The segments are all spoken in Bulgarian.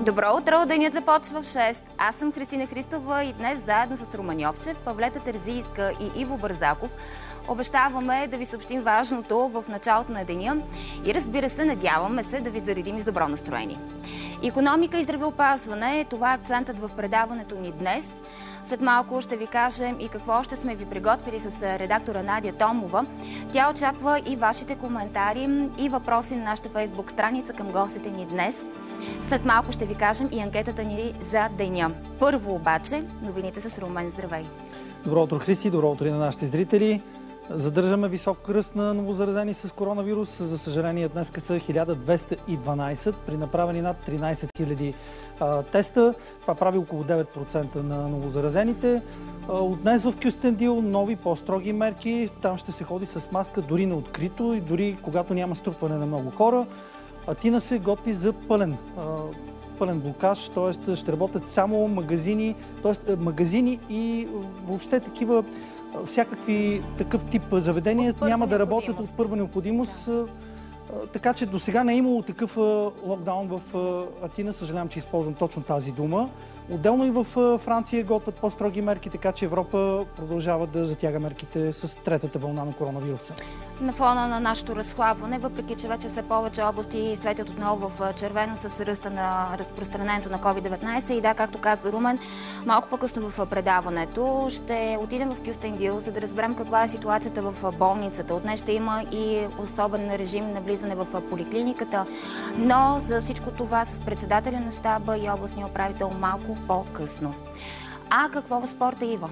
Добро утро! Денят започва в 6. Аз съм Христина Христова и днес заедно с Румен Йовчев, Павлета Терзийска и Иво Бързаков обещаваме да ви съобщим важното в началото на деня и, разбира се, надяваме се да ви заредим с добро настроение. Икономика и здравеопазване – това е акцентът в предаването ни днес. След малко ще ви кажем и какво още сме ви приготвили с редактора Надя Томова. Тя очаква и вашите коментари и въпроси на нашата фейсбук страница към гостите ни днес. След малко ще ви кажем и анкетата ни за деня. Първо обаче, новините с Румен. Здравей! Добро утро, Христи! Добро утро и на нашите зрители! Задържаме висок ръст на новозаразени с коронавирус. За съжаление, днес са 1212 при направени над 13 000 теста. Това прави около 9% на новозаразените. От днес в Кюстендил нови по-строги мерки. Там ще се ходи с маска дори на открито и дори когато няма струпване на много хора. Атина се готви за пълен блокаж, т.е. ще работят само магазини, магазини и въобще такива всякакви такъв тип заведения няма да работят от първа необходимост. Така че до сега не е имало такъв локдаун в Атина. Съжалявам, че използвам точно тази дума. Отделно и в Франция готвят по-строги мерки, така че Европа продължава да затяга мерките с третата вълна на коронавируса. На фона на нашето разхлабване, въпреки че вече все повече области светят отново в червено с ръста на разпространението на COVID-19 и да, както каза Румен, малко по-късно в предаването ще отидем в Кюстендил, за да разберем каква е ситуацията в болницата. От днес ще има и особен режим на влизане в поликлиниката, но за всичко това с председателя на щаба и областния управител малко по-късно. А какво в спорта, Ива?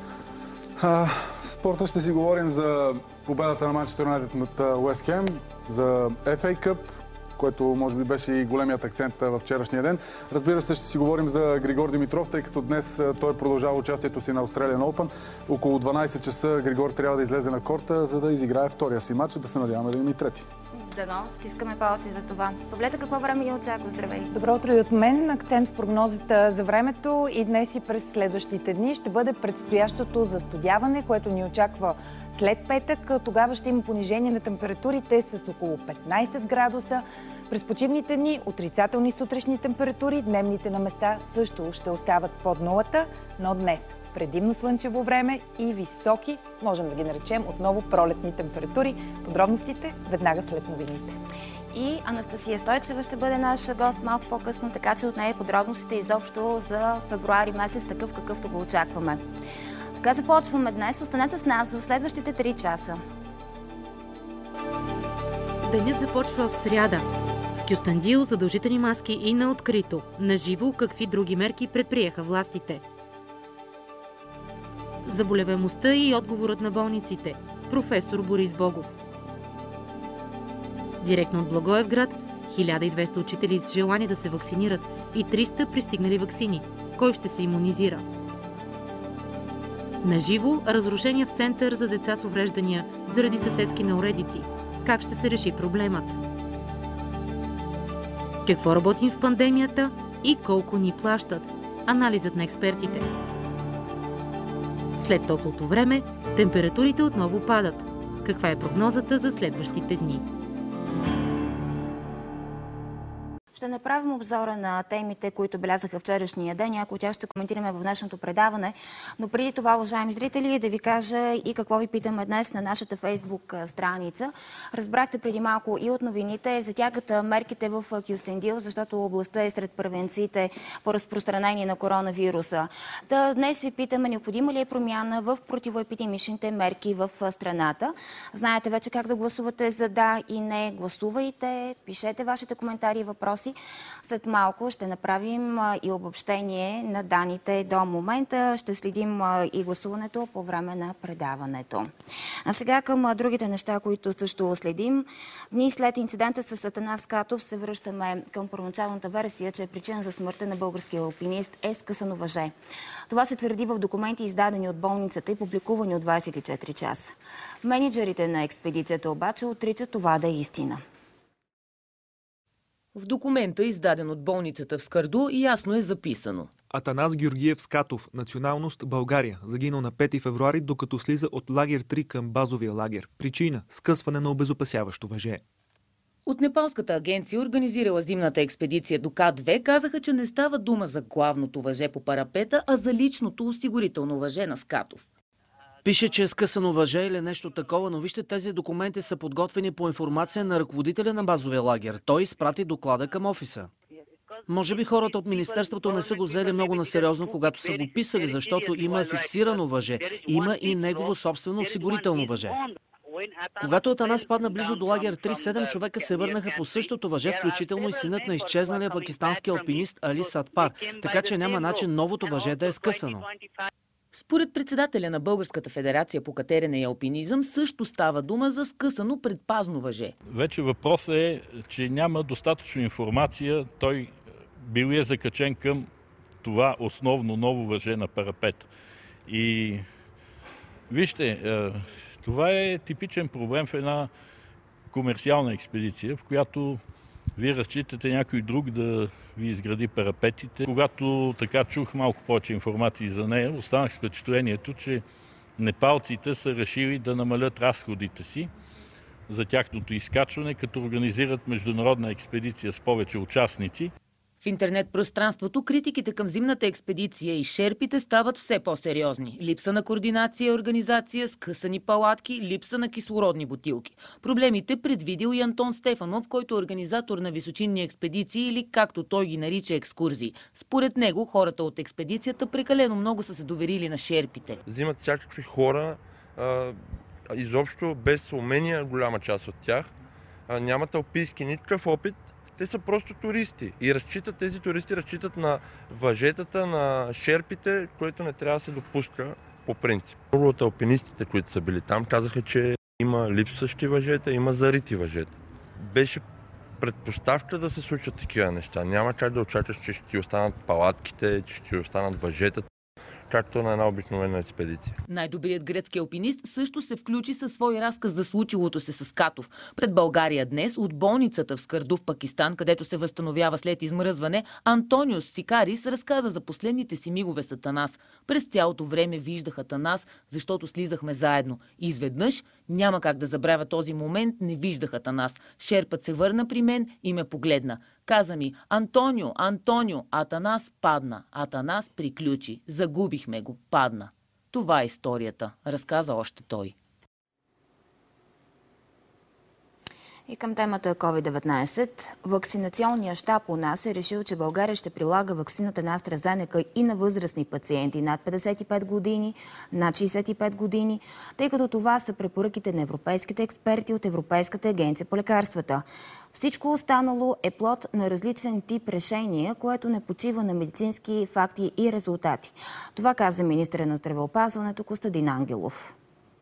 Спорта ще си говорим за победата на Манчестър Юнайтед над Уест Хем, за FA Cup, което може би беше и големият акцент във вчерашния ден. Разбира се, ще си говорим за Григор Димитров, тъй като днес той продължава участието си на Australian Open. Около 12 часа Григор трябва да излезе на корта, за да изиграе втория си матч, да се надяваме да има и трети. Дано, стискаме палци за това. Павлета, какво време ни очаква? Здравей! Добро утро и от мен. Акцент в прогнозата за времето и днес и през следващите дни ще бъде предстоящото застудяване, което ни очаква след петък. Тогава ще има понижение на температурите с около 15 градуса. През почивните дни отрицателни сутрешни температури, дневните на места също ще остават под нулата, но днес предимно слънчево време и високи, можем да ги наречем отново пролетни температури. Подробностите веднага след новините. И Анастасия Стойчева ще бъде наш гост малко по-късно, така че от нея подробностите изобщо за февруари месец, такъв какъвто го очакваме. Така започваме днес. Останете с нас в следващите 3 часа. Денят започва в сряда. В Кюстендил задължителни маски и на открито. Наживо какви други мерки предприеха властите. Заболеваемостта и отговорът на болниците. Професор Борис Богов. Директно от Благоевград 1200 учители с желание да се вакцинират и 300 пристигнали ваксини. Кой ще се имунизира? Наживо разрушения в център за деца с увреждания заради съседски неуредици. Как ще се реши проблемът? Какво работим в пандемията и колко ни плащат? Анализът на експертите. След топлото време, температурите отново падат. Каква е прогнозата за следващите дни? Ще направим обзора на темите, които белязаха вчерашния ден. Някои от тях ще коментираме в днешното предаване. Но преди това, уважаеми зрители, да ви кажа и какво ви питаме днес на нашата фейсбук страница. Разбрахте преди малко и от новините, затягат мерките в Кюстендил, защото областта е сред първенците по разпространение на коронавируса. Днес ви питаме, необходима ли е промяна в противоепидемичните мерки в страната. Знаете вече как да гласувате за да и не. Гласувайте, пишете вашите коментари и въпроси. След малко ще направим и обобщение на данните до момента. Ще следим и гласуването по време на предаването. А сега към другите неща, които също следим. Дни след инцидента с Атанас Катов се връщаме към първоначалната версия, че причина за смъртта на българския алпинист е скъсано въже. Това се твърди в документи, издадени от болницата и публикувани от 24 часа. Мениджърите на експедицията обаче отричат това да е истина. В документа, издаден от болницата в Скарду, ясно е записано: Атанас Георгиев Скатов, националност България, загинал на 5 февруари, докато слиза от лагер 3 към базовия лагер. Причина – скъсване на обезопасяващо въже. От непалската агенция, организирала зимната експедиция до К2, казаха, че не става дума за главното въже по парапета, а за личното осигурително въже на Скатов. Пише, че е скъсано въже или нещо такова, но вижте, тези документи са подготвени по информация на ръководителя на базовия лагер. Той изпрати доклада към офиса. Може би хората от Министерството не са го взели много насериозно, когато са го писали, защото има фиксирано въже. Има и негово собствено осигурително въже. Когато Атанас падна близо до лагер 3, 7 човека се върнаха по същото въже, включително и синът на изчезналия пакистански алпинист Али Сатпар, така че няма начин новото въже да е скъсано. Според председателя на Българската федерация по катерене и алпинизъм също става дума за скъсано предпазно въже. Вече въпросът е, че няма достатъчно информация. Той бил е закачен към това основно ново въже на парапет. И вижте, това е типичен проблем в една комерциална експедиция, в която вие разчитате някой друг да ви изгради парапетите. Когато така чух малко повече информации за нея, останах с впечатлението, че непалците са решили да намалят разходите си за тяхното изкачване, като организират международна експедиция с повече участници. В интернет пространството критиките към зимната експедиция и шерпите стават все по-сериозни. Липса на координация и организация, скъсани палатки, липса на кислородни бутилки. Проблемите предвидил и Антон Стефанов, който е организатор на височинни експедиции или както той ги нарича екскурзии. Според него хората от експедицията прекалено много са се доверили на шерпите. Взимат всякакви хора, изобщо без умения голяма част от тях. Нямат алпийски никакъв опит. Те са просто туристи и тези туристи разчитат на въжетата, на шерпите, което не трябва да се допуска по принцип. Много от алпинистите, които са били там, казаха, че има липсващи въжета, има зарити въжета. Беше предпоставка да се случат такива неща. Няма как да очакваш, че ще ти останат палатките, че ще ти останат въжетата, както на една обикновена експедиция. Най-добрият гръцки алпинист също се включи със свой разказ за случилото се с Скатов. Пред България днес от болницата в Скарду в Пакистан, където се възстановява след измръзване, Антониос Сикарис разказа за последните си мигове с Атанас. През цялото време виждах Атанас, защото слизахме заедно. Изведнъж, няма как да забравя този момент, не виждах Атанас. Шерпът се върна при мен и ме погледна. Каза ми: Антонио, Антонио, Атанас падна. Атанас приключи. Загубихме го. Падна. Това е историята, разказа още той. И към темата COVID-19. Вакцинационният щаб у нас е решил, че България ще прилага ваксината на AstraZeneca и на възрастни пациенти над 55 години, над 65 години, тъй като това са препоръките на европейските експерти от Европейската агенция по лекарствата. Всичко останало е плод на различен тип решения, което не почива на медицински факти и резултати. Това каза министърът на здравеопазването Костадин Ангелов.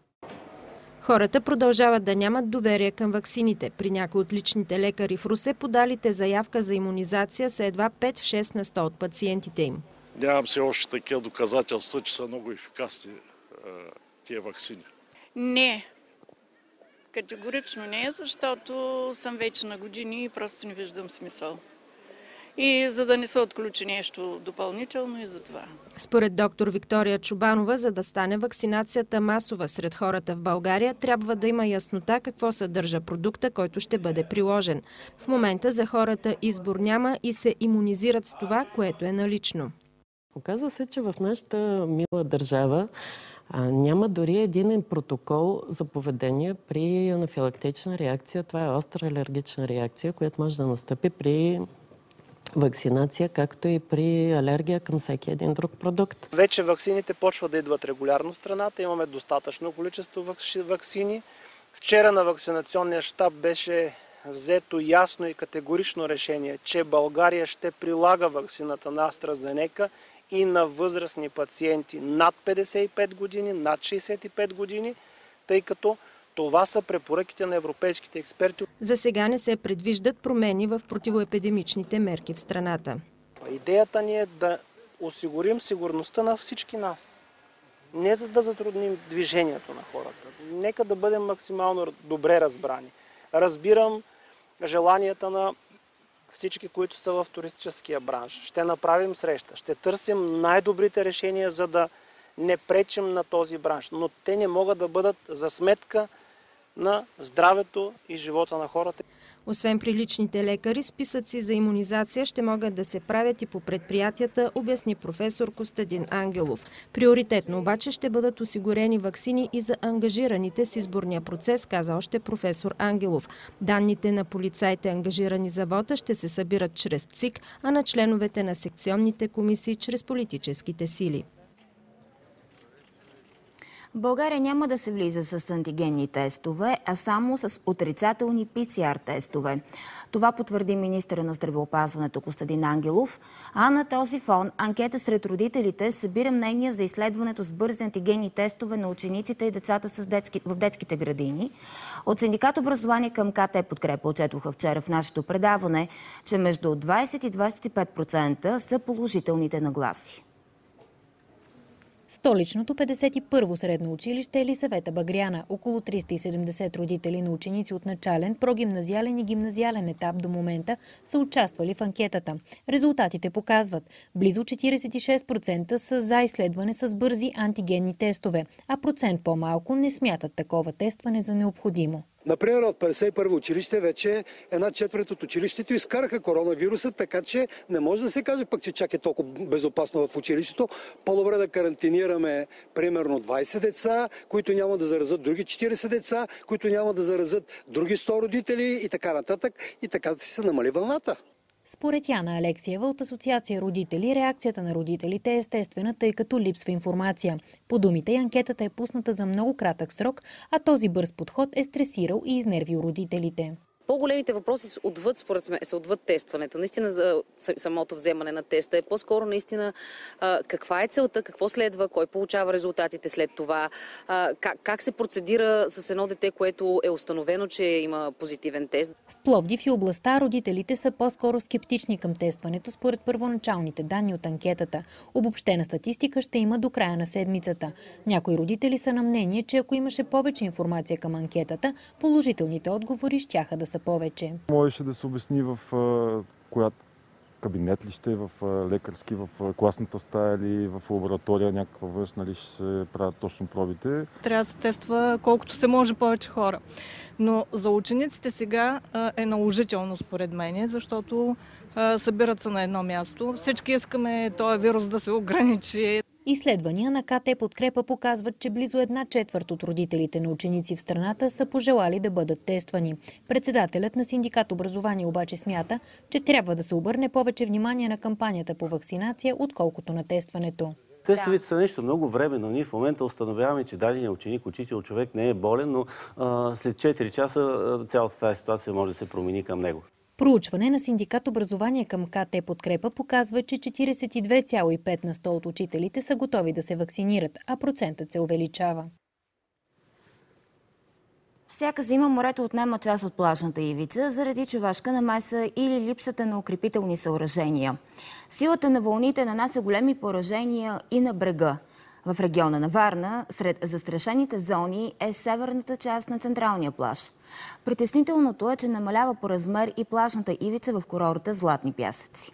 Хората продължават да нямат доверие към ваксините. При някои от личните лекари в Русе подалите заявка за имунизация са едва 5-6 на 100 от пациентите им. Нямам все още такива доказателства, че са много ефикасни тия ваксини. Не. Категорично не, защото съм вече на години и просто не виждам смисъл. И за да не се отключи нещо допълнително и за това. Според доктор Виктория Чубанова, за да стане вакцинацията масова сред хората в България, трябва да има яснота какво съдържа продукта, който ще бъде приложен. В момента за хората избор няма и се имунизират с това, което е налично. Оказва се, че в нашата мила държава няма дори единен протокол за поведение при анафилактична реакция. Това е остра алергична реакция, която може да настъпи при вакцинация, както и при алергия към всеки един друг продукт. Вече ваксините почват да идват регулярно в страната. Имаме достатъчно количество ваксини. Вчера на вакцинационния щаб беше взето ясно и категорично решение, че България ще прилага ваксината на AstraZeneca и на възрастни пациенти над 55 години, над 65 години, тъй като това са препоръките на европейските експерти. За сега не се предвиждат промени в противоепидемичните мерки в страната. Идеята ни е да осигурим сигурността на всички нас. Не за да затрудним движението на хората. Нека да бъдем максимално добре разбрани. Разбирам желанията на всички, които са в туристическия бранш. Ще направим среща. Ще търсим най-добрите решения, за да не пречим на този бранш. Но те не могат да бъдат за сметка на здравето и живота на хората. Освен при личните лекари, списъци за имунизация ще могат да се правят и по предприятията, обясни професор Костадин Ангелов. Приоритетно обаче ще бъдат осигурени ваксини и за ангажираните с изборния процес, каза още професор Ангелов. Данните на полицаите, ангажирани за вота, ще се събират чрез ЦИК, а на членовете на секционните комисии чрез политическите сили. В България няма да се влиза с антигенни тестове, а само с отрицателни PCR тестове. Това потвърди министъра на здравеопазването Костадин Ангелов. А на този фон анкета сред родителите събира мнения за изследването с бързи антигенни тестове на учениците и децата в детските градини. От Синдикат образование към КТ Подкрепа отчетоха вчера в нашето предаване, че между 20 и 25% са положителните нагласи. Столичното 51-во средно училище Елисавета Багряна. Около 370 родители на ученици от начален, прогимназиален и гимназиален етап до момента са участвали в анкетата. Резултатите показват: близо 46% са за изследване с бързи антигенни тестове, а процент по-малко не смятат такова тестване за необходимо. Например, от 51-во училище вече една четвърт от училището изкараха коронавируса, така че не може да се каже пък, че чак е толкова безопасно в училището. По-добре да карантинираме примерно 20 деца, които няма да заразят други 40 деца, които няма да заразят други 100 родители и така нататък. И така да се намали вълната. Според Яна Алексиева от Асоциация родители, реакцията на родителите е естествена, тъй като липсва информация. По думите, анкетата е пусната за много кратък срок, а този бърз подход е стресирал и изнервил родителите. По-големите въпроси са отвъд тестването. Наистина за самото вземане на теста е по-скоро наистина каква е целта, какво следва, кой получава резултатите след това, как се процедира с едно дете, което е установено, че има позитивен тест. В Пловдив и областта родителите са по-скоро скептични към тестването според първоначалните данни от анкетата. Обобщена статистика ще има до края на седмицата. Някои родители са на мнение, че ако имаше повече информация към анкетата, положителните отговори щяха да са повече. Можеше да се обясни в коя кабинет ли ще, в лекарски, в класната стая или в лаборатория, някаква външна ли ще се правят точно пробите. Трябва да се тества колкото се може повече хора. Но за учениците сега е наложително според мен, защото събират се на едно място. Всички искаме този вирус да се ограничи. Изследвания на КТ Подкрепа показват, че близо 1/4 от родителите на ученици в страната са пожелали да бъдат тествани. Председателят на Синдикат образование обаче смята, че трябва да се обърне повече внимание на кампанията по вакцинация, отколкото на тестването. Тестовете са нещо много временно. Ние в момента установяваме, че дадения ученик, учител, човек не е болен, но след 4 часа цялата тази ситуация може да се промени към него. Проучване на Синдикат образование към КТ Подкрепа показва, че 42,5% от учителите са готови да се вакцинират, а процентът се увеличава. Всяка зима морето отнема част от плажната ивица заради човешка намеса или липсата на укрепителни съоръжения. Силата на вълните нанася големи поражения и на брега. В региона на Варна, сред застрашените зони е северната част на централния плаж. Притеснителното е, че намалява по размер и плажната ивица в курорта Златни пясъци.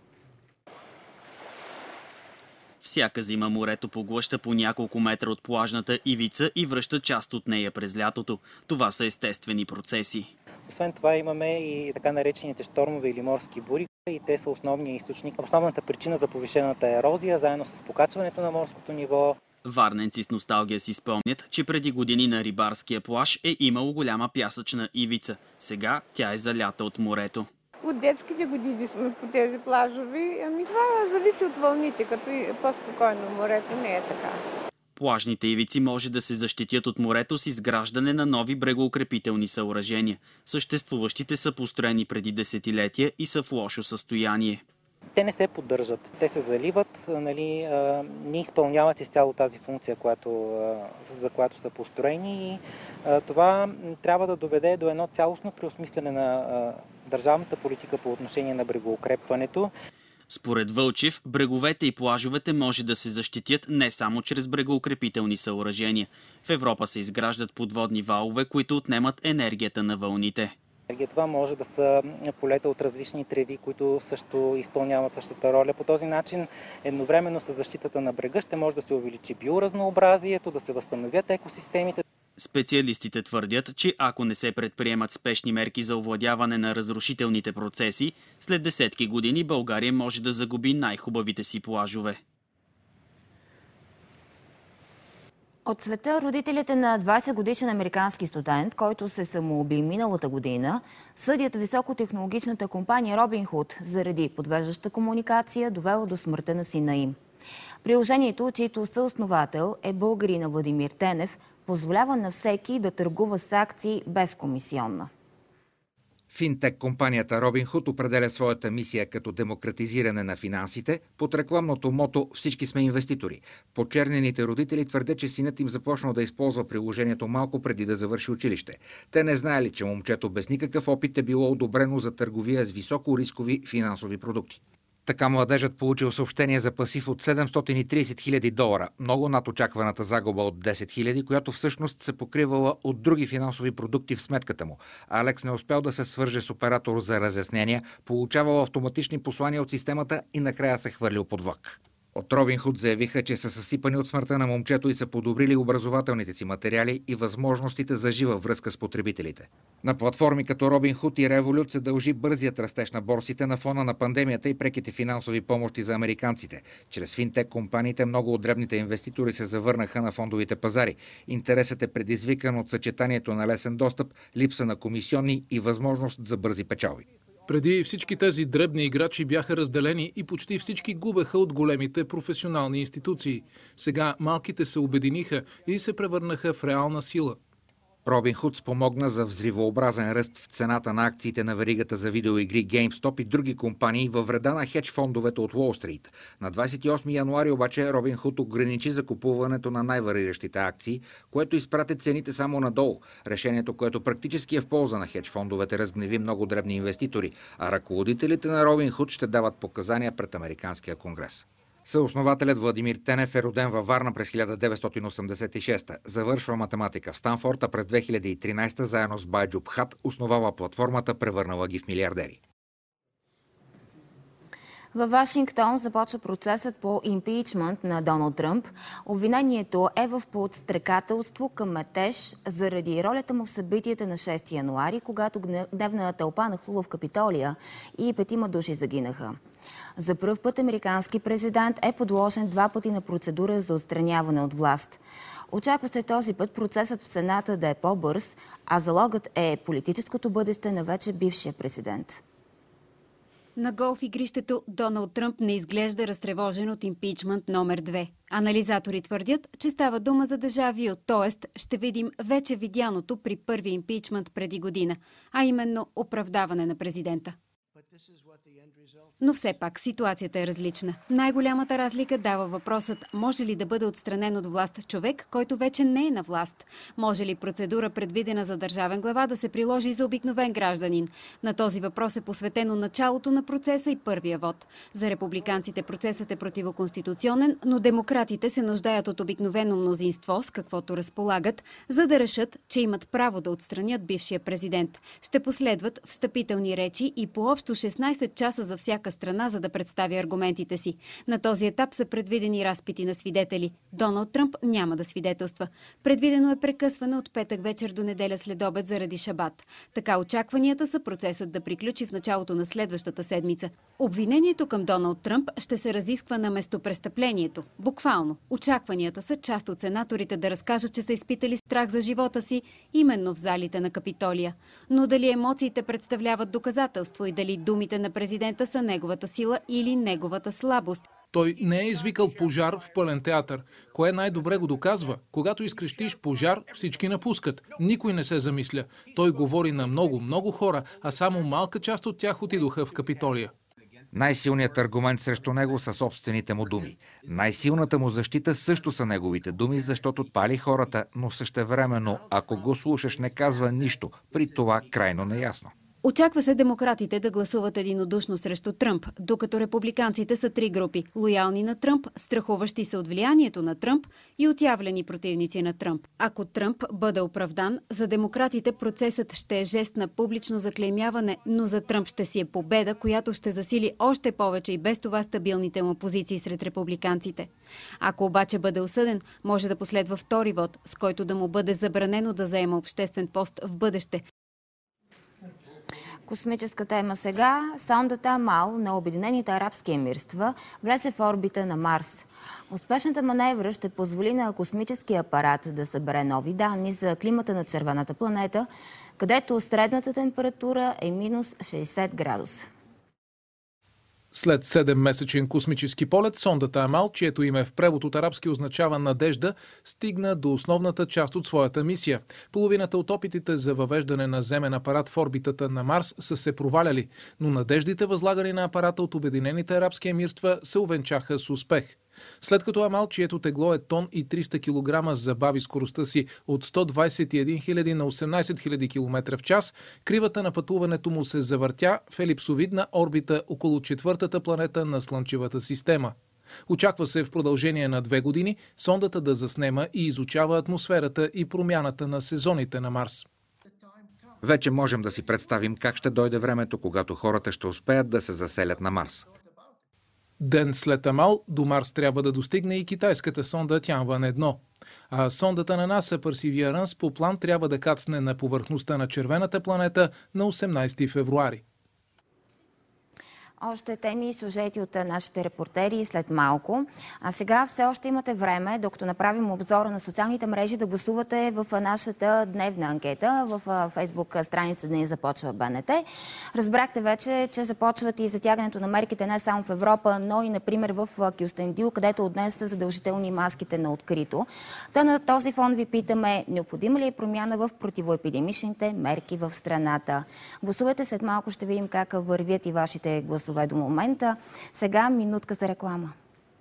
Всяка зима морето поглъща по няколко метра от плажната ивица и връща част от нея през лятото. Това са естествени процеси. Освен това имаме и така наречените щормове или морски бури, и те са основния източник, основната причина за повишената ерозия, заедно с покачването на морското ниво. Варненци с носталгия си спомнят, че преди години на рибарския плаж е имало голяма пясъчна ивица. Сега тя е залята от морето. От детските години сме по тези плажови. Това зависи от вълните, като и по-спокойно морето не е така. Плажните ивици може да се защитят от морето с изграждане на нови брегоукрепителни съоръжения. Съществуващите са построени преди десетилетия и са в лошо състояние. Те не се поддържат, те се заливат, не изпълняват изцяло тази функция, за която са построени, и това трябва да доведе до едно цялостно преосмисляне на държавната политика по отношение на брегоукрепването. Според Вълчев, бреговете и плажовете може да се защитят не само чрез брегоукрепителни съоръжения. В Европа се изграждат подводни валове, които отнемат енергията на вълните. Това може да са полета от различни треви, които също изпълняват същата роля. По този начин, едновременно с защитата на брега, ще може да се увеличи биоразнообразието, да се възстановят екосистемите. Специалистите твърдят, че ако не се предприемат спешни мерки за овладяване на разрушителните процеси, след десетки години България може да загуби най-хубавите си плажове. От света родителите на 20-годишен американски студент, който се самоуби миналата година, съдят високотехнологичната компания Robinhood заради подвеждаща комуникация, довела до смъртта на сина им. Приложението, чието съосновател е българина Владимир Тенев, позволява на всеки да търгува с акции без комисионна. Финтек компанията Robinhood определя своята мисия като демократизиране на финансите под рекламното мото «Всички сме инвеститори». Почернените родители твърдят, че синът им започнал да използва приложението малко преди да завърши училище. Те не знаели, че момчето без никакъв опит е било одобрено за търговия с високорискови финансови продукти. Така младежът получил съобщение за пасив от $730 хиляди, много над очакваната загуба от 10 хиляди, която всъщност се покривала от други финансови продукти в сметката му. Алекс не успял да се свърже с оператор за разяснения, получавал автоматични послания от системата и накрая се хвърлил под влак. От Robinhood заявиха, че са съсипани от смъртта на момчето и са подобрили образователните си материали и възможностите за жива връзка с потребителите. На платформи като Robinhood и Revolut се дължи бързият растеж на борсите на фона на пандемията и преките финансови помощи за американците. Чрез финтек компаниите много от дребните инвеститори се завърнаха на фондовите пазари. Интересът е предизвикан от съчетанието на лесен достъп, липса на комисионни и възможност за бързи печалби. Преди всички тези дребни играчи бяха разделени и почти всички губеха от големите професионални институции. Сега малките се обединиха и се превърнаха в реална сила. Robinhood спомогна за взривообразен ръст в цената на акциите на веригата за видеоигри GameStop и други компании във вреда на хедж фондовете от Уолл Стрит. На 28 януари обаче Robinhood ограничи закупуването на най-вариращите акции, което изпрати цените само надолу. Решението, което практически е в полза на хедж фондовете, разгневи много дребни инвеститори, а ръководителите на Robinhood ще дават показания пред Американския конгрес. Съоснователят Владимир Тенев е роден във Варна през 1986. Завършва математика в Станфорд, а през 2013 заедно с Байджу Бхат основава платформата, превърнала ги в милиардери. Във Вашингтон започва процесът по импичмент на Доналд Тръмп. Обвинението е в подстрекателство към метеж заради ролята му в събитията на 6 януари, когато гневна тълпа нахлува в Капитолия и 5 души загинаха. За пръв път американски президент е подложен 2 пъти на процедура за отстраняване от власт. Очаква се този път процесът в Сената да е по-бърз, а залогът е политическото бъдеще на вече бившия президент. На голф игрището Доналд Тръмп не изглежда разтревожен от импичмент номер 2. Анализатори твърдят, че става дума за дежавио, т.е. ще видим вече видяното при първи импичмент преди година, а именно оправдаване на президента. Но все пак ситуацията е различна. Най-голямата разлика дава въпросът, може ли да бъде отстранен от власт човек, който вече не е на власт? Може ли процедура, предвидена за държавен глава, да се приложи за обикновен гражданин? На този въпрос е посветено началото на процеса и първия вод. За републиканците процесът е противоконституционен, но демократите се нуждаят от обикновено мнозинство, с каквото разполагат, за да решат, че имат право да отстранят бившия президент. Ще последват встъпителни речи и по общо 16 часа за всяка страна, за да представи аргументите си. На този етап са предвидени разпити на свидетели. Доналд Тръмп няма да свидетелства. Предвидено е прекъсване от петък вечер до неделя след обед заради шабат. Така очакванията са процесът да приключи в началото на следващата седмица. Обвинението към Доналд Тръмп ще се разисква на местопрестъплението. Буквално. Очакванията са част от сенаторите да разкажат, че са изпитали страх за живота си именно в залите на Капитолия. Но дали емоциите представляват доказателство и дали думите на президента са неговата сила или неговата слабост? Той не е извикал пожар в пълен театър. Кое най-добре го доказва? Когато изкрещиш пожар, всички напускат. Никой не се замисля. Той говори на много хора, а само малка част от тях отидоха в Капитолия. Най-силният аргумент срещу него са собствените му думи. Най-силната му защита също са неговите думи, защото пали хората, но същевременно, ако го слушаш, не казва нищо, при това крайно неясно. Очаква се демократите да гласуват единодушно срещу Тръмп, докато републиканците са три групи – лоялни на Тръмп, страхуващи се от влиянието на Тръмп и отявлени противници на Тръмп. Ако Тръмп бъде оправдан, за демократите процесът ще е жест на публично заклеймяване, но за Тръмп ще си е победа, която ще засили още повече и без това стабилните му позиции сред републиканците. Ако обаче бъде осъден, може да последва втори вод, с който да му бъде забранено да заема обществен пост в бъдеще. Космическа тема сега. Сондата Амал на Обединените арабски емирства влезе в орбита на Марс. Успешната маневра ще позволи на космическия апарат да събере нови данни за климата на червената планета, където средната температура е минус 60 градуса. След 7-месечен космически полет, сондата Амал, чието име в превод от арабски означава надежда, стигна до основната част от своята мисия. Половината от опитите за въвеждане на земен апарат в орбитата на Марс са се проваляли, но надеждите, възлагани на апарата от Обединените арабски емирства, се увенчаха с успех. След като Амал, чието тегло е тон и 300 кг, забави скоростта си от 121 000 на 18 000 км в час, кривата на пътуването му се завъртя в елипсовидна орбита около четвъртата планета на Слънчевата система. Очаква се в продължение на 2 години сондата да заснема и изучава атмосферата и промяната на сезоните на Марс. Вече можем да си представим как ще дойде времето, когато хората ще успеят да се заселят на Марс. Ден след Амал до Марс трябва да достигне и китайската сонда Тянван-1. А сондата на НАСА Perseverance по план трябва да кацне на повърхността на червената планета на 18 февруари. Още теми и сюжети от нашите репортери след малко. А сега все още имате време, докато направим обзора на социалните мрежи, да гласувате в нашата дневна анкета в Фейсбук страница Дни започва БНТ. Разбрахте вече, че започват и затягането на мерките не само в Европа, но и, например, в Кюстендил, където от днес са задължителни маските на открито. Та на този фон ви питаме, необходима ли е промяна в противоепидемичните мерки в страната? Гласувайте, след малко ще видим как вървят и вашите гласове до момента. Сега минутка за реклама.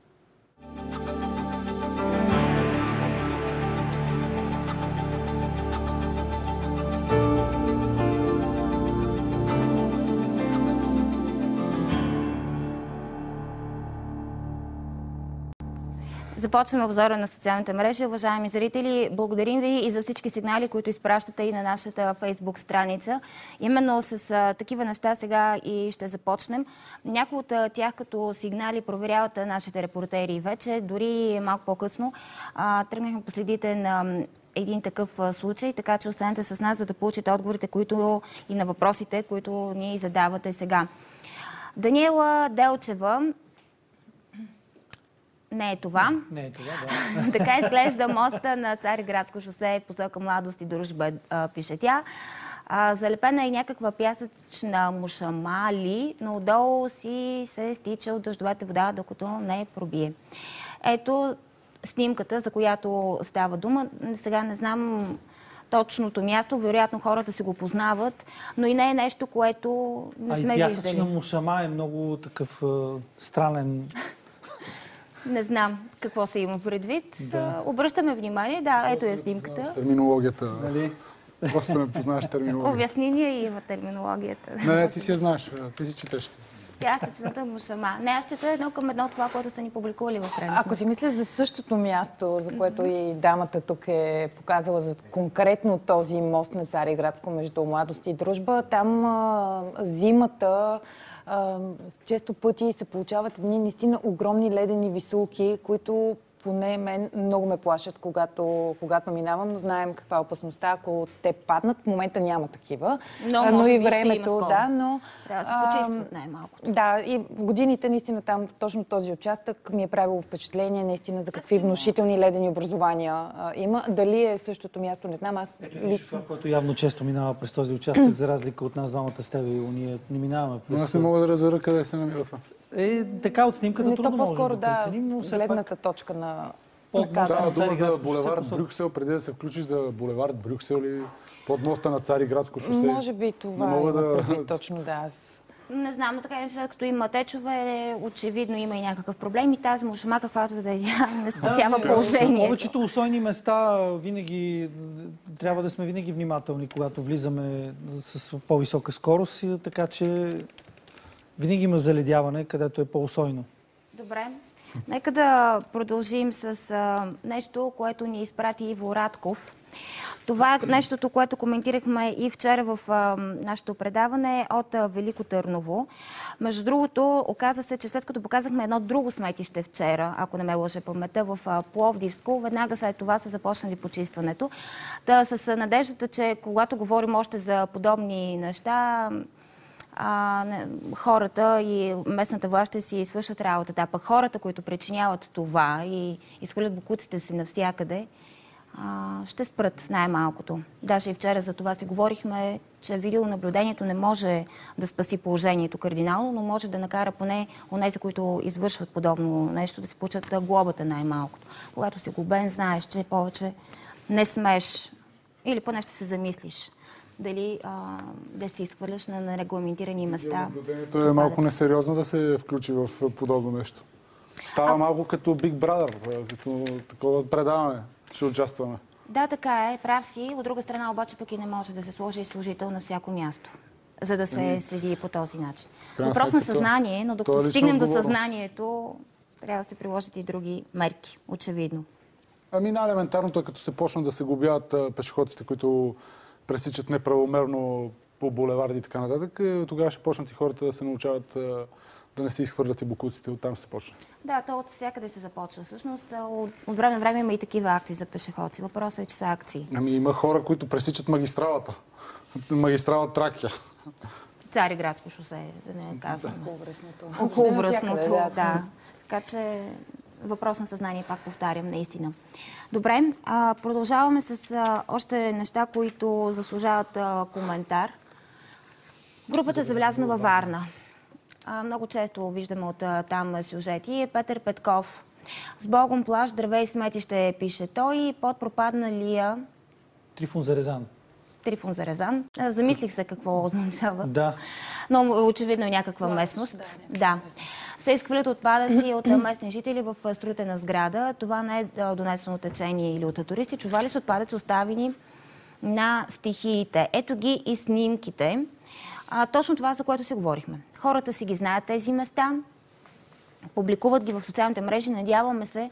Започваме обзора на социалните мрежи. Уважаеми зрители, благодарим ви и за всички сигнали, които изпращате и на нашата Фейсбук страница. Именно с такива неща сега и ще започнем. Някои от тях като сигнали проверяват нашите репортери вече. Дори малко по-късно тръгнахме по следите на един такъв случай, така че останете с нас, за да получите отговорите и на въпросите, които ни задавате сега. Даниела Делчева. Не е това. Не е това, да. Така изглежда моста на Цариградско шосе, посока Младост и дружба, пише тя. Залепена е някаква пясъчна мушамали, но отдолу си се стича от дъждовата вода, докато не пробие. Ето снимката, за която става дума. Сега не знам точното място, вероятно хората си го познават, но и не е нещо, което не сме виждали. Пясъчна мушама е много такъв странен... Не знам какво се има предвид. Да. Обръщаме внимание. Да, ето е снимката. Терминологията. Нали? Просто ме познаваш терминологията. Обяснение има терминологията. Не, ти си я знаеш. Ти си четеш. Пясъчната мушама. Не, аз чета едно към едно това, което са ни публикували във времето. Ако си мисля за същото място, за което и дамата тук е показала за конкретно този мост на Цариградско между Младост и Дружба, там зимата често пъти се получават едни наистина огромни ледени висулки, които поне мен много ме плашат, когато минавам. Знаем каква е опасността, ако те паднат. В момента няма такива. Но и времето, да, но... Трябва да се почистват най-малкото. Да, и в годините наистина там, точно този участък ми е правило впечатление наистина за какви внушителни ледени образования има. Дали е същото място, не знам. Аз лично... който явно често минава през този участък, за разлика от нас двамата с тебе, и ние не минаваме през... Аз не мога да разбера къде се намира това. Така от снимката трудно може по-скоро, да преценим, но все гледната точка на... Става дума за булевард Брюксел, преди да се включиш за булевард Брюксел или под моста на Цариградско шосе. Може би това не мога да... точно, да. Не знам, но така след като има течове, очевидно има и някакъв проблем и тази мушама, каквато да е, не спасява положението. Повечето усойни места винаги трябва да сме винаги внимателни, когато влизаме с по-висока скорост, така че винаги има заледяване, където е по-усойно. Добре. Нека да продължим с нещо, което ни изпрати Иво Радков. Това е нещото, което коментирахме и вчера в нашето предаване от Велико Търново. Между другото, оказа се, че след като показахме едно друго сметище вчера, ако не ме лъже паметта, в Пловдивско, веднага след това са започнали почистването. Та с надеждата, че когато говорим още за подобни неща, хората и местната власт ще си свършат работата. А пък хората, които причиняват това и изхвърлят бокуците си навсякъде, ще спрат най-малкото. Даже и вчера за това си говорихме, че видеонаблюдението не може да спаси положението кардинално, но може да накара поне онези, които извършват подобно нещо, да си получат глобата най-малкото. Когато си глобен, знаеш, че повече не смееш или поне ще се замислиш дали да се изхвърляш на нерегламентирани места. Наблюдението е малко несериозно да се включи в подобно нещо. Става малко като Big Brother, като такова предаване. Ще участваме. Да, така е, прав си. От друга страна обаче пък и не може да се сложи служител на всяко място, за да се следи по този начин. Въпрос на съзнание, но докато стигнем до съзнанието, трябва да се приложат и други мерки, очевидно. Най-елементарното е като се почнат да се глобяват пешеходците, които пресичат неправомерно по булеварди и така нататък, тогава ще почнат и хората да се научават да не се изхвърлят и бокуците, оттам се почне. Да, то от всякъде се започва. Всъщност, от време на време има и такива акции за пешеходци. Въпросът е, че са акции. Има хора, които пресичат магистралата. Магистрала Тракия. Цариградско шосе, да не казвам. Околовръстното, да. Така че въпрос на съзнание, пак повтарям, наистина. Добре, продължаваме с още неща, които заслужават коментар. Групата Забелязана във Варна. Много често виждаме от там сюжети. Петър Петков. С Богом плаж, дърве и сметище, пише той, под пропадналия... Трифон Зарезан. Трифон Зарезан. Замислих се какво означава. Да. Но очевидно е някаква местност. Да. Се изхвърлят отпадъци от местни жители в строителна сграда. Това не е донесено течение или от туристи. Чували с отпадъци, оставени на стихиите. Ето ги и снимките. Точно това, за което си говорихме. Хората си ги знаят тези места, публикуват ги в социалните мрежи, надяваме се,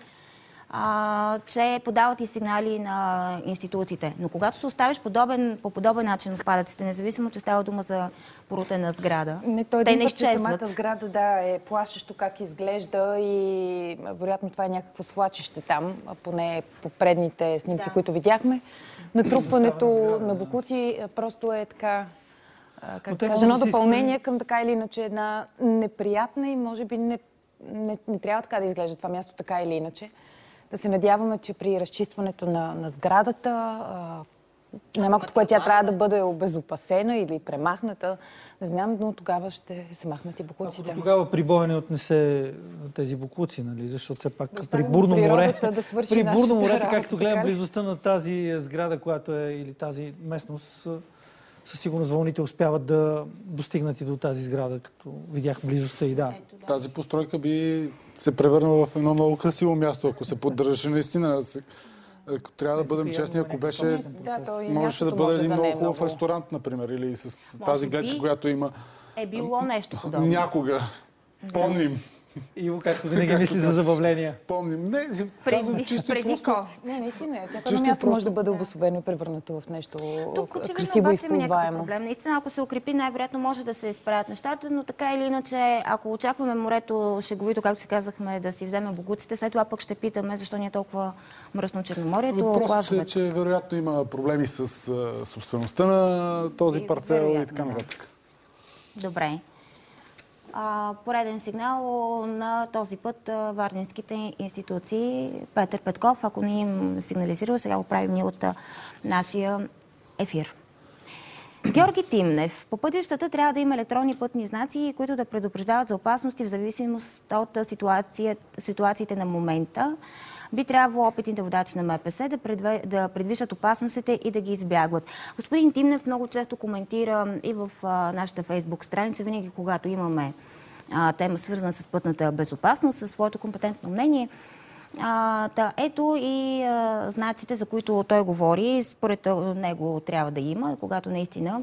че подават и сигнали на институциите. Но когато се оставиш по подобен начин отпадъците, независимо, че става дума за порутена сграда, те не изчезват. Самата сграда е плашещо как изглежда и вероятно това е някакво свлачище там, поне по предните снимки, които видяхме. Натрупването на бокуци просто е така... едно допълнение към така или иначе една неприятна и може би не трябва така да изглежда това място така или иначе. Да се надяваме, че при разчистването на сградата, най-малкото, което тя трябва да бъде обезопасена или премахната, не знам, но тогава ще се махнат и бокуците. Ако тогава при Боя не отнесе тези бокуци, нали? Защото все пак при бурно море, както гледам близостта на тази сграда, която е или тази местност, със сигурност вълните успяват да достигнат и до тази сграда, като видях близостта и да. Тази постройка би се превърнала в едно много красиво място, ако се поддържаше наистина. Трябва да бъдем честни, ако беше... Можеше да бъде един много хубав ресторант, например, или с тази гледка, която има... Е било нещо подобно. Някога. Помним. Иво, както винаги мисли за забавления. Помним. Не, казвам чисто и просто. Не, наистина. Всяко място може да бъде обособено и превърнато в нещо красиво и използваемо. Проблем. Наистина, ако се укрепи, най-вероятно може да се изправят нещата, но така или иначе, ако очакваме морето шеговито, както си казахме, да си вземе богуците, след това пък ще питаме защо ни е толкова мръсно Черноморието. Въпросът е, че вероятно има проблеми с собствеността на този парцел и така нататък. Добре. Пореден сигнал на този път варненските институции. Петър Петков, ако не им сигнализирал, сега го правим ние от нашия ефир. Георги Тимнев. По пътищата трябва да има електронни пътни знаци, които да предупреждават за опасности в зависимост от ситуациите на момента. Би трябвало опитните водачи на МПС да предвиждат опасностите и да ги избягват. Господин Тимнев много често коментира и в нашата фейсбук страница, винаги когато имаме тема свързана с пътната безопасност, със своето компетентно мнение. Ето и знаците, за които той говори, според него трябва да има, когато наистина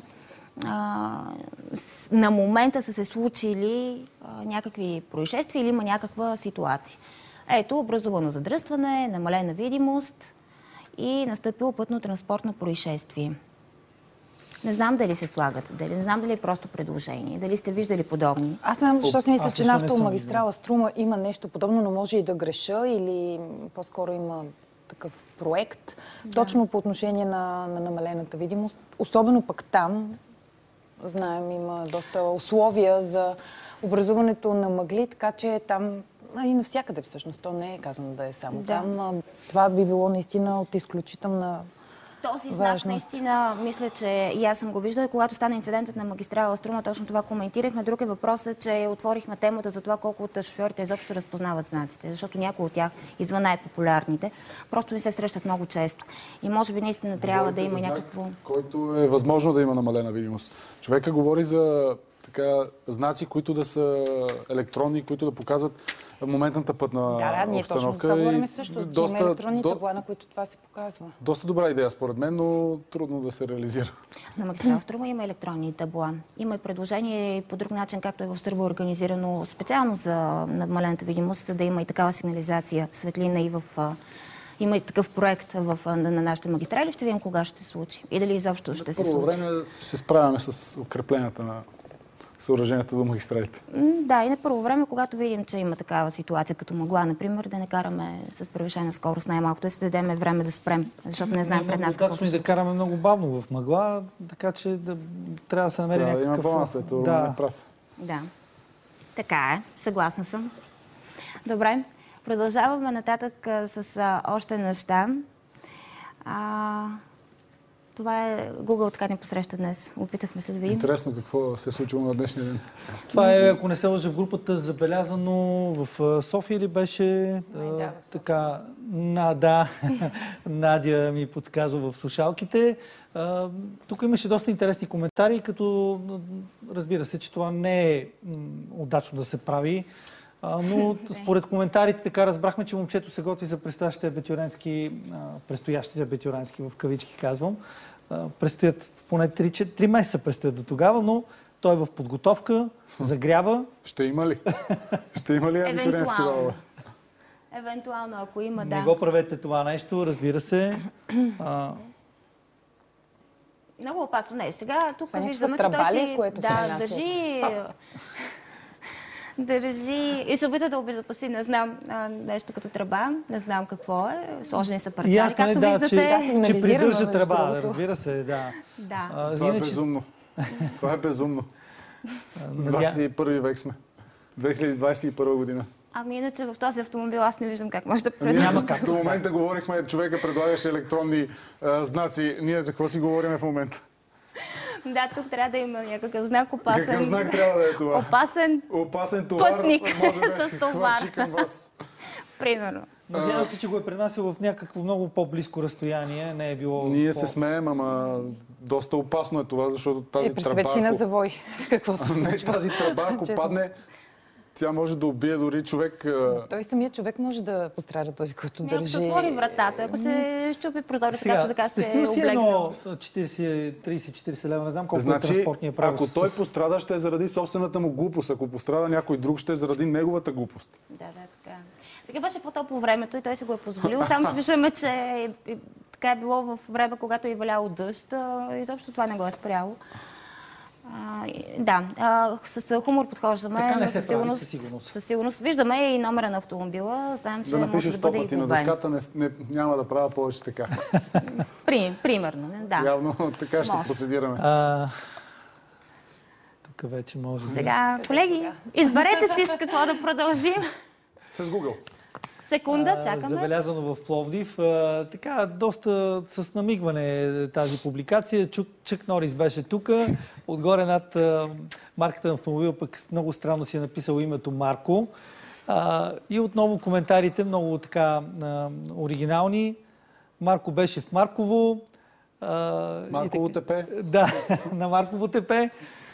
на момента са се случили някакви происшествия или има някаква ситуация. Ето, образувано задръстване, намалена видимост и настъпило пътно-транспортно происшествие. Не знам дали се слагат, не знам дали е просто предложение, дали сте виждали подобни. Аз не знам защо си мисля, че на автомагистрала Струма има нещо подобно, но може и да греша или по-скоро има такъв проект, точно по отношение на намалената видимост. Особено пък там, знаем, има доста условия за образуването на мъгли, така че там и навсякъде всъщност, то не е казано да е само там. Това би било наистина от изключителна този знак наистина, мисля, че и аз съм го виждала. Когато стана инцидентът на магистрала Струма, точно това коментирахме. Друг е въпросът, че отворихме темата за това колко от шофьорите изобщо разпознават знаците, защото някои от тях, извън най-популярните, просто не се срещат много често. И може би наистина трябва да има някакво... Който е възможно да има намалена видимост. Човека говори за знаци, които да са електронни, които да показват моментната пътна обстановка. Ние точно това говорим също, че има електронни табла, на които това се показва. Доста добра идея, според мен, но трудно да се реализира. На магистрала Струма има електронни табла. Има и предложение по друг начин, както е в Сърбия организирано специално за намалената видимост, да има и такава сигнализация, светлина и в... Има и такъв проект на нашите магистрали. Ще видим кога ще се случи и дали изобщо ще се случи. Първо време се справяме с укрепленията на съоръженията до магистралите. Да, и на първо време, когато видим, че има такава ситуация като мъгла, например, да не караме с превишена скорост най-малкото, да си дадем време да спрем, защото не знаем пред нас какво се случва. Да караме много бавно в мъгла, така че трябва да се намери някакъв... Трябва да има баланс, ето не прав. Да, така е, съгласна съм. Добре, продължаваме нататък с още неща. Това е Google така ни посреща днес. Опитахме се да видим. Интересно какво се е случило на днешния ден. Това е, ако не се лъжа, в групата забелязано в София ли беше така... Надя ми подсказва в слушалките. Тук имаше доста интересни коментари, като разбира се, че това не е удачно да се прави. Но според коментарите така разбрахме, че момчето се готви за предстоящите абитюрентски, в кавички казвам. Предстоят поне 3 месеца предстоят до тогава, но той е в подготовка, загрява. Ще има ли? Ще има ли абитюрентски балове? Евентуално, ако има, да. Не го правете това нещо, разбира се. Много опасно. Не, сега тук виждаме, че той си държи и се опита да обезопаси, не знам, нещо като тръба, не знам какво е, сложени са парцали, както виждате. Че придържа тръба, разбира се, да. Това е безумно. Това е безумно. 21 век сме. 2021 година. Ами иначе в този автомобил аз не виждам как може да предлагаме. До момента говорихме, човека предлагаше електронни знаци. Ние за какво си говорим в момента? Да, тук трябва да има някакъв знак опасен. Какъв знак трябва да е това? Опасен товар, пътник може да с товар. към вас. Примерно. Надявам се, че го е пренасил в някакво много по-близко разстояние. Не е било... Ние се смеем, ама доста опасно е това, защото тази тръба... Представете си на завой. Какво се случва? Тази тръба, ако падне, тя може да убие дори човек. Той самият човек може да пострада, този, който държи. Ако се отвори вратата, ако се щупи прозореца, както така се облегне. Спестил си едно 30-40 лева, не знам колко е транспортния превоз. Ако той пострада, ще е заради собствената му глупост. Ако пострада някой друг, ще е заради неговата глупост. Да, така. Сега беше по-топло времето и той се го е позволил. Само че виждаме, че така е било в време, когато е валяло дъжд. Изобщо това не го е спряло. Да, с хумор подхождаме. Така не се прави, със сигурност. Виждаме и номера на автомобила. Знаем, че може да бъде и глобен. На дъската няма да правя повече така. Примерно, да. Явно така ще процедираме. Тук вече може да... Сега, колеги, изберете си с какво да продължим. С Google. Секунда, чакаме. Забелязано в Пловдив. Така, доста с намигване тази публикация. Чък Норис беше тук. Отгоре над марката на автомобила пък много странно си е написал името Марко. И отново коментарите много така оригинални. Марко беше в Марково. Марково тепе. Да, на Марково тепе.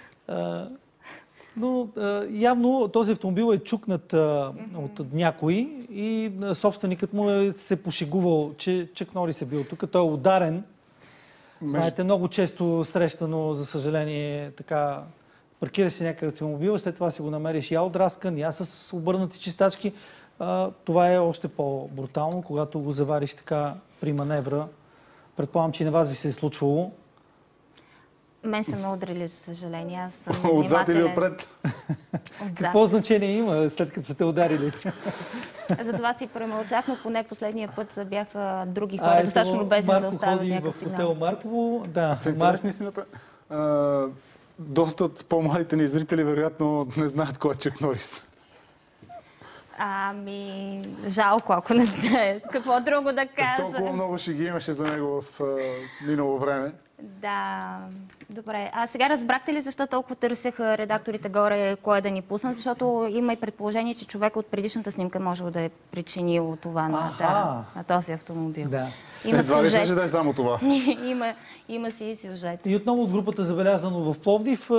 Но явно този автомобил е чукнат от някой и собственикът му се пошегувал, че Чак Норис е бил тук. Той е ударен. Знаете, много често срещано, за съжаление, така, паркира си някакъв автомобил, след това си го намериш я отраскан, я с обърнати чистачки. Това е още по-брутално, когато го завариш така при маневра. Предполагам, че и на вас ви се е случвало. Мен са ме удрили, за съжаление. Аз съм внимателен. Отзад или отпред? Какво значение има, след като са те ударили? За това си премълчах, но поне последния път бяха други хора. Достатъчно любезни да оставят някакъв сигнал. В хотел Марково, да. В интерес на истината, доста от по-младите ни зрители вероятно не знаят кой е Чак Норис. Жалко, ако не знаят. Какво друго да кажа? Толкова много шеги имаше за него в минало време. Да, добре. А сега разбрахте ли защо толкова търсеха редакторите горе кой да ни пуснат? Защото има и предположение, че човек от предишната снимка може да е причинил това на този автомобил. Да. Едва ли ще да е само това? Има си и сюжет. И отново от групата забелязано в Пловдив.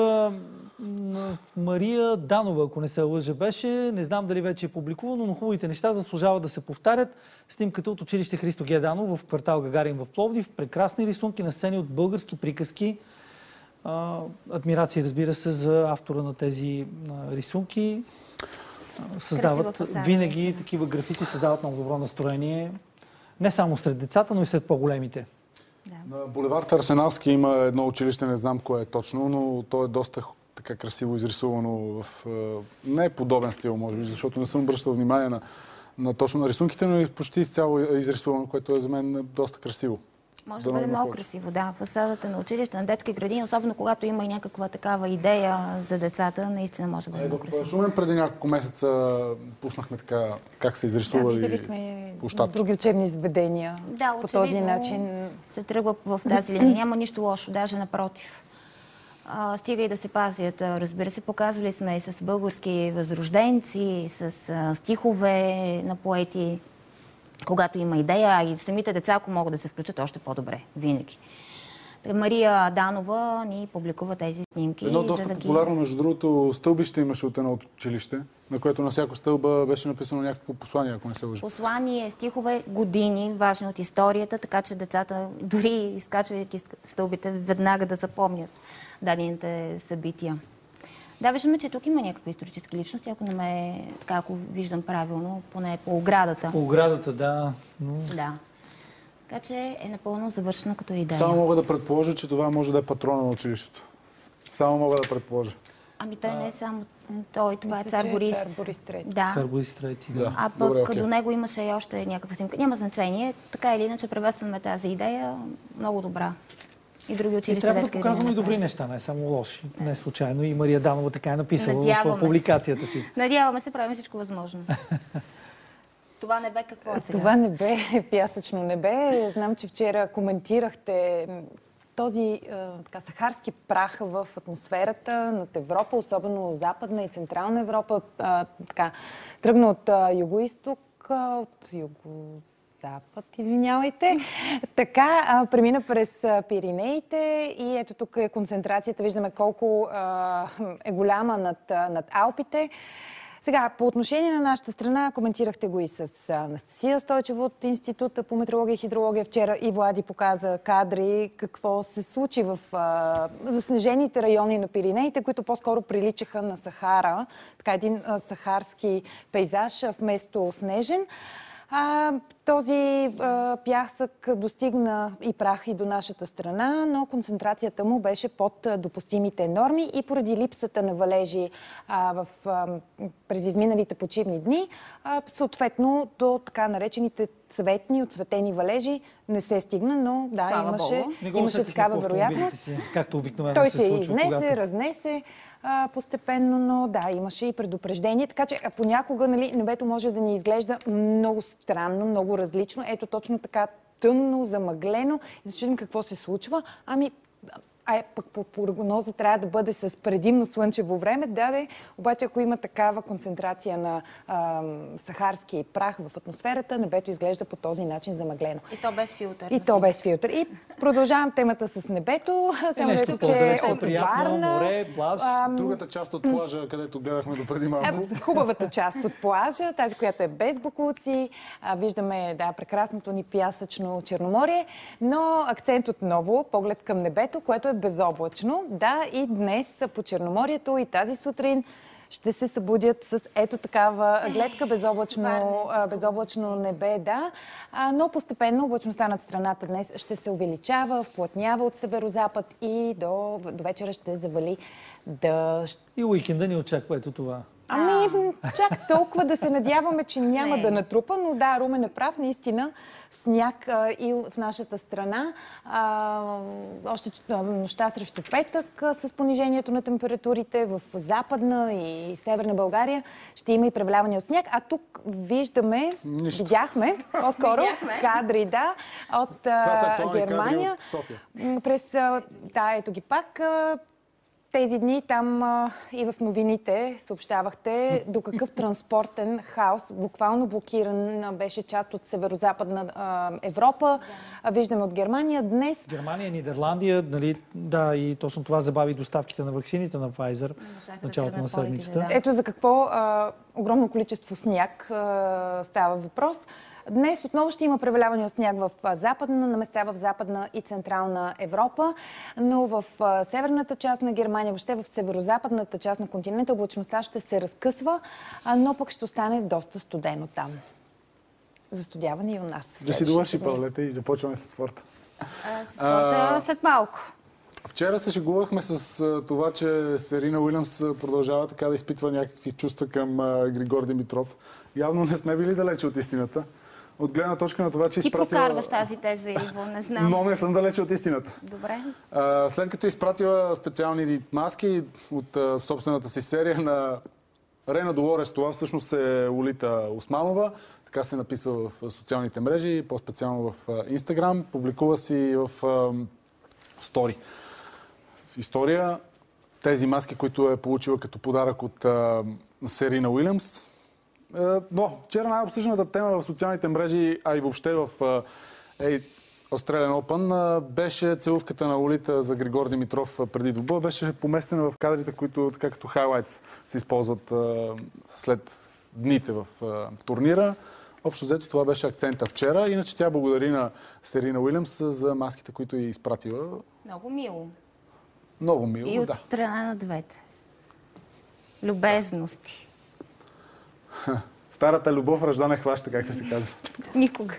Мария Данова, ако не се лъжа, беше. Не знам дали вече е публикувано, но хубавите неща заслужават да се повтарят. Снимката от училище Христо Геданов в квартал Гагарин в Пловдив. Прекрасни рисунки на сцени от български приказки. Адмирации, разбира се, за автора на тези рисунки. Създават винаги такива графити, създават много добро настроение. Не само сред децата, но и сред по-големите. На булевард Арсеналски има едно училище, не знам кое е точно, но то е доста така красиво изрисувано в не подобен стил, може би, защото не съм обръщал внимание на точно на рисунките, но и почти изцяло изрисувано, което е за мен доста красиво. Може да бъде много красиво, да. Фасадата на училище, на детски градини, особено когато има и някаква такава идея за децата, наистина може да бъде много красиво. В Шумен преди няколко месеца пуснахме така как се изрисували площадки. Други учебни заведения по този начин. Се тръгва в тази линия. Няма нищо лошо, даже напротив. Стига и да се пазят. Разбира се, показвали сме и с български възрожденци, с стихове на поети, когато има идея, и самите деца, ако могат да се включат, още по-добре. Винаги. Мария Данова ни публикува тези снимки. Едно доста популярно, между другото, стълбище имаше от едно от училище, на което на всяко стълба беше написано някакво послание, ако не се лъжа. Послание, стихове, години, важни от историята, така че децата, дори изкачвайки стълбите, веднага да запомнят дадените събития. Да, виждаме, че тук има някакви исторически личности, ако не ме, така, ако виждам правилно, поне по оградата. По оградата, да. Да. Така че е напълно завършена като идея. Само мога да предположа, че това може да е патрона на училището. Само мога да предположа. Той не е само той, това е цар Борис. Цар Борис III. Да. Цар Борис III, да. А пък до него имаше и още някаква снимка. Няма значение. Така или иначе приветстваме тази идея. Много добра. И други училища. И трябва да показваме и добри неща, не само лоши. Не случайно. И Мария Данова така е написала в публикацията си. Надяваме се, правим всичко възможно. Това небе какво е сега? Това небе е пясъчно небе. Знам, че вчера коментирахте този сахарски прах в атмосферата над Европа, особено Западна и Централна Европа. Тръгна от юго-исток, от юго-запад, извинявайте. Така, премина през Пиринеите и ето тук е концентрацията. Виждаме колко е голяма над Алпите. Сега, по отношение на нашата страна, коментирахте го и с Анастасия Стойчева от Института по метеорология и хидрология. Вчера и Влади показа кадри какво се случи в заснежените райони на Пиринеите, които по-скоро приличаха на Сахара. Така един сахарски пейзаж вместо снежен. Този пясък достигна и прах и до нашата страна, но концентрацията му беше под допустимите норми и поради липсата на валежи през изминалите почивни дни, съответно до така наречените цветни, отцветени валежи не се стигна, но да, имаше такава вероятност. Както обикновено той се случва, изнесе, разнесе постепенно, но да, имаше и предупреждение. Така че понякога небето може да ни изглежда много странно, много различно. Ето точно така тъмно, замъглено. И да чудим какво се случва. пък по прогноза трябва да бъде с предимно слънчево време. Обаче ако има такава концентрация на сахарски прах в атмосферата, небето изглежда по този начин замъглено. И то без филтър. И то без филтър. И продължавам темата с небето. Само нещо че от Варна, море, плаж. Другата част от плажа, където гледахме допреди малко. Хубавата част от плажа, тази, която е без боклуци. Виждаме прекрасното ни пясъчно Черноморие, но акцент отново, поглед към небето, което е безоблачно. Да, и днес по Черноморието и тази сутрин ще се събудят с ето такава гледка, безоблачно небе, но постепенно облачността над страната днес ще се увеличава, вплътнява от северозапад и до вечера ще завали дъжд. И уикенда ни очаква ето това. Чак толкова да се надяваме, че няма да натрупа, но да, Румен е прав, наистина сняг и в нашата страна. Още нощта срещу петък с понижението на температурите в Западна и Северна България ще има и преваляване от сняг. А тук видяхме по-скоро кадри, от Германия. От София. Ето ги пак. Тези дни там и в новините съобщавахте до какъв транспортен хаос, буквално блокиран беше част от северо-западна Европа. Виждаме от Германия днес. Германия, Нидерландия, и точно това забави доставките на ваксините на Pfizer в началото на седмицата. Ето за какво огромно количество сняг става въпрос. Днес отново ще има преваляване от сняг на места в Западна и Централна Европа, но в северната част на Германия, въобще в северо-западната част на континента, облачността ще се разкъсва, но пък ще остане доста студено там. Застудяване и у нас. Да си довърши, Павлета, и започваме с спорта. С спорта след малко. Вчера се шегувахме с това, че Серина Уилямс продължава така да изпитва някакви чувства към Григор Димитров. Явно не сме били далече от истината. От гледна точка на това, че изпратила... Ти прокарваш тази теза, Иво, не знам. Но не съм далече от истината. Добре. След като изпратила специални маски от собствената си серия на Рена Долорес, това всъщност е Лолита Османова, така се написа в социалните мрежи, по-специално в Инстаграм, публикува си в стори. В история тези маски, които е получила като подарък от Серина Уилямс. Но вчера най-обсъжданата тема в социалните мрежи, а и въобще в Australian Open беше целувката на Лолита за Григор Димитров преди двубоя. Беше поместена в кадрите, които така като хайлайтс се използват след дните в турнира. Общо взето това беше акцента вчера. Иначе тя благодари на Серина Уилямс за маските, които й изпратила. Много мило. Много мило, и от страна на двете. Любезности. Старата любов ражда не хваща, както се казва. Никога.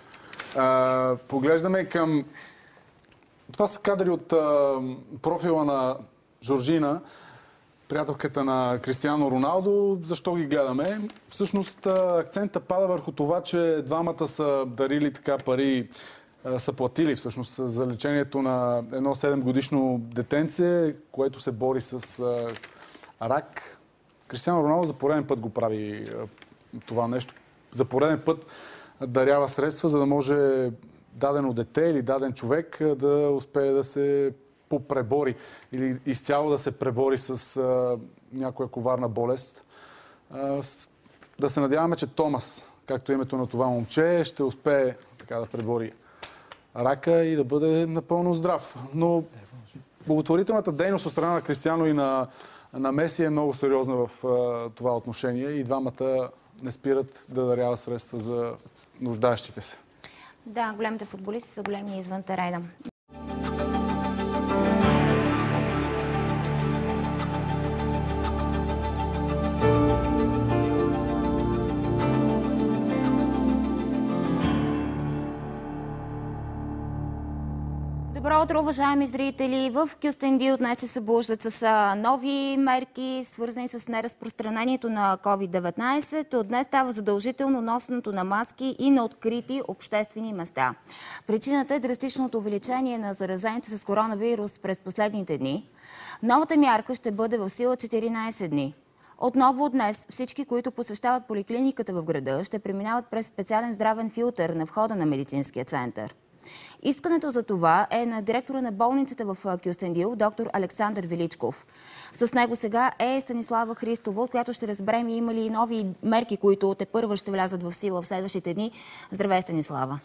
Поглеждаме към... Това са кадри от профила на Жоржина, приятелката на Кристиано Роналдо. Защо ги гледаме? Всъщност акцента пада върху това, че двамата са дарили така пари, са платили всъщност за лечението на едно 7-годишно детенце, което се бори с рак. Кристиано Роналдо за пореден път го прави това нещо. За пореден път дарява средства, за да може дадено дете или даден човек да успее да се попребори или изцяло да се пребори с някоя коварна болест. Да се надяваме, че Томас, както името на това момче, ще успее така да пребори рака и да бъде напълно здрав. Но благотворителната дейност от страна на Кристиано и на Меси е много сериозна в това отношение и двамата не спират да даряват средства за нуждаещите се. Да, големите футболисти са големи извън терена. Добро утро, уважаеми зрители! В Кюстендил днес се събуждат с нови мерки, свързани с неразпространението на COVID-19. От днес става задължително носенето на маски и на открити обществени места. Причината е драстичното увеличение на заразените с коронавирус през последните дни. Новата мярка ще бъде в сила 14 дни. Отново от днес всички, които посещават поликлиниката в града, ще преминават през специален здравен филтър на входа на медицинския център. Искането за това е на директора на болницата в Кюстендил, доктор Александър Величков. С него сега е Станислава Христова, от която ще разберем има ли нови мерки, които тепърва ще влязат в сила в следващите дни. Здравей, Станислава!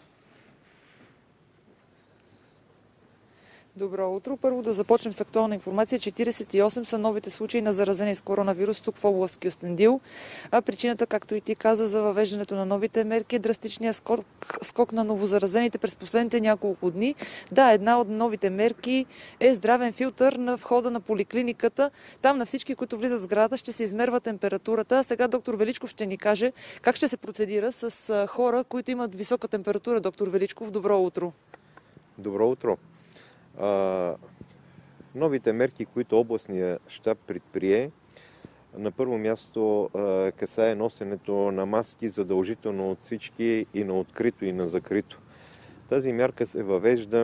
Добро утро. Първо да започнем с актуална информация. 48 са новите случаи на заразени с коронавирус тук в област Кюстендил. А причината, както и ти каза, за въвеждането на новите мерки е драстичния скок на новозаразените през последните няколко дни. Да, една от новите мерки е здравен филтър на входа на поликлиниката. Там на всички, които влизат в сградата, ще се измерва температурата. Сега доктор Величков ще ни каже как ще се процедира с хора, които имат висока температура. Доктор Величков, добро утро. Добро утро. Новите мерки, които областния щаб предприе, на първо място касае носенето на маски задължително от всички и на открито и на закрито. Тази мярка се въвежда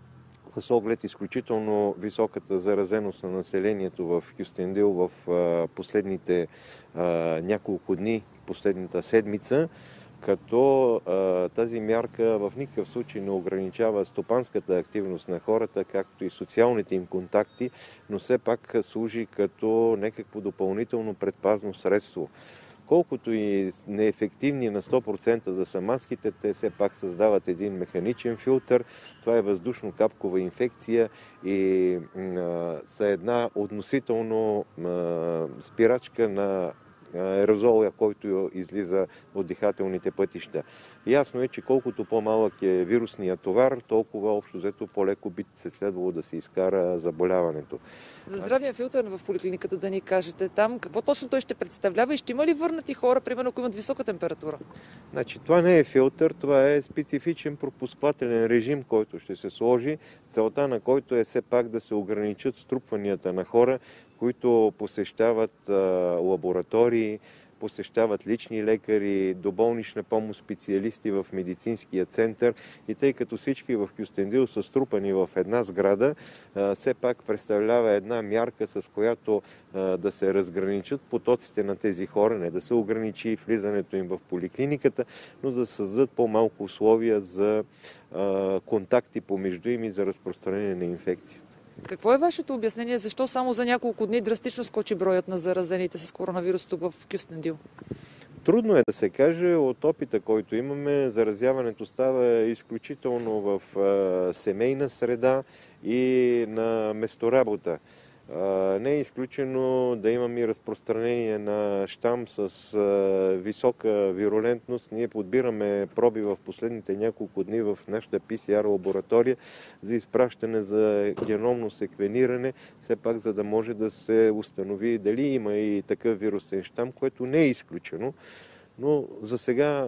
с оглед изключително високата заразеност на населението в Кюстендил в последните няколко дни, последната седмица, като тази мярка в никакъв случай не ограничава стопанската активност на хората, както и социалните им контакти, но все пак служи като някакво допълнително предпазно средство. Колкото и неефективни на 100% да са маските, те все пак създават един механичен филтър. Това е въздушно-капкова инфекция и са една относително спирачка на аерозола, който излиза от дихателните пътища. Ясно е, че колкото по-малък е вирусният товар, толкова общо взето по-леко би се следвало да се изкара заболяването. За здравия филтър в поликлиниката да ни кажете там, какво точно той ще представлява и ще има ли върнати хора, примерно, ако имат висока температура? Значи, това не е филтър, това е специфичен пропусквателен режим, който ще се сложи, целта на който е все пак да се ограничат струпванията на хора, които посещават лаборатории, посещават лични лекари, доболнична помощ, специалисти в медицинския център. И тъй като всички в Кюстендил са струпани в една сграда, все пак представлява една мярка, с която да се разграничат потоците на тези хора, не да се ограничи влизането им в поликлиниката, но да създадат по-малко условия за контакти помежду им и за разпространение на инфекцията. Какво е вашето обяснение, защо само за няколко дни драстично скочи броят на заразените с коронавирус тук в Кюстендил? Трудно е да се каже. От опита, който имаме, заразяването става изключително в семейна среда и на месторабота. Не е изключено да имаме и разпространение на щам с висока вирулентност. Ние подбираме проби в последните няколко дни в нашата PCR лаборатория за изпращане за геномно секвениране, все пак за да може да се установи дали има и такъв вирусен щам, което не е изключено. Но за сега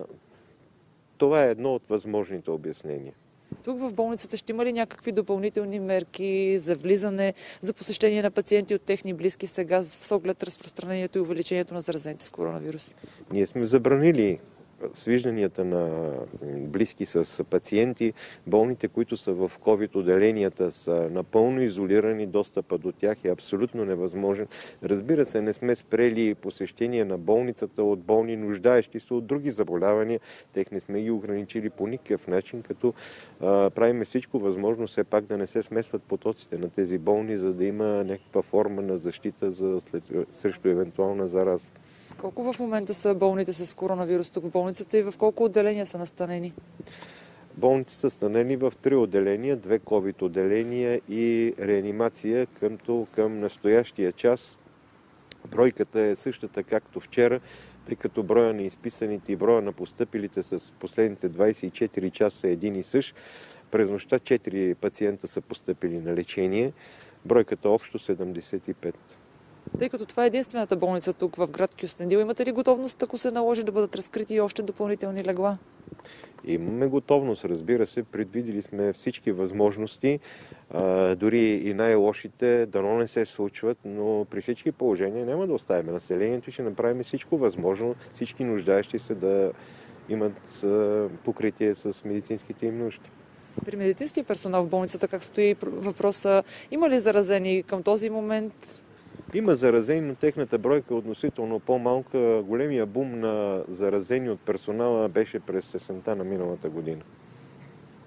това е едно от възможните обяснения. Тук в болницата ще има ли някакви допълнителни мерки за влизане, за посещение на пациенти от техни близки сега с оглед разпространението и увеличението на заразените с коронавирус? Ние сме забранили свижданията на близки с пациенти. Болните, които са в COVID отделенията, са напълно изолирани. Достъпът до тях е абсолютно невъзможен. Разбира се, не сме спрели посещение на болницата от болни, нуждаещи се от други заболявания. Тех не сме ги ограничили по никакъв начин, като правим всичко възможно все пак да не се смесват потоците на тези болни, за да има някаква форма на защита срещу евентуална зараза. Колко в момента са болните с коронавирус тук в болницата и в колко отделения са настанени? Болните са настанени в 3 отделения, 2 COVID отделения и реанимация, към настоящия час. Бройката е същата както вчера, тъй като броя на изписаните и броя на постъпилите с последните 24 часа е един и същ. През нощта 4 пациента са постъпили на лечение, бройката общо 75. Тъй като това е единствената болница тук в град Кюстендил, имате ли готовност, ако се наложи, да бъдат разкрити и още допълнителни легла? Имаме готовност, разбира се. Предвидили сме всички възможности, дори и най-лошите, дано не се случват, но при всички положения няма да оставим населението и ще направим всичко възможно, всички нуждаещи се да имат покритие с медицинските им нужди. При медицинския персонал в болницата, как стои въпроса, има ли заразени към този момент? Има заразени, но техната бройка е относително по-малка. Големия бум на заразени от персонала беше през есента на миналата година.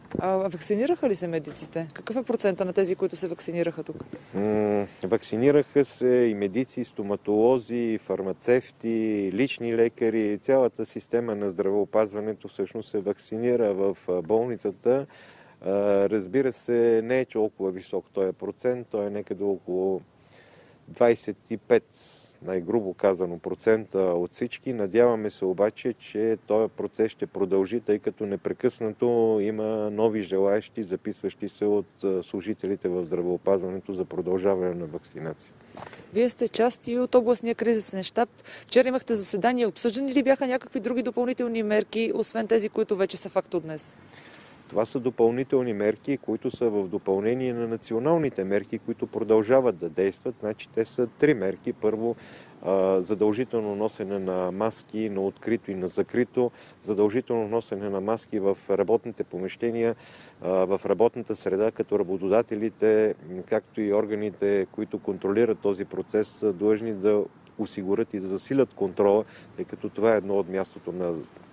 Вакцинираха ли се медиците? Какъв е процента на тези, които се вакцинираха тук? Вакцинираха се и медици, и стоматолози, и фармацевти, лични лекари. Цялата система на здравеопазването всъщност се вакцинира в болницата. Разбира се, не е толкова висок този процент, той е някъде около 25, най-грубо казано, процента от всички. Надяваме се обаче, че този процес ще продължи, тъй като непрекъснато има нови желаещи, записващи се от служителите в здравеопазването за продължаване на вакцинация. Вие сте част и от областния кризисен щаб. Вчера имахте заседание. Обсъждани ли бяха някакви други допълнителни мерки, освен тези, които вече са факт от днес? Това са допълнителни мерки, които са в допълнение на националните мерки, които продължават да действат. Значи те са 3 мерки. Първо, задължително носене на маски на открито и на закрито, задължително носене на маски в работните помещения, в работната среда, като работодателите, както и органите, които контролират този процес, са длъжни да осигурят и да засилят контрола, тъй като това е едно от мястото на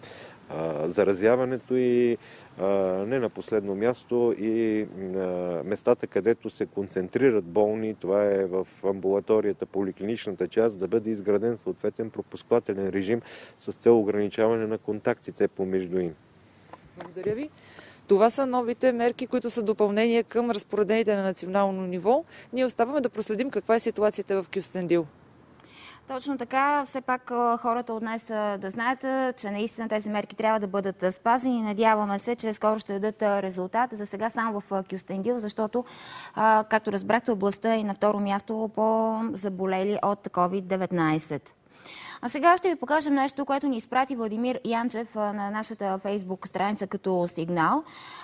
заразяването и не на последно място и местата, където се концентрират болни, това е в амбулаторията, поликлиничната част, да бъде изграден съответен пропускателен режим с цел ограничаване на контактите помежду им. Благодаря ви. Това са новите мерки, които са допълнение към разпоредените на национално ниво. Ние оставаме да проследим каква е ситуацията в Кюстендил. Точно така, все пак хората от днес да знаят, че наистина тези мерки трябва да бъдат спазени. Надяваме се, че скоро ще дадат резултат. За сега само в Кюстендил, защото, както разбрахте, областта е на второ място по заболели от COVID-19. А сега ще ви покажем нещо, което ни изпрати Владимир Янчев на нашата фейсбук страница като сигнал.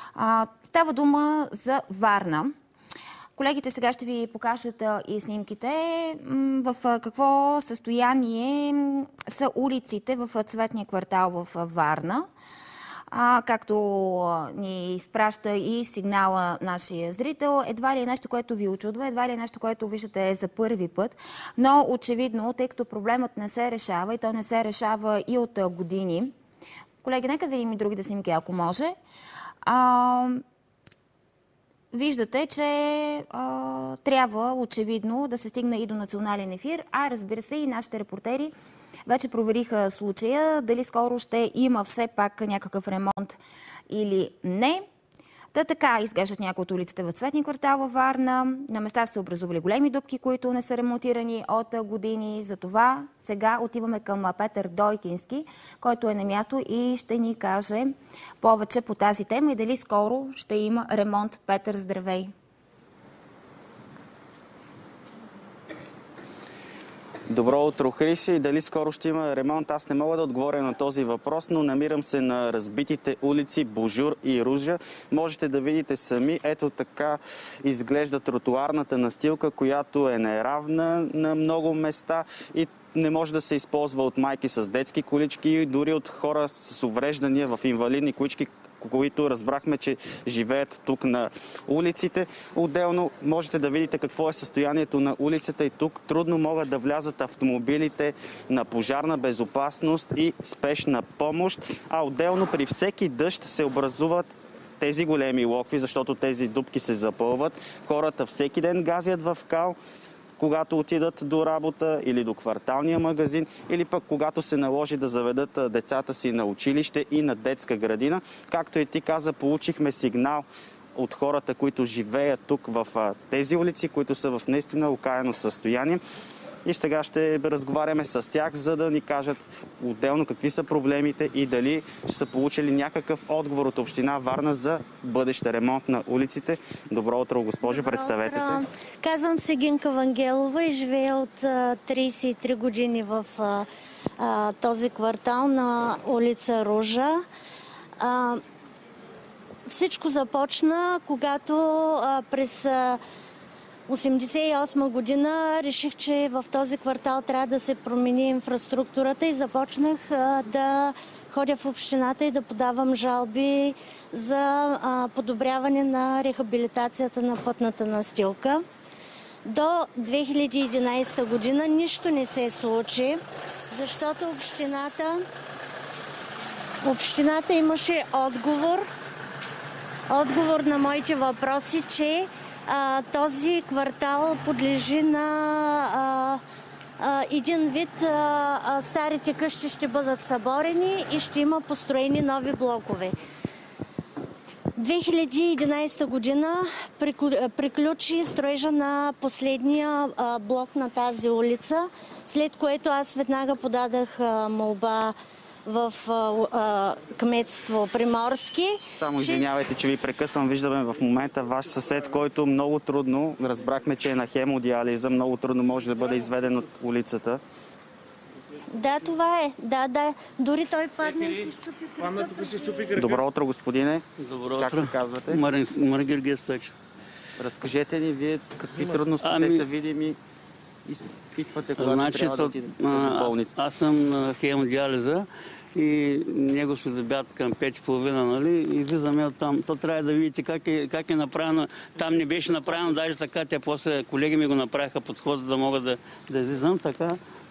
Става дума за Варна. Колегите сега ще ви покажат и снимките в какво състояние са улиците в цветния квартал в Варна. Както ни изпраща и сигнала нашия зрител, едва ли е нещо, което ви очудва, едва ли е нещо, което виждате за първи път, но очевидно, тъй като проблемът не се решава и то не се решава и от години. Колеги, нека да видим и другите снимки, ако може. Виждате, че трябва очевидно да се стигне и до национален ефир, а разбира се и нашите репортери вече провериха случая, дали скоро ще има все пак някакъв ремонт или не. Така изглеждат някои от улиците в цветния квартал във Варна. На места са се образували големи дупки, които не са ремонтирани от години. Затова сега отиваме към Петър Дойкински, който е на място и ще ни каже повече по тази тема и дали скоро ще има ремонт. Петър, здравей! Добро утро, Хриси. Дали скоро ще има ремонт? Аз не мога да отговоря на този въпрос, но намирам се на разбитите улици Божур и Ружа. Можете да видите сами. Ето така изглежда тротуарната настилка, която е неравна на много места и не може да се използва от майки с детски колички и дори от хора с увреждания в инвалидни колички, които разбрахме, че живеят тук на улиците. Отделно можете да видите какво е състоянието на улицата и тук трудно могат да влязат автомобилите на пожарна безопасност и спешна помощ, а отделно при всеки дъжд се образуват тези големи локви, защото тези дупки се запълват. Хората всеки ден газят в кал, когато отидат до работа или до кварталния магазин, или пък когато се наложи да заведат децата си на училище и на детска градина. Както и ти каза, получихме сигнал от хората, които живеят тук в тези улици, които са в наистина окаяно състояние. И сега ще разговаряме с тях, за да ни кажат отделно какви са проблемите и дали ще са получили някакъв отговор от община Варна за бъдещ ремонт на улиците. Добро утро, госпожо, представете се. Казвам се Гинка Вангелова и живея от 33 години в този квартал на улица Ружа. Всичко започна, когато през 1988 година реших, че в този квартал трябва да се промени инфраструктурата и започнах да ходя в общината и да подавам жалби за подобряване на рехабилитацията на пътната настилка. До 2011 година нищо не се случи, защото общината имаше отговор отговор на моите въпроси, че този квартал подлежи на един вид старите къщи ще бъдат съборени и ще има построени нови блокове. 2011 година приключи строежа на последния блок на тази улица, след което аз веднага подадах молба в кметство Приморски. Само извинявайте, че ви прекъсвам. Виждаме в момента ваш съсед, който много трудно, разбрахме, че е на хемодиализа, много трудно може да бъде изведен от улицата. Да, това е. Да. Дори той падне и се щупи кръка. Добро утро, господине. Добро как утро. се казвате? Маргир Гестач. Разкажете ни вие какви трудности те са видими изпитвате, когато трябва да отидете в болница. Аз съм на хемодиализа и него се забят към 5:30, нали? И влизаме оттам. То трябва да видите как е направено. Там не беше направено даже така. Те после колеги ми го направиха подход, за да мога да излизам така.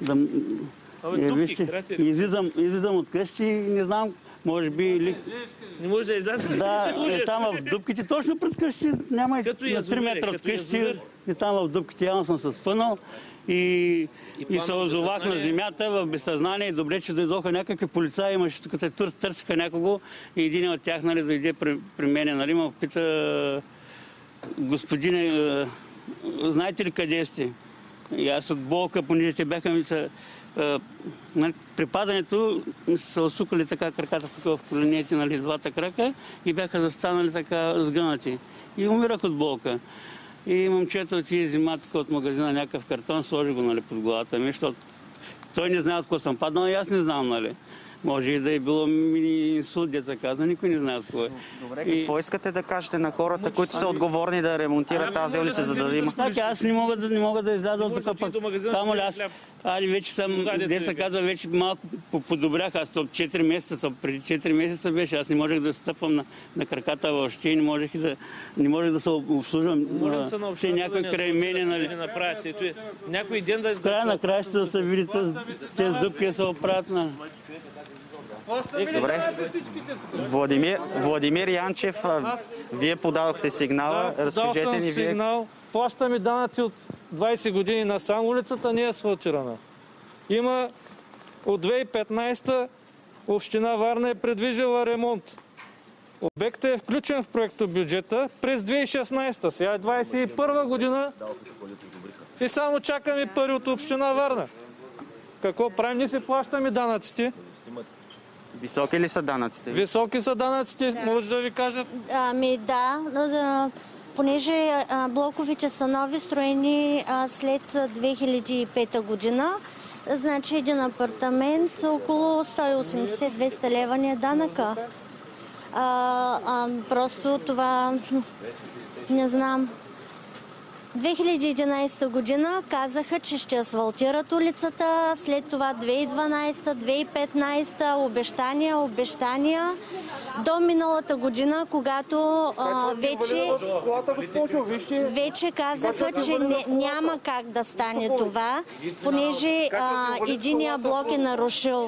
Излизам от къщи и не знам, може би... Не може да изляза? Да, там в дупките, точно пред къщи, няма и на 3 метра от къщи. И там в дупките явно съм се спънал и се озовах на земята в безсъзнание. И добре, че дойдоха някакви полицаи, имаше тук търсиха някого и един от тях, нали, дойде при мене, нали, ме пита: господине, знаете ли къде сте? И аз от болка, понеже те бяха ми при падането ми се осукали така краката в коленете, нали, двата крака и бяха застанали така сгънати. И умирах от болка. И момчето отиде взима от магазина някакъв картон, сложи го, нали, под главата ми, защото той не знае от какво съм паднал и аз не знам, нали. Може и да е било инсулт, деца казва, никой не знае от какво е. Добре, какво искате да кажете на хората, които са отговорни да ремонтират тази улица, за да има? Аз не мога да изляза от така пък. Само ли аз вече съм, деца казва, вече малко подобрях. Аз от 4 месеца, преди 4 месеца беше. Аз не можех да стъпвам на краката въобще и не можех да се обслужвам. Все някой край мене, нали. Някой ден да... В края на краищата да се видите, тези дупки да се оправят на... Добре. Владимир Янчев, вие подадохте сигнала. Разкажете ни вие. Плащаме данъци от 20 години насам. Улицата не е асфалтирана. Има от 2015 община Варна е предвижила ремонт. Обектът е включен в проектобюджета през 2016. Сега е 2021 година и само чакаме пари от община Варна. Какво правим? Ние си плащаме данъците. Високи ли са данъците? Високи са данъците, може да ви кажат? Да, понеже блоковете са нови, строени след 2005 година, значи един апартамент около 180-200 лева не е данъка. Просто това не знам. 2011 година казаха, че ще асфалтират улицата, след това 2012, 2015 обещания до миналата година, когато вече казаха, че няма как да стане това, понеже единия блок е нарушил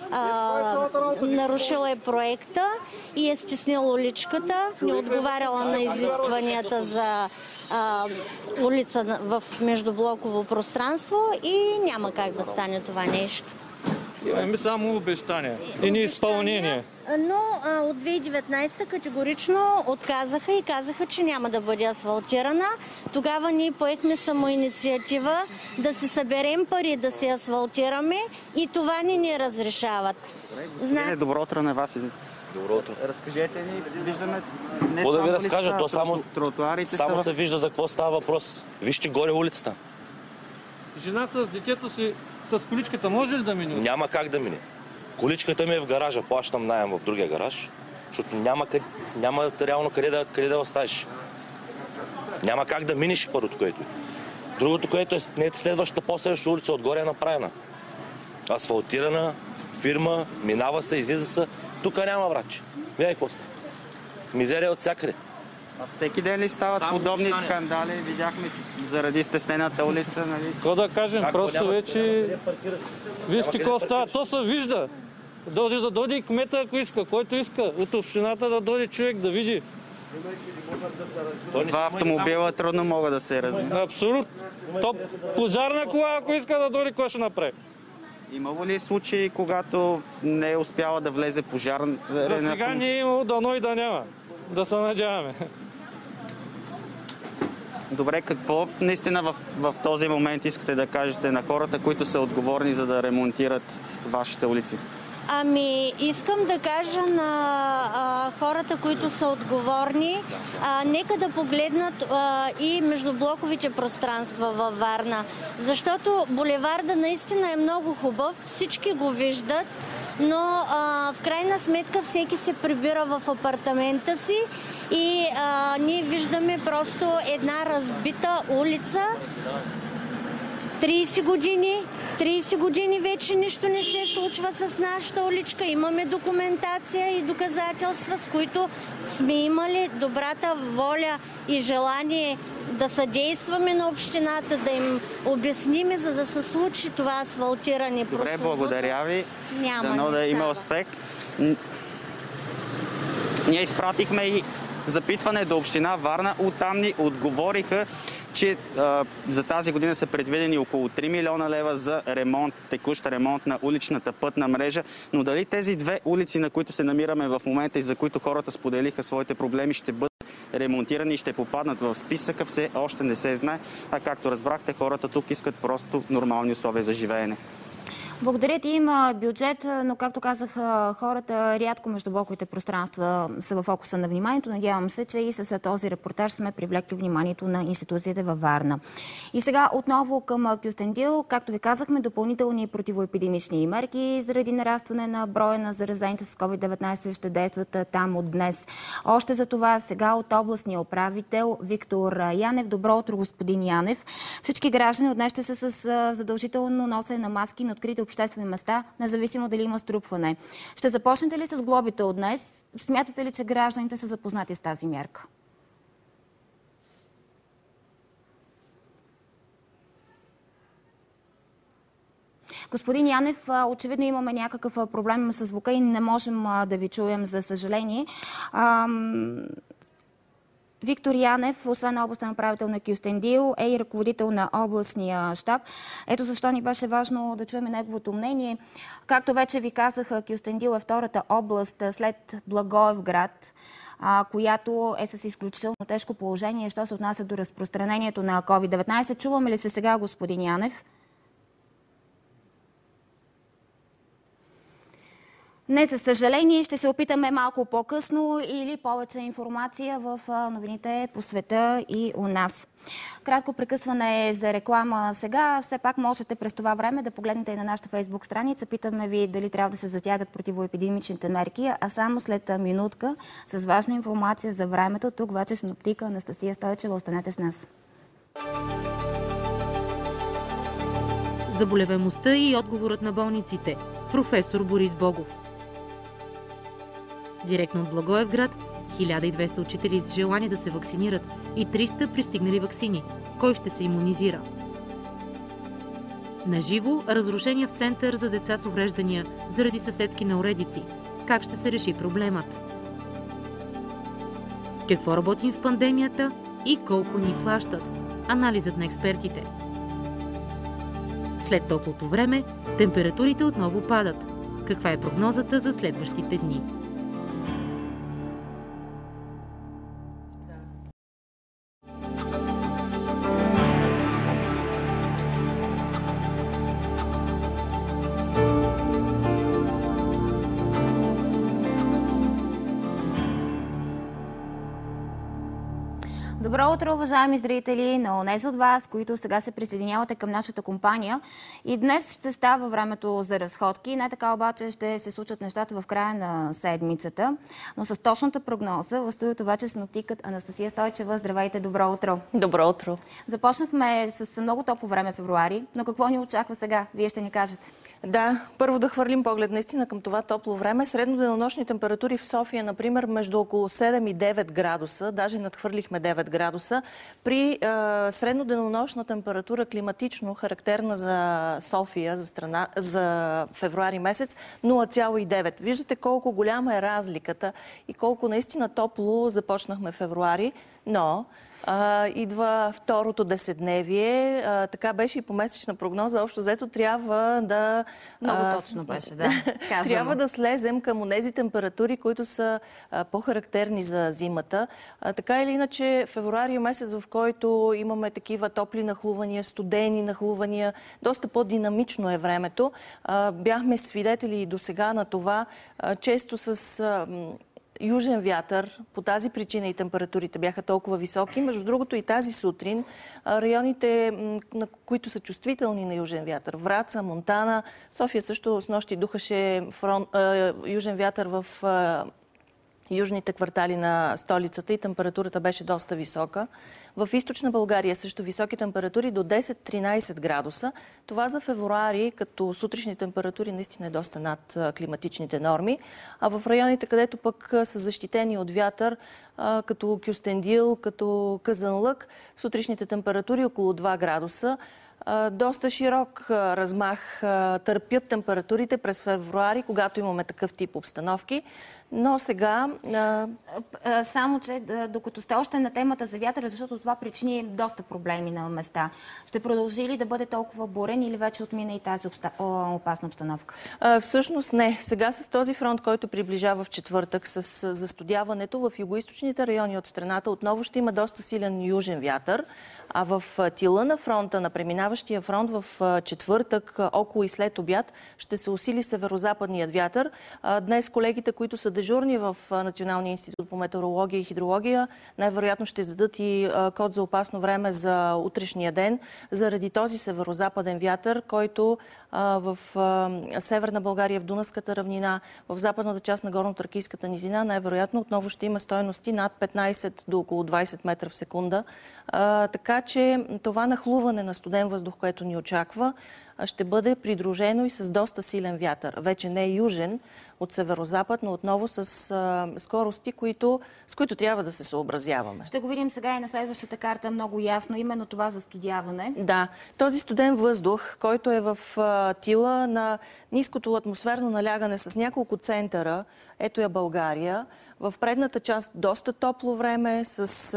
е проекта и е стеснил уличката, не отговаряла на изискванията за улица в междублоково пространство и няма как да стане това нещо. Имаме само обещания и неизпълнение. Но от 2019 категорично отказаха и казаха, че няма да бъде асфалтирана. Тогава ние поехме самоинициатива да се съберем пари, да се асфалтираме и това ни разрешават. Добро утро на вас. Добро утро. Разкажете ни, виждаме не само да ви разкажа, то тротуарите само се вижда за какво става въпрос. Вижте горе улицата. Жена с детето си с количката може ли да мине? Няма как да мине. Количката ми е в гаража, плащам наем в другия гараж, защото няма реално къде да оставиш. Няма как да минеш първото, което е. Другото, което е следващата по-следваща улица, отгоре е направена. Асфалтирана, фирма, минава се, излиза се. Тук няма, братче. Вие какво става? Мизерия от всякъде. Всеки ден ли стават подобни скандали? Видяхме, че заради стеснената улица, нали? Какво да кажем? Просто вече... Вижте какво става. То се вижда. Да дойде и кмета, ако иска. Който иска от общината да дойде човек да види. Два автомобила трудно могат да се разберат. Абсолютно. То пожарна кола, ако иска да дойде, кой ще направи? Имало ли случаи, когато не е успяла да влезе пожарна? За сега не е имало, дано и да няма. Да се надяваме. Добре, какво наистина в този момент искате да кажете на хората, които са отговорни за да ремонтират вашите улици? Ами, искам да кажа на хората, които са отговорни, нека да погледнат и междублоковите пространства във Варна. Защото булеварда наистина е много хубав, всички го виждат, но в крайна сметка всеки се прибира в апартамента си и ние виждаме просто една разбита улица. 30 години вече нищо не се случва с нашата уличка. Имаме документация и доказателства, с които сме имали добрата воля и желание да съдействаме на общината, да им обясниме, за да се случи това асфалтиране. Добре, благодаря ви. Няма да има успех. Ние изпратихме и запитване до община Варна. Оттам ни отговориха, че за тази година са предвидени около 3 милиона лева за ремонт, текущ ремонт на уличната пътна мрежа. Но дали тези две улици, на които се намираме в момента и за които хората споделиха своите проблеми, ще бъдат ремонтирани и ще попаднат в списъка, все още не се знае. А както разбрахте, хората тук искат просто нормални условия за живеене. Благодаря ти, има бюджет, но както казах, хората рядко междублоковите пространства са в фокуса на вниманието. Надявам се, че и с този репортаж сме привлекли вниманието на институциите във Варна. И сега отново към Кюстендил. Както ви казахме, допълнителни противоепидемични мерки заради нарастване на броя на заразените с COVID-19 ще действат там от днес. Още за това сега от областния управител Виктор Янев. Добро утро, господин Янев. Всички граждани от днес ще са с задължително носене на маски на открити обществени места, независимо дали има струпване. Ще започнете ли с глобите от днес? Смятате ли, че гражданите са запознати с тази мярка? Господин Янев, очевидно имаме някакъв проблем с звука и не можем да ви чуем, за съжаление. Виктор Янев, освен областен управител на Кюстендил, е и ръководител на областния щаб. Ето защо ни беше важно да чуем неговото мнение. Както вече ви казах, Кюстендил е втората област след Благоевград, която е с изключително тежко положение, що се отнася до разпространението на COVID-19. Чуваме ли се сега, господин Янев? Не, за съжаление, ще се опитаме малко по-късно или повече информация в новините по света и у нас. Кратко прекъсване за реклама сега. Все пак можете през това време да погледнете и на нашата фейсбук страница. Питаме ви дали трябва да се затягат противоепидемичните мерки, а само след минутка с важна информация за времето. Тук вече синоптика Анастасия Стойчева. Останете с нас. Заболеваемостта и отговорът на болниците. Професор Борис Богов. Директно от Благоевград, 1200 учители с желание да се вакцинират и 300 пристигнали ваксини. Кой ще се имунизира? Наживо, разрушения в център за деца с увреждания заради съседски неуредици. Как ще се реши проблемът? Какво работим в пандемията и колко ни плащат? Анализът на експертите. След топлото време, температурите отново падат. Каква е прогнозата за следващите дни? Добро утро, уважаеми зрители, на онези от вас, които сега се присъединявате към нашата компания. И днес ще става времето за разходки. Не така обаче ще се случат нещата в края на седмицата. Но с точната прогноза в студиото вече синоптикът Анастасия Стойчева. Здравейте, добро утро. Добро утро. Започнахме с много топло време в февруари, но какво ни очаква сега? Вие ще ни кажете. Да, първо да хвърлим поглед наистина към това топло време. Средноденонощни температури в София, например, между около 7 и 9 градуса, даже надхвърлихме 9 градуса. При средноденонощна температура, климатично характерна за София, за февруари месец, 0,9. Виждате колко голяма е разликата и колко наистина топло започнахме февруари, но идва второто десетдневие. Така беше и по месечна прогноза. Общо взето трябва да... Много точно беше, да. Трябва да слезем към онези температури, които са по-характерни за зимата. Така или иначе, февруари е месец, в който имаме такива топли нахлувания, студени нахлувания. Доста по-динамично е времето. Бяхме свидетели и досега на това. Често с южен вятър. По тази причина и температурите бяха толкова високи. Между другото и тази сутрин районите, на които са чувствителни на южен вятър, Враца, Монтана, София също снощи духаше южен вятър в южните квартали на столицата и температурата беше доста висока. В източна България също високи температури до 10-13 градуса. Това за февруари, като сутрешни температури, наистина е доста над климатичните норми. А в районите, където пък са защитени от вятър, като Кюстендил, като Казанлък, сутрешните температури около 2 градуса. Доста широк размах търпят температурите през февруари, когато имаме такъв тип обстановки. Но сега... Само, че докато сте още на темата за вятъра, защото това причини доста проблеми на места. Ще продължи ли да бъде толкова бурен или вече отмина и тази опасна обстановка? Всъщност не. Сега с този фронт, който приближава в четвъртък, с застудяването в югоизточните райони от страната, отново ще има доста силен южен вятър. А в тила на фронта, на преминаващия фронт в четвъртък, около и след обяд, ще се усили северо-западният вятър. Днес колегите, които са дежурни в Националния институт по метеорология и хидрология, най-вероятно ще издадат и код за опасно време за утрешния ден, заради този северо-западен вятър, който в Северна България, в Дунавската равнина, в западната част на Горно-Тракийската низина, най-вероятно отново ще има стойности над 15 до около 20 метра в секунда. Така че това нахлуване на студен въздух, което ни очаква, ще бъде придружено и с доста силен вятър. Вече не е южен от северо-запад, но отново с скорости, с които трябва да се съобразяваме. Ще го видим сега и на следващата карта много ясно, именно това застудяване. Да, този студен въздух, който е в тила на ниското атмосферно налягане с няколко центъра, ето я България, в предната част доста топло време,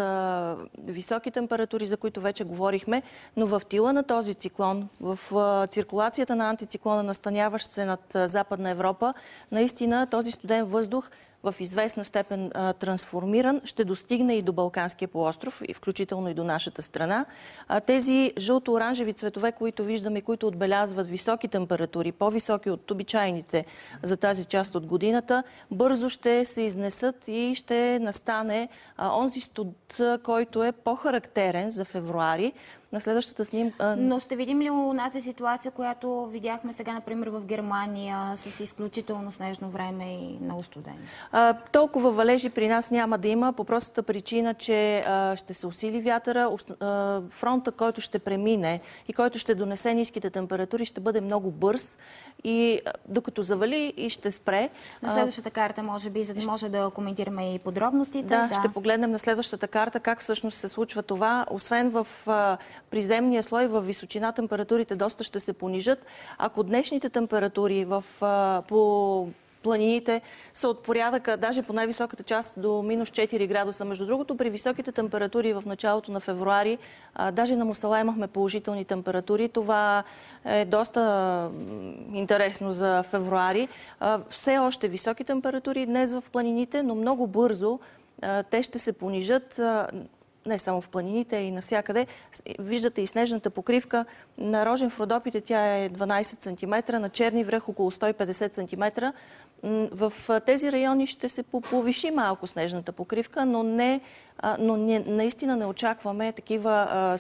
с високи температури, за които вече говорихме, но в тила на този циклон, в циркулацията на антициклона, настаняващ се над Западна Европа, наистина този студен въздух в известна степен трансформиран, ще достигне и до Балканския полуостров, и включително и до нашата страна. Тези жълто-оранжеви цветове, които виждаме, които отбелязват високи температури, по-високи от обичайните за тази част от годината, бързо ще се изнесат и ще настане онзи студ, който е по-характерен за февруари. На следващата снимка... Но ще видим ли унази ситуация, която видяхме сега, например, в Германия, с изключително снежно време и много студено? Толкова валежи при нас няма да има, по простата причина, че ще се усили вятъра. Фронта, който ще премине и който ще донесе ниските температури, ще бъде много бърз и докато завали и ще спре. На следващата карта, може би, за да може да коментираме и подробностите. Да, ще погледнем на следващата карта как всъщност се случва това. Освен в приземния слой, в височина температурите доста ще се понижат. Ако днешните температури по планините са от порядъка, даже по най-високата част, до минус 4 градуса. Между другото, при високите температури в началото на февруари, даже на Мусала имахме положителни температури. Това е доста интересно за февруари. Все още високи температури днес в планините, но много бързо те ще се понижат. Не само в планините, и навсякъде. Виждате и снежната покривка. На Рожен в Родопите тя е 12 см, на Черни връх около 150 см. В тези райони ще се повиши малко снежната покривка, но наистина не очакваме такива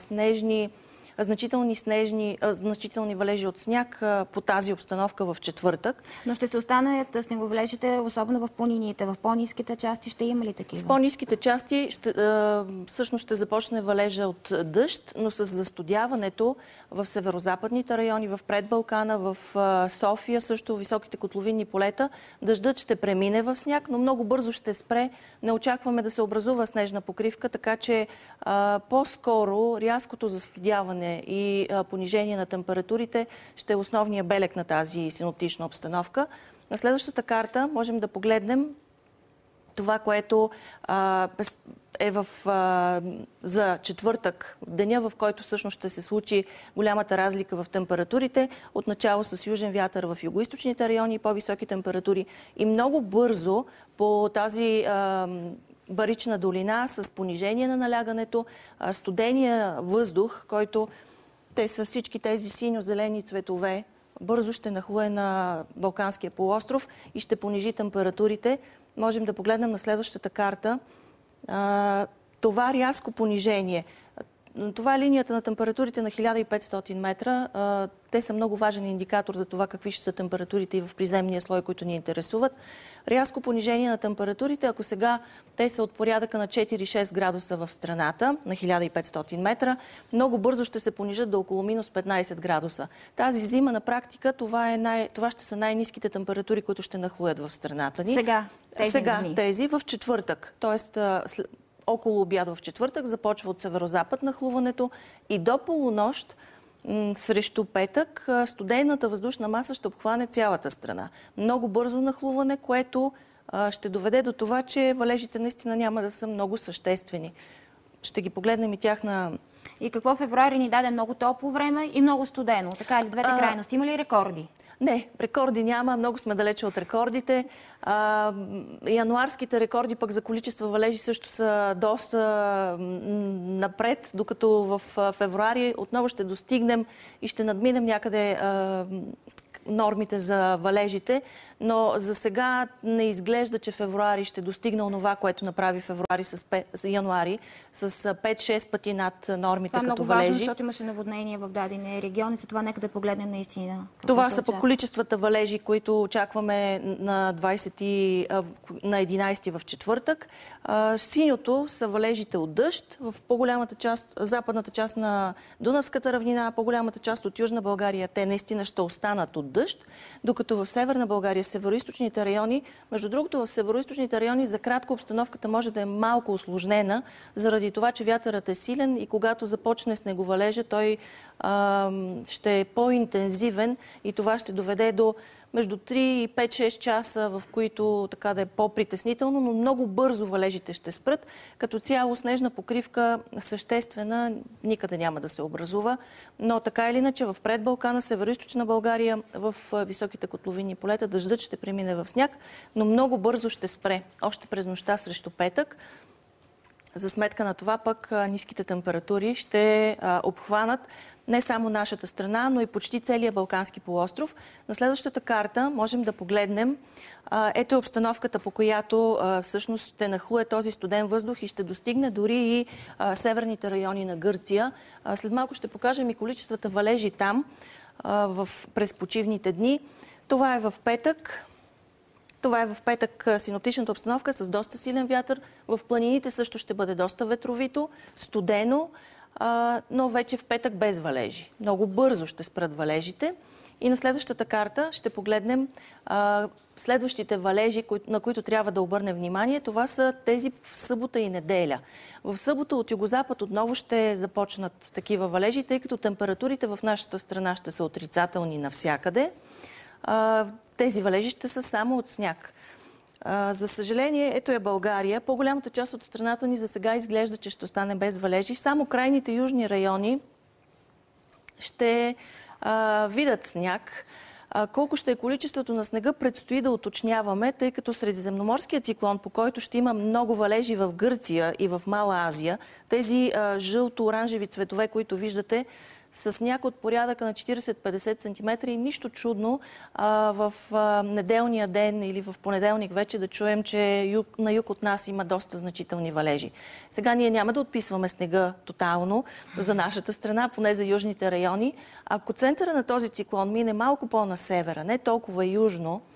значителни валежи от сняг по тази обстановка в четвъртък. Но ще се останат снеговалежите, особено в планините. В по-ниските части ще има ли такива? В по-ниските части всъщност ще започне валежа от дъжд, но с застудяването в северо-западните райони, в предбалкана, в София, също високите котловинни полета. Дъждът ще премине в сняг, но много бързо ще спре. Не очакваме да се образува снежна покривка, така че по-скоро рязкото застудяване и понижение на температурите ще е основният белег на тази синоптична обстановка. На следващата карта можем да погледнем това, което е за четвъртък, деня, в който всъщност ще се случи голямата разлика в температурите, отначало с южен вятър в югоизточните райони и по-високи температури. И много бързо по тази барична долина с понижение на налягането, студения въздух, който те са всички тези синьо-зелени цветове, бързо ще нахлуе на Балканския полуостров и ще понижи температурите. Можем да погледнем на следващата карта. Това рязко понижение. Това е линията на температурите на 1500 метра. Те са много важен индикатор за това какви ще са температурите и в приземния слой, които ни интересуват. Рязко понижение на температурите, ако сега те са от порядъка на 4-6 градуса в страната, на 1500 метра, много бързо ще се понижат до около минус 15 градуса. Тази зима на практика това ще са най-ниските температури, които ще нахлуят в страната ни. Сега тези в четвъртък, т.е. около обяд в четвъртък, започва от северозапад нахлуването и до полунощ срещу петък студената въздушна маса ще обхване цялата страна. Много бързо нахлуване, което ще доведе до това, че валежите наистина няма да са много съществени. Ще ги погледнем и тях на... И какво февруари ни даде много топло време и много студено. Така ли? Двете крайности. Има ли рекорди? Не, рекорди няма. Много сме далече от рекордите. Януарските рекорди пък за количество валежи също са доста напред, докато в февруари отново ще достигнем и ще надминем някъде нормите за валежите, но за сега не изглежда, че февруари ще достигне онова, което направи януари с 5-6 пъти над нормите като валежи. Това е много важно, защото имаше наводнения в дадени региони, за това нека да погледнем наистина. Това са по количествата валежи, които очакваме на 11 в четвъртък. Синьото са валежите от дъжд. В по-голямата част, западната част на Дунавската равнина, по-голямата част от Южна България, те наистина ще останат от дъжд, докато в Северна България, североизточните райони, между другото в североизточните райони за кратко обстановката може да е малко усложнена, заради това, че вятърът е силен и когато започне снеговалежа, той ще е по-интензивен и това ще доведе до между 3 и 5-6 часа, в които така да е по-притеснително, но много бързо валежите ще спрат. Като цяло снежна покривка съществена никъде няма да се образува, но така или иначе в предбалкана, североизточна България, в високите котловинни полета дъждът ще премине в сняг, но много бързо ще спре. Още през нощта срещу петък. За сметка на това пък ниските температури ще обхванат не само нашата страна, но и почти целия Балкански полуостров. На следващата карта можем да погледнем. Ето е обстановката, по която всъщност ще нахлуе този студен въздух и ще достигне дори и северните райони на Гърция. След малко ще покажем и количествата валежи там през почивните дни. Това е в петък. Това е в петък синоптичната обстановка с доста силен вятър. В планините също ще бъде доста ветровито, студено, но вече в петък без валежи. Много бързо ще спрат валежите. И на следващата карта ще погледнем следващите валежи, на които трябва да обърнем внимание. Това са тези в събота и неделя. В събота от югозапад отново ще започнат такива валежи, тъй като температурите в нашата страна ще са отрицателни навсякъде. Тези валежи ще са само от сняг. За съжаление, ето е България. По-голямата част от страната ни за сега изглежда, че ще остане без валежи. Само крайните южни райони ще видят сняг. Колко ще е количеството на снега, предстои да уточняваме, тъй като средиземноморският циклон, по който ще има много валежи в Гърция и в Мала Азия, тези жълто-оранжеви цветове, които виждате, с сняг от порядъка на 40-50 см и нищо чудно в неделния ден или в понеделник вече да чуем, че на юг от нас има доста значителни валежи. Сега ние няма да отписваме снега тотално за нашата страна, поне за южните райони. Ако центъра на този циклон мине малко по-на севера, не толкова южно,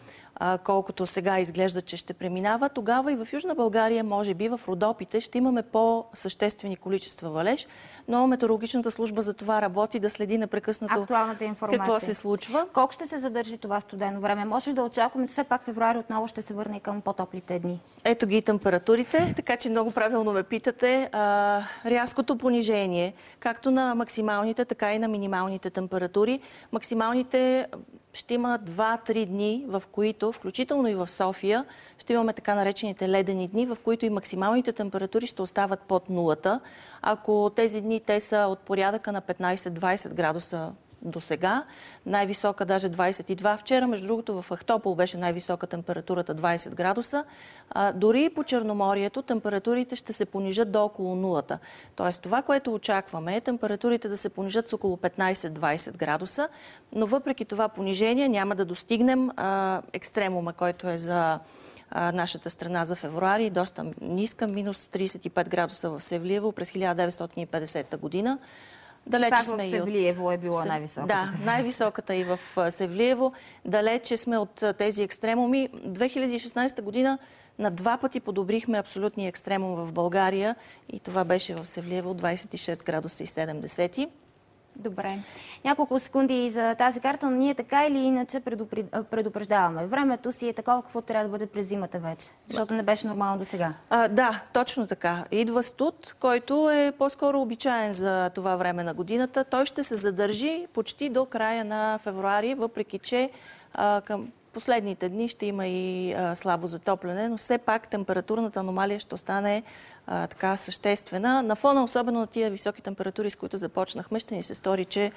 колкото сега изглежда, че ще преминава, тогава и в Южна България, може би в Родопите, ще имаме по-съществени количества валеж, но метеорологичната служба за това работи, да следи непрекъснато актуалната информация. Какво се случва. Колко ще се задържи това студено време? Може ли да очакваме, че все пак февруари отново ще се върне към по-топлите дни? Ето ги и температурите, така че много правилно ме питате. Рязкото понижение, както на максималните, така и на минималните температури. Максималните ще има 2-3 дни, в които, включително и в София, ще имаме така наречените ледени дни, в които и максималните температури ще остават под нулата. Ако тези дни те са от порядъка на 15-20 градуса до сега, най-висока даже 22. Вчера, между другото, в Ахтопол беше най-висока температурата 20 градуса. Дори и по Черноморието температурите ще се понижат до около нулата. Тоест това, което очакваме, е температурите да се понижат с около 15-20 градуса, но въпреки това понижение няма да достигнем екстремума, който е за нашата страна за февруари, доста ниска, минус 35 градуса в Севлиево през 1950 година. Далече сме в Севлиево е била най-високата. Да, най-високата и в Севлиево. Далече сме от тези екстремуми. 2016 година на 2 пъти подобрихме абсолютния екстремум в България и това беше в Севлиево 26 градуса и 7 Добре. Няколко секунди за тази карта, но ние така или иначе предупреждаваме. Времето си е такова, какво трябва да бъде през зимата вече, защото не беше нормално до сега. Да, точно така. Идва студ, който е по-скоро обичаен за това време на годината. Той ще се задържи почти до края на февруари, въпреки че към последните дни ще има и слабо затопляне, но все пак температурната аномалия ще остане така съществена. На фона, особено на тия високи температури, с които започнахме, ще ни се стори, че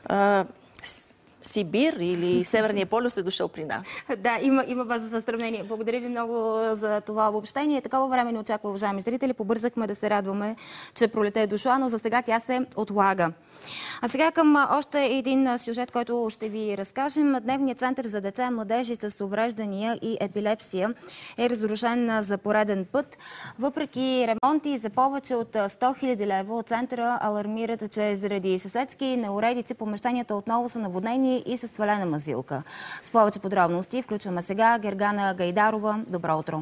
Сибир или Северния полюс е дошъл при нас. Да, има база за сравнение. Благодаря ви много за това обобщение. Такова време не очаква, уважаеми зрители. Побързахме да се радваме, че пролетта е дошла, но за сега тя се отлага. А сега към още един сюжет, който ще ви разкажем. Дневният център за деца и младежи с увреждания и епилепсия е разрушен за пореден път. Въпреки ремонти за повече от 100 000 лева от центъра алармират, че заради съседски неуредици помещенията отново са наводнени и със свалена мазилка. С повече подробности включваме сега Гергана Гайдарова. Добро утро!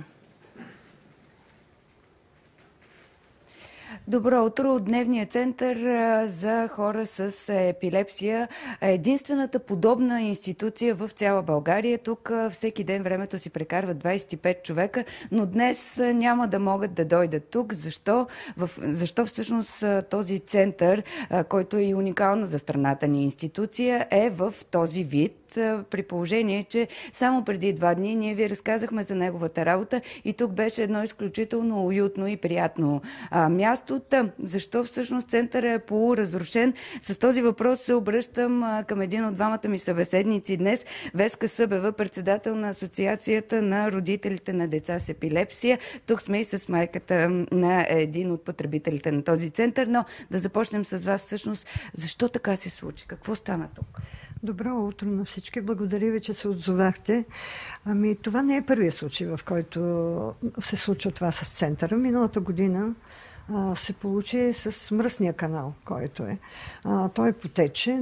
Добро утро! Дневният център за хора с епилепсия е единствената подобна институция в цяла България. Тук всеки ден времето си прекарват 25 човека, но днес няма да могат да дойдат тук. Защо всъщност този център, който е и уникална за страната ни институция, е в този вид? При положение, че само преди 2 дни ние ви разказахме за неговата работа и тук беше едно изключително уютно и приятно място. Защо всъщност центърът е полуразрушен? С този въпрос се обръщам към един от двамата ми събеседници днес. Веска Събева, председател на Асоциацията на родителите на деца с епилепсия. Тук сме и с майката на един от потребителите на този център, но да започнем с вас всъщност. Защо така се случи? Какво стана тук? Добро утро на всички. Благодаря ви, че се отзовахте. Това не е първият случай, в който се случва това с центъра. Миналата година се получи с мръсния канал, който е. Той потече,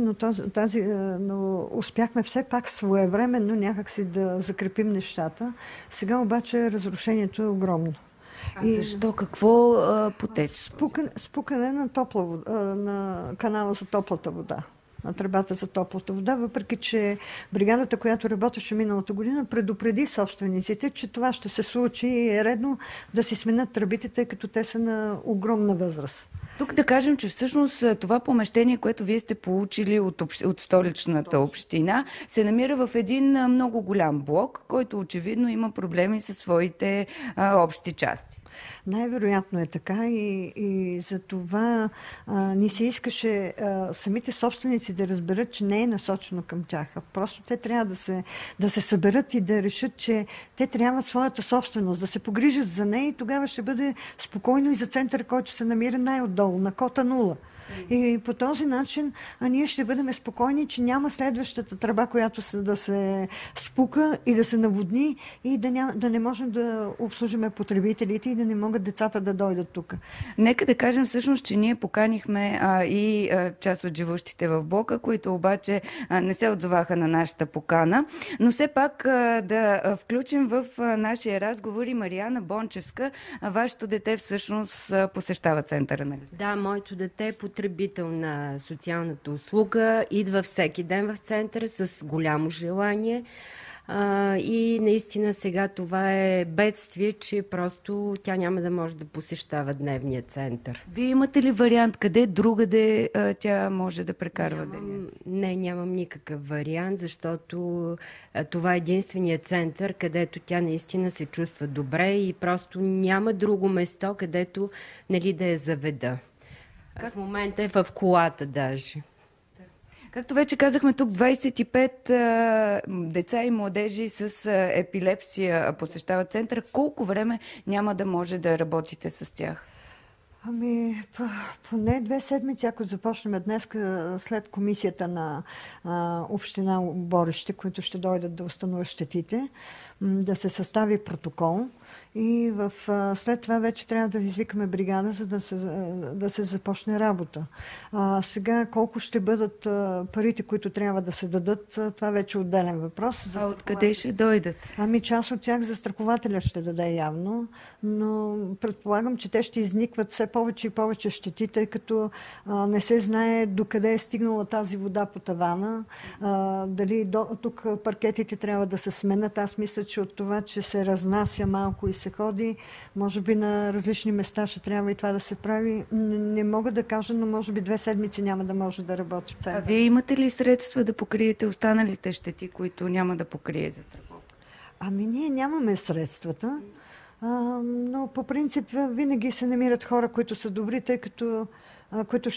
но успяхме все пак своевременно някакси да закрепим нещата. Сега обаче разрушението е огромно. Защо? Какво потече? Спукане на канала за топлата вода. На тръбата за топлата вода, въпреки че бригадата, която работеше миналата година, предупреди собствениците, че това ще се случи и е редно да си сменят тръбите, тъй като те са на огромна възраст. Тук да кажем, че всъщност това помещение, което вие сте получили от столичната община, се намира в един много голям блок, който очевидно има проблеми със своите общи части. Най-вероятно е така и за това ни се искаше самите собственици да разберат, че не е насочено към тях. Просто те трябва да се съберат и да решат, че те трябва своята собственост, да се погрижат за нея и тогава ще бъде спокойно и за център, който се намира най-отдолу, на кота 0. И по този начин ние ще бъдем спокойни, че няма следващата тръба, която да се спука и да се наводни и да не можем да обслужим потребителите и да не могат децата да дойдат тук. Нека да кажем всъщност, че ние поканихме и част от живущите в блока, които обаче не се отзоваха на нашата покана. Но все пак да включим в нашия разговор и Мариана Бончевска. Вашето дете всъщност посещава центъра, нали? Да, моето дете е потребител на социалната услуга, идва всеки ден в центъра с голямо желание. И наистина сега това е бедствие, че просто тя няма да може да посещава дневния център. Вие имате ли вариант къде другаде тя може да прекарва деня? Не, нямам никакъв вариант, защото това е единственият център, където тя наистина се чувства добре и просто няма друго место, където да я заведа. В момента е в колата даже. Както вече казахме, тук 25 деца и младежи с епилепсия посещават центъра. Колко време няма да може да работите с тях? Поне 2 седмици, ако започнем днес след комисията на община Борище, които ще дойдат да установят щетите, да се състави протокол и след това вече трябва да извикаме бригада, за да се започне работа. Сега колко ще бъдат парите, които трябва да се дадат, това вече е отделен въпрос. Откъде ще дойдат? Част от тях застрахователя ще даде явно, но предполагам, че те ще изникват все повече и повече щети, тъй като не се знае докъде е стигнала тази вода по тавана, дали тук паркетите трябва да се сменят. Аз мисля, че от това, че се разнася малко и се ходи, може би на различни места ще трябва и това да се прави. Не мога да кажа, но може би 2 седмици няма да може да работи. А вие имате ли средства да покриете останалите щети, които няма да покриете? Ние нямаме средствата, но по принцип винаги се намират хора, които са добри, тъй като които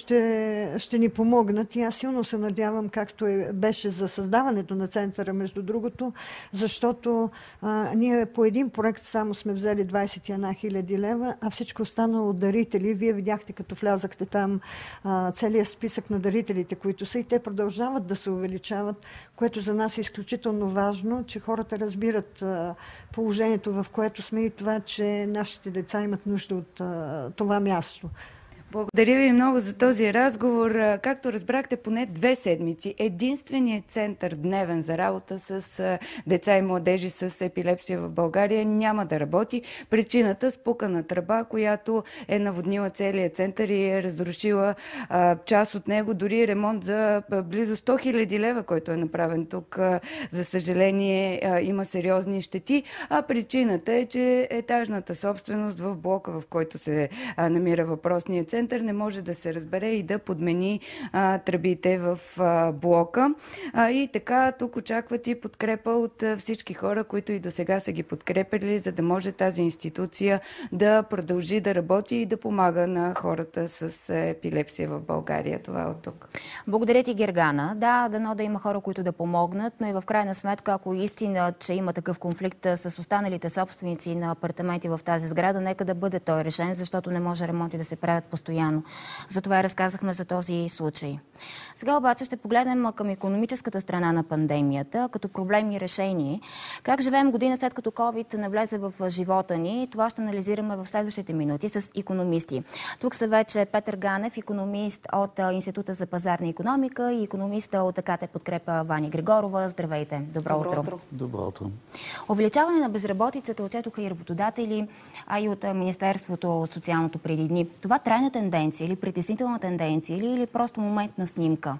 ще ни помогнат. И аз силно се надявам, както беше за създаването на центъра, между другото, защото ние по един проект само сме взели 21 000 лева, а всичко останало от дарители. Вие видяхте, като влязахте там целият списък на дарителите, които са, и те продължават да се увеличават, което за нас е изключително важно, че хората разбират положението, в което сме, и това, че нашите деца имат нужда от това място. Благодаря ви много за този разговор. Както разбрахте, поне 2 седмици единственият център дневен за работа с деца и младежи с епилепсия в България няма да работи. Причината — спукана тръба, която е наводнила целия център и е разрушила част от него. Дори ремонт за близо 100 000 лева, който е направен тук, за съжаление, има сериозни щети. А причината е, че етажната собственост в блока, в който се намира въпросният център, не може да се разбере и да подмени тръбите в блока. И така тук очакват и подкрепа от всички хора, които и до сега са ги подкрепили, за да може тази институция да продължи да работи и да помага на хората с епилепсия в България. Това е от тук. Благодаря ти, Гергана. Да, дано да има хора, които да помогнат, но и в крайна сметка, ако истина, че има такъв конфликт с останалите собственици на апартаменти в тази сграда, нека да бъде той решен, защото не може ремонти да се правят постоянно. Затова разказахме за този случай. Сега обаче ще погледнем към икономическата страна на пандемията, като проблем и решение. Как живеем година след като COVID навлезе в живота ни, това ще анализираме в следващите минути с икономисти. Тук са вече Петър Ганев, икономист от Института за пазарна икономика, и икономиста от КТ Подкрепа Ваня Григорова. Здравейте! Добро утро! Добро утро! Увеличаване на безработицата отчетоха и работодатели, а и от Министерството социалното преди дни. Това трайна тенденция или притеснителна тенденция или просто моментна снимка?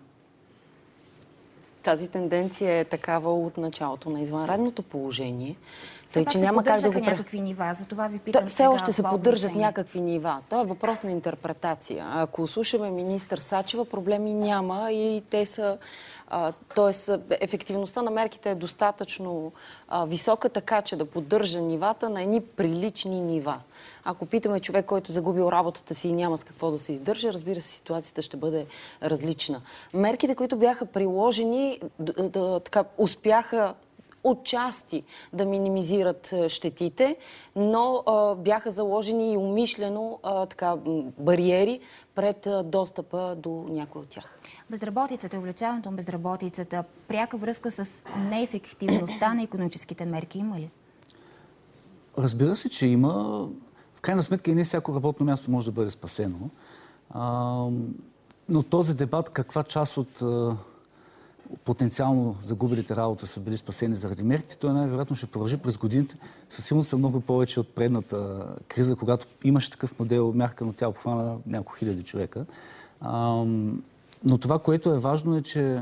Тази тенденция е такава от началото на извънредното положение. Все пак се поддържаха някакви нива, за това ви питам. Все още се поддържат някакви нива. Това е въпрос на интерпретация. Ако слушаме министър Сачева, проблеми няма и те са... Тоест, ефективността на мерките е достатъчно висока, така че да поддържа нивата на едни прилични нива. Ако питаме човек, който загубил работата си и няма с какво да се издържа, разбира се, ситуацията ще бъде различна. Мерките, които бяха приложени, успяха отчасти да минимизират щетите, но бяха заложени и умишлено бариери пред достъпа до някой от тях. Безработицата, увеличаването на безработицата, пряка връзка с неефективността на икономическите мерки има ли? Разбира се, че има. В крайна сметка и не всяко работно място може да бъде спасено. Но този дебат, каква част от потенциално загубилите работа са били спасени заради мерките, той най-вероятно ще продължи през годините. Със сигурност са много повече от предната криза, когато имаше такъв модел мярка, но тя обхвана няколко хиляди човека. Но това, което е важно е, че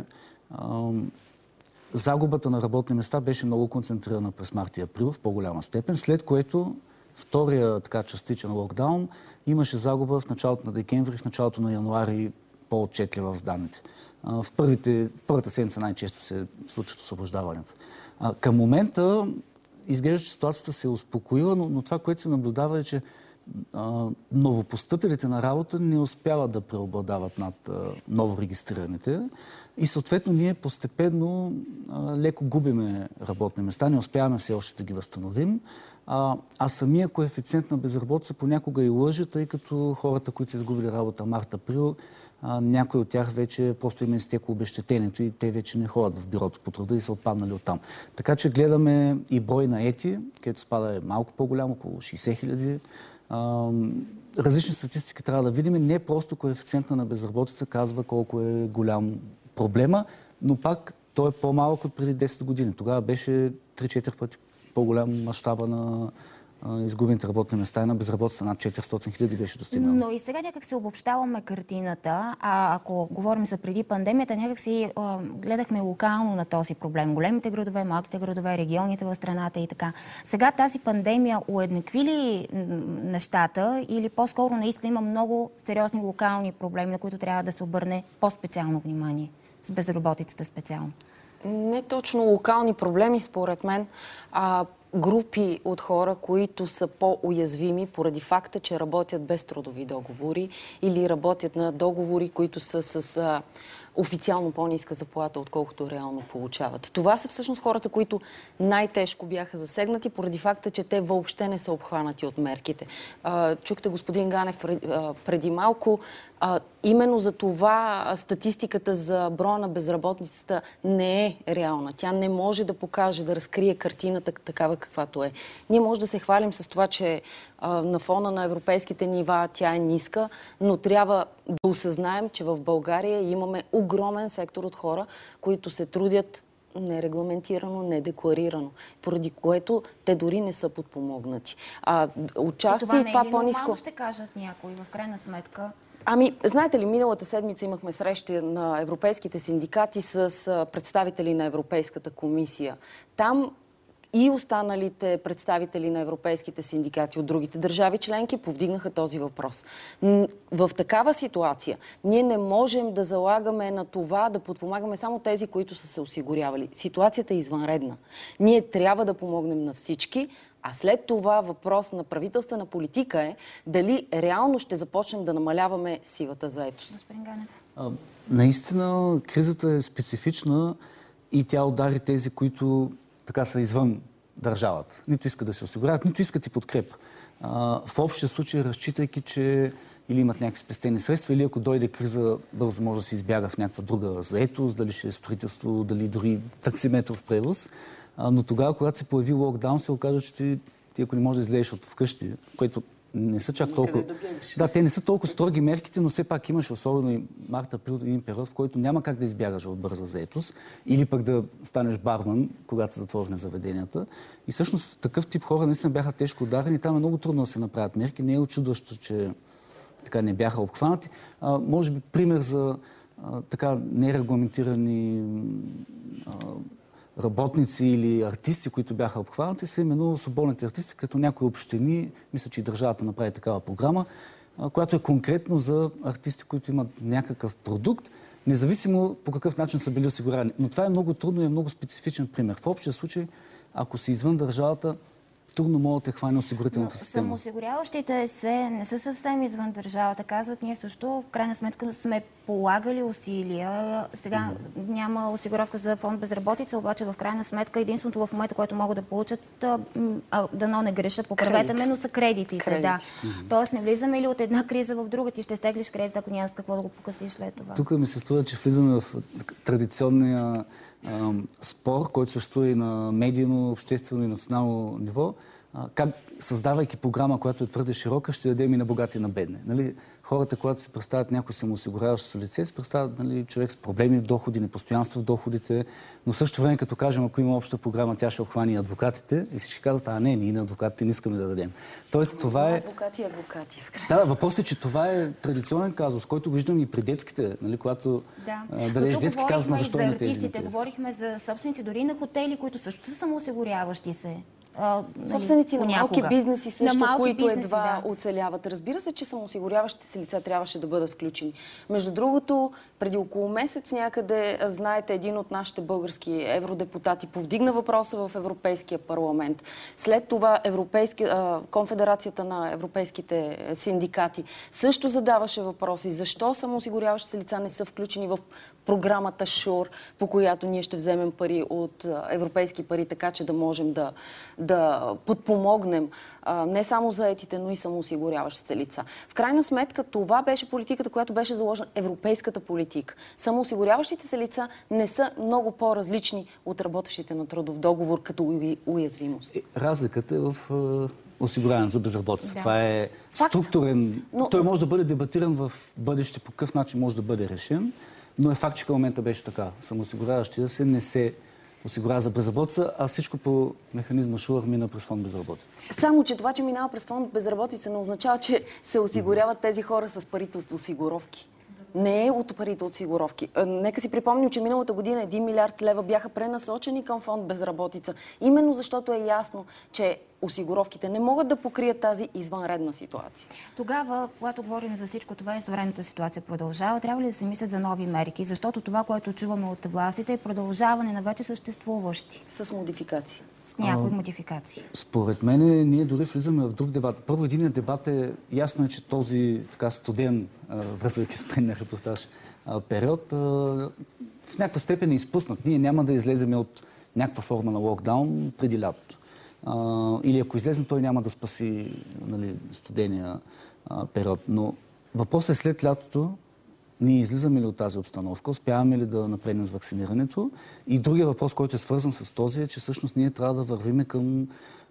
загубата на работни места беше много концентрирана през март и април в по-голяма степен, след което втория частичен локдаун имаше загуба в началото на декември, в началото на януари по-отчетлива в данните. В първата седмица най-често се случват освобождаването. Към момента изглежда, че ситуацията се е успокоила, но това, което се наблюдава е, че новопостъпилите на работа не успяват да преобладават над новорегистрираните и съответно ние постепенно леко губиме работни места, не успяваме все още да ги възстановим, а самия коефициент на безработица понякога и лъже, тъй като хората, които са изгубили работа март-април, някои от тях вече просто им е изтекло обезщетението и те вече не ходят в бюрото по труда и са отпаднали оттам. Така че гледаме и брой на ети, където спада е малко по-голям, около 60 хиляди. Различни статистики трябва да видим. Не просто коефициента на безработица казва колко е голям проблема, но пак той е по-малък от преди 10 години. Тогава беше 3-4 пъти по-голям мащаба на изгубените работни места и на безработица над 400 хиляди беше достигнала. Но и сега някак се обобщаваме картината, ако говорим за преди пандемията, някак си гледахме локално на този проблем. Големите градове, малките градове, регионите в страната и така. Сега тази пандемия уеднакви ли нещата или по-скоро наистина има много сериозни локални проблеми, на които трябва да се обърне по-специално внимание, с безработицата специално? Не точно локални проблеми, според мен, групи от хора, които са по-уязвими поради факта, че работят без трудови договори или работят на договори, които са с официално по-ниска заплата, отколкото реално получават. Това са всъщност хората, които най-тежко бяха засегнати поради факта, че те въобще не са обхванати от мерките. Чухте господин Ганев преди малко. Именно за това статистиката за броя на безработницата не е реална. Тя не може да покаже, да разкрие картината такава каквато е. Ние може да се хвалим с това, че на фона на европейските нива тя е ниска, но трябва да осъзнаем, че в България имаме огромен сектор от хора, които се трудят нерегламентирано, недекларирано, поради което те дори не са подпомогнати. Отчасти това не е ли по-ниско. Нормално ще кажат някои, в крайна сметка? Знаете ли, миналата седмица имахме срещи на европейските синдикати с представители на Европейската комисия. Там и останалите представители на европейските синдикати от другите държави членки повдигнаха този въпрос. В такава ситуация ние не можем да залагаме на това да подпомагаме само тези, които са се осигурявали. Ситуацията е извънредна. Ние трябва да помогнем на всички, а след това въпрос на правителствена политика е дали реално ще започнем да намаляваме сивата заетост. Господин Ганев. Наистина кризата е специфична и тя удари тези, които така са извън държавата. Нито искат да се осигуряват, нито искат и подкрепа. В общия случай, разчитайки, че или имат някакви спестени средства, или ако дойде криза, бързо може да се избяга в някаква друга заетост, дали ще е строителство, дали дори таксиметров превоз. Но тогава, когато се появи локдаун, се оказа, че ти ако не можеш да излезеш от вкъщи, което не са чак толкова... Да, те не са толкова строги мерките, но все пак имаш, особено и март-април, един период, в който няма как да избягаш от бърза заетост или пък да станеш барман, когато са затворени заведенията. И всъщност такъв тип хора наистина бяха тежко ударени. Там е много трудно да се направят мерки. Не е очудващо, че така не бяха обхванати. Може би пример за така нерегламентирани работници или артисти, които бяха обхванати, са именно свободните артисти, като някои общини, мисля, че и държавата направи такава програма, която е конкретно за артисти, които имат някакъв продукт, независимо по какъв начин са били осигурени. Но това е много трудно и е много специфичен пример. В общия случай, ако си извън държавата, трудно могат да хване осигурителната система. Самоосигуряващите се не са съвсем извън държавата. Казват, ние също в крайна сметка сме полагали усилия. Сега няма осигуровка за фонд безработица, обаче в крайна сметка единственото в момента, което могат да получат, дано не греша, поправете ме, но са кредитите. Да. Тоест не влизаме ли от една криза в друга, ти ще стеглиш кредит, ако няма с какво да го покъсиш след това. Тук ми се струва, че влизаме в традиционния спор, който съществува и на медийно, обществено и национално ниво. Как, създавайки програма, която е твърде широка, ще дадем и на богати и на бедни. Нали? Хората, когато се представят някой самоосигуряващо лице, се представят, нали, човек с проблеми в доходи, непостоянство в доходите, но в същото време, като кажем, ако има обща програма, тя ще обхване и адвокатите, и всички казват, не, ние на адвокатите не искаме да дадем. Тоест, това е... Адвокати. Да, въпросът е, че това е традиционен казус, който виждам и при детските, нали, когато дадеш детски казус, защо има тези артистите, говорихме за собственици дори на хотели, които също са самоосигуряващи се. Собственици на малки бизнеси също, които едва да. оцеляват. Разбира се, че самоосигуряващите се лица трябваше да бъдат включени. Между другото, преди около месец някъде, знаете, един от нашите български евродепутати повдигна въпроса в Европейския парламент. След това Конфедерацията на европейските синдикати също задаваше въпроси. Защо самоосигуряващите се лица не са включени в програмата ШУР, по която ние ще вземем пари от европейски пари, така че да можем да подпомогнем не само заетите, но и самоосигуряващите се лица. В крайна сметка това беше политиката, която беше заложена, европейската политика. Самоосигуряващите се лица не са много по-различни от работещите на трудов договор като уязвимост. Разликата е в осигуряването за безработица. Това е структурен... Той може да бъде дебатиран в бъдеще, по какъв начин може да бъде решен, но е факт, че към момента беше така. Самоосигуряващия се не се осигурява за безработица, а всичко по механизма ШУР мина през фонд безработица. Само, че това, че минава през фонд безработица, не означава, че се осигуряват тези хора с парите от осигуровки. Не е от парите от осигуровки. Нека си припомним, че миналата година 1 милиард лева бяха пренасочени към фонд безработица. Именно защото е ясно, че осигуровките не могат да покрият тази извънредна ситуация. Тогава, когато говорим за всичко това и извънредната ситуация продължава, трябва ли да се мислят за нови мерки? Защото това, което чуваме от властите, е продължаване на вече съществуващи. С модификации. С някои модификации. Според мен, ние дори влизаме в друг дебат. Първо, единият дебат е ясно е, че този така студен, връзвайки с предния репортаж, период в някаква степен е изпуснат. Ние няма да излезем от някаква форма на локдаун преди лятото. Или ако излезем, той няма да спаси, нали, студения период. Но въпросът е след лятото, ние излизаме ли от тази обстановка, успяваме ли да напреднем с вакцинирането. И другия въпрос, който е свързан с този, е, че всъщност ние трябва да вървиме към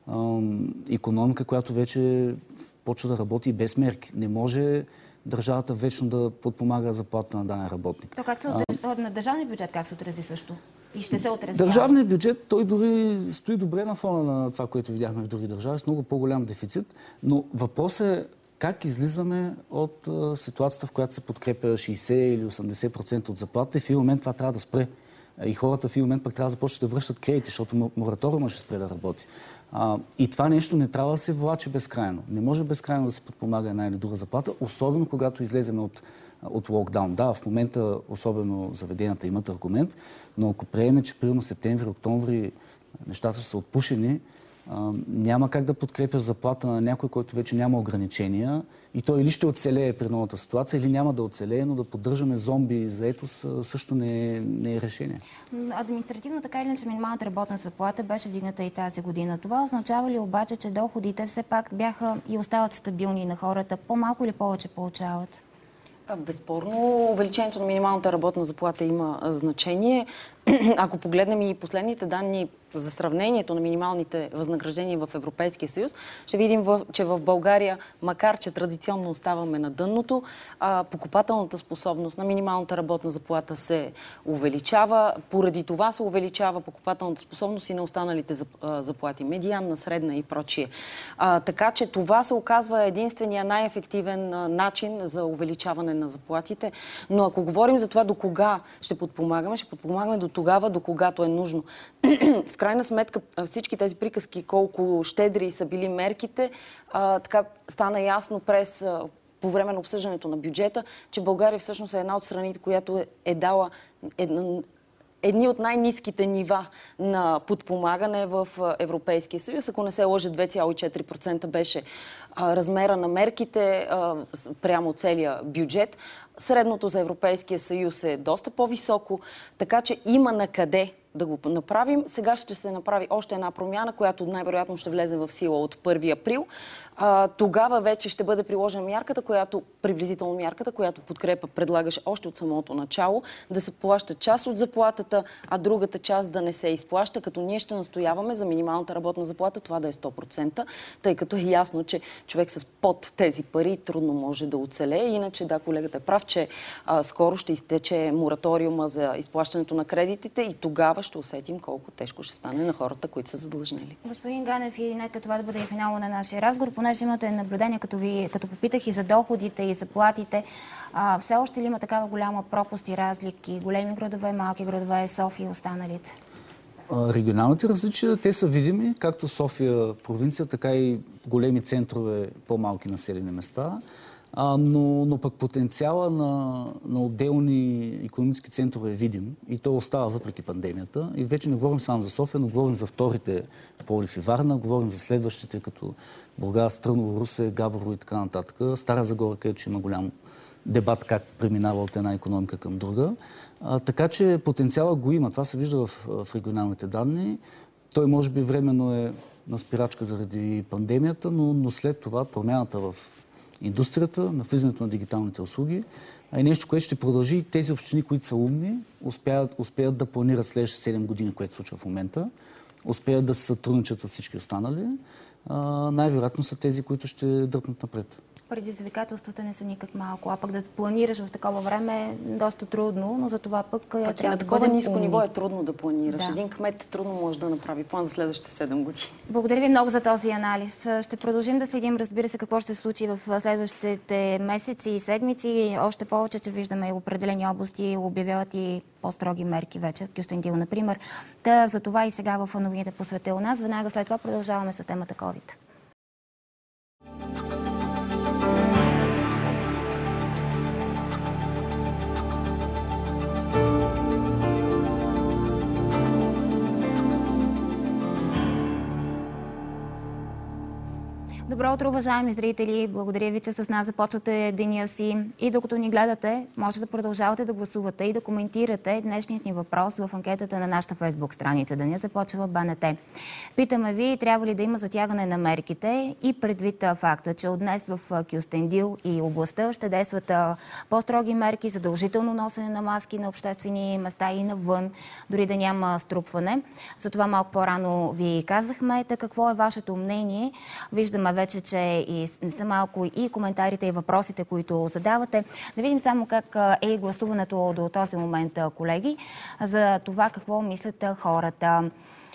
икономика, която вече почва да работи без мерки. Не може държавата вечно да подпомага заплата на даден работник. То как се на държавния бюджет как се отрази също? И ще се отрази. Държавният бюджет, той дори стои добре на фона на това, което видяхме в други държави, с много по-голям дефицит. Но въпросът е как излизаме от ситуацията, в която се подкрепя 60 или 80% от заплата и в един момент това трябва да спре. И хората в един момент пък трябва да започнат да връщат кредити, защото мораториума ще спре да работи. И това нещо не трябва да се влачи безкрайно. Не може безкрайно да се подпомага една или друга заплата, особено когато излеземе от локдаун. Да, в момента особено заведенията имат аргумент, но ако приеме, че примерно септември, октомври нещата ще са отпушени, няма как да подкрепяш заплата на някой, който вече няма ограничения и той или ще оцелее при новата ситуация, или няма да оцелее, но да поддържаме зомби заетост също не е решение. Административно така или иначе минималната работна заплата беше вдигната и тази година. Това означава ли обаче, че доходите все пак бяха и остават стабилни на хората? По-малко или повече получават? Безспорно, увеличението на минималната работна заплата има значение. Ако погледнем и последните данни за сравнението на минималните възнаграждения в Европейския съюз, ще видим, че в България, макар че традиционно оставаме на дънното, покупателната способност на минималната работна заплата се увеличава. Поради това се увеличава покупателната способност и на останалите заплати. Медианна, средна и прочие. Така че това се оказва единствения най-ефективен начин за увеличаване на заплатите. Но ако говорим за това до кога ще подпомагаме до тогава, до когато е нужно. В крайна сметка всички тези приказки, колко щедри са били мерките, така стана ясно по време на обсъждането на бюджета, че България всъщност е една от страните, която е дала едни от най-ниските нива на подпомагане в Европейския съюз. Ако не се лъжа, 2,4% беше размера на мерките прямо целия бюджет. Средното за Европейския съюз е доста по-високо, така че има на къде да го направим. Сега ще се направи още една промяна, която най-вероятно ще влезе в сила от 1 април. Тогава вече ще бъде приложена мярката, приблизително мярката, която подкрепа предлагаше още от самото начало, да се плаща част от заплатата, а другата част да не се изплаща, като ние ще настояваме за минималната работна заплата това да е 100%, тъй като е ясно, че човек с под тези пари трудно може да оцелее. Иначе, да, колегата е прав, че скоро ще изтече мораториума за изплащането на кредитите и тогава ще усетим колко тежко ще стане на хората, които са задлъжнели. Господин Ганев, и нека това да бъде и финално на нашия разговор, понеже имате наблюдение, като попитах и за доходите, и за платите. Все още ли има такава голяма пропаст и разлики? Големи градове, малки градове, София и останалите? Регионалните различия, те са видими, както София провинция, така и големи центрове, по-малки населени места. Но пък потенциала на отделни икономически центрове е видим и то остава въпреки пандемията. И вече не говорим само за София, но говорим за вторите Пловдив и Варна, говорим за следващите като Бургас, Търново, Русе, Габрово и така нататък. Стара Загора, където че има голям дебат как преминава от една икономика към друга. Така че потенциала го има. Това се вижда в регионалните данни. Той може би временно е на спирачка заради пандемията, но след това промяната в индустрията, на влизането на дигиталните услуги, е нещо, което ще продължи и тези общини, които са умни, успеят да планират следващите 7 години, което се случва в момента, успеят да се сътрудничат с всички останали, най-вероятно са тези, които ще дръпнат напред. Предизвикателствата не са никак малко, а пък да планираш в такова време е доста трудно, но за това пък трябва да на такова ниско ниво е трудно да планираш. Да. Един кмет трудно може да направи план за следващите 7 години. Благодаря ви много за този анализ. Ще продължим да следим, разбира се, какво ще се случи в следващите месеци и седмици. Още повече, че виждаме и определени области обявяват и по-строги мерки вече. Кюстендил, например. За това и сега в новините по света у нас. Веднага след това продължаваме с темата COVID. Добро утро, уважаеми зрители! Благодаря ви, че с нас започвате деня си. И докато ни гледате, може да продължавате да гласувате и да коментирате днешният ни въпрос в анкетата на нашата Фейсбук страница. Деня започва БНТ. Питаме ви, трябва ли да има затягане на мерките и предвид факта, че от днес в Кюстендил и областта ще действат по-строги мерки, задължително носене на маски на обществени места и навън, дори да няма струпване. За това малко по-рано ви казахме. Какво е вашето мнение? Виждаме вече, че и не са малко и коментарите и въпросите, които задавате. Да видим само как е гласуването до този момент, колеги, за това какво мислят хората.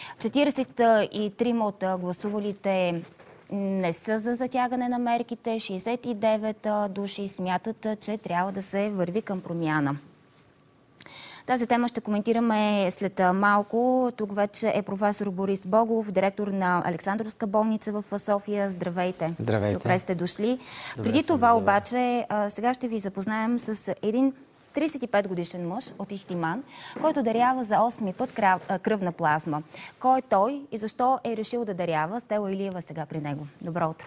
43 от гласувалите не са за затягане на мерките, 69 души смятат, че трябва да се върви към промяна. Тази тема ще коментираме след малко. Тук вече е професор Борис Богов, директор на Александровска болница в София. Здравейте! Здравейте! Добре сте дошли. Преди това обаче, сега ще ви запознаем с един 35 годишен мъж от Ихтиман, който дарява за 8-ми път кръвна плазма. Кой е той и защо е решил да дарява? Стела Илиева сега при него. Добро утро!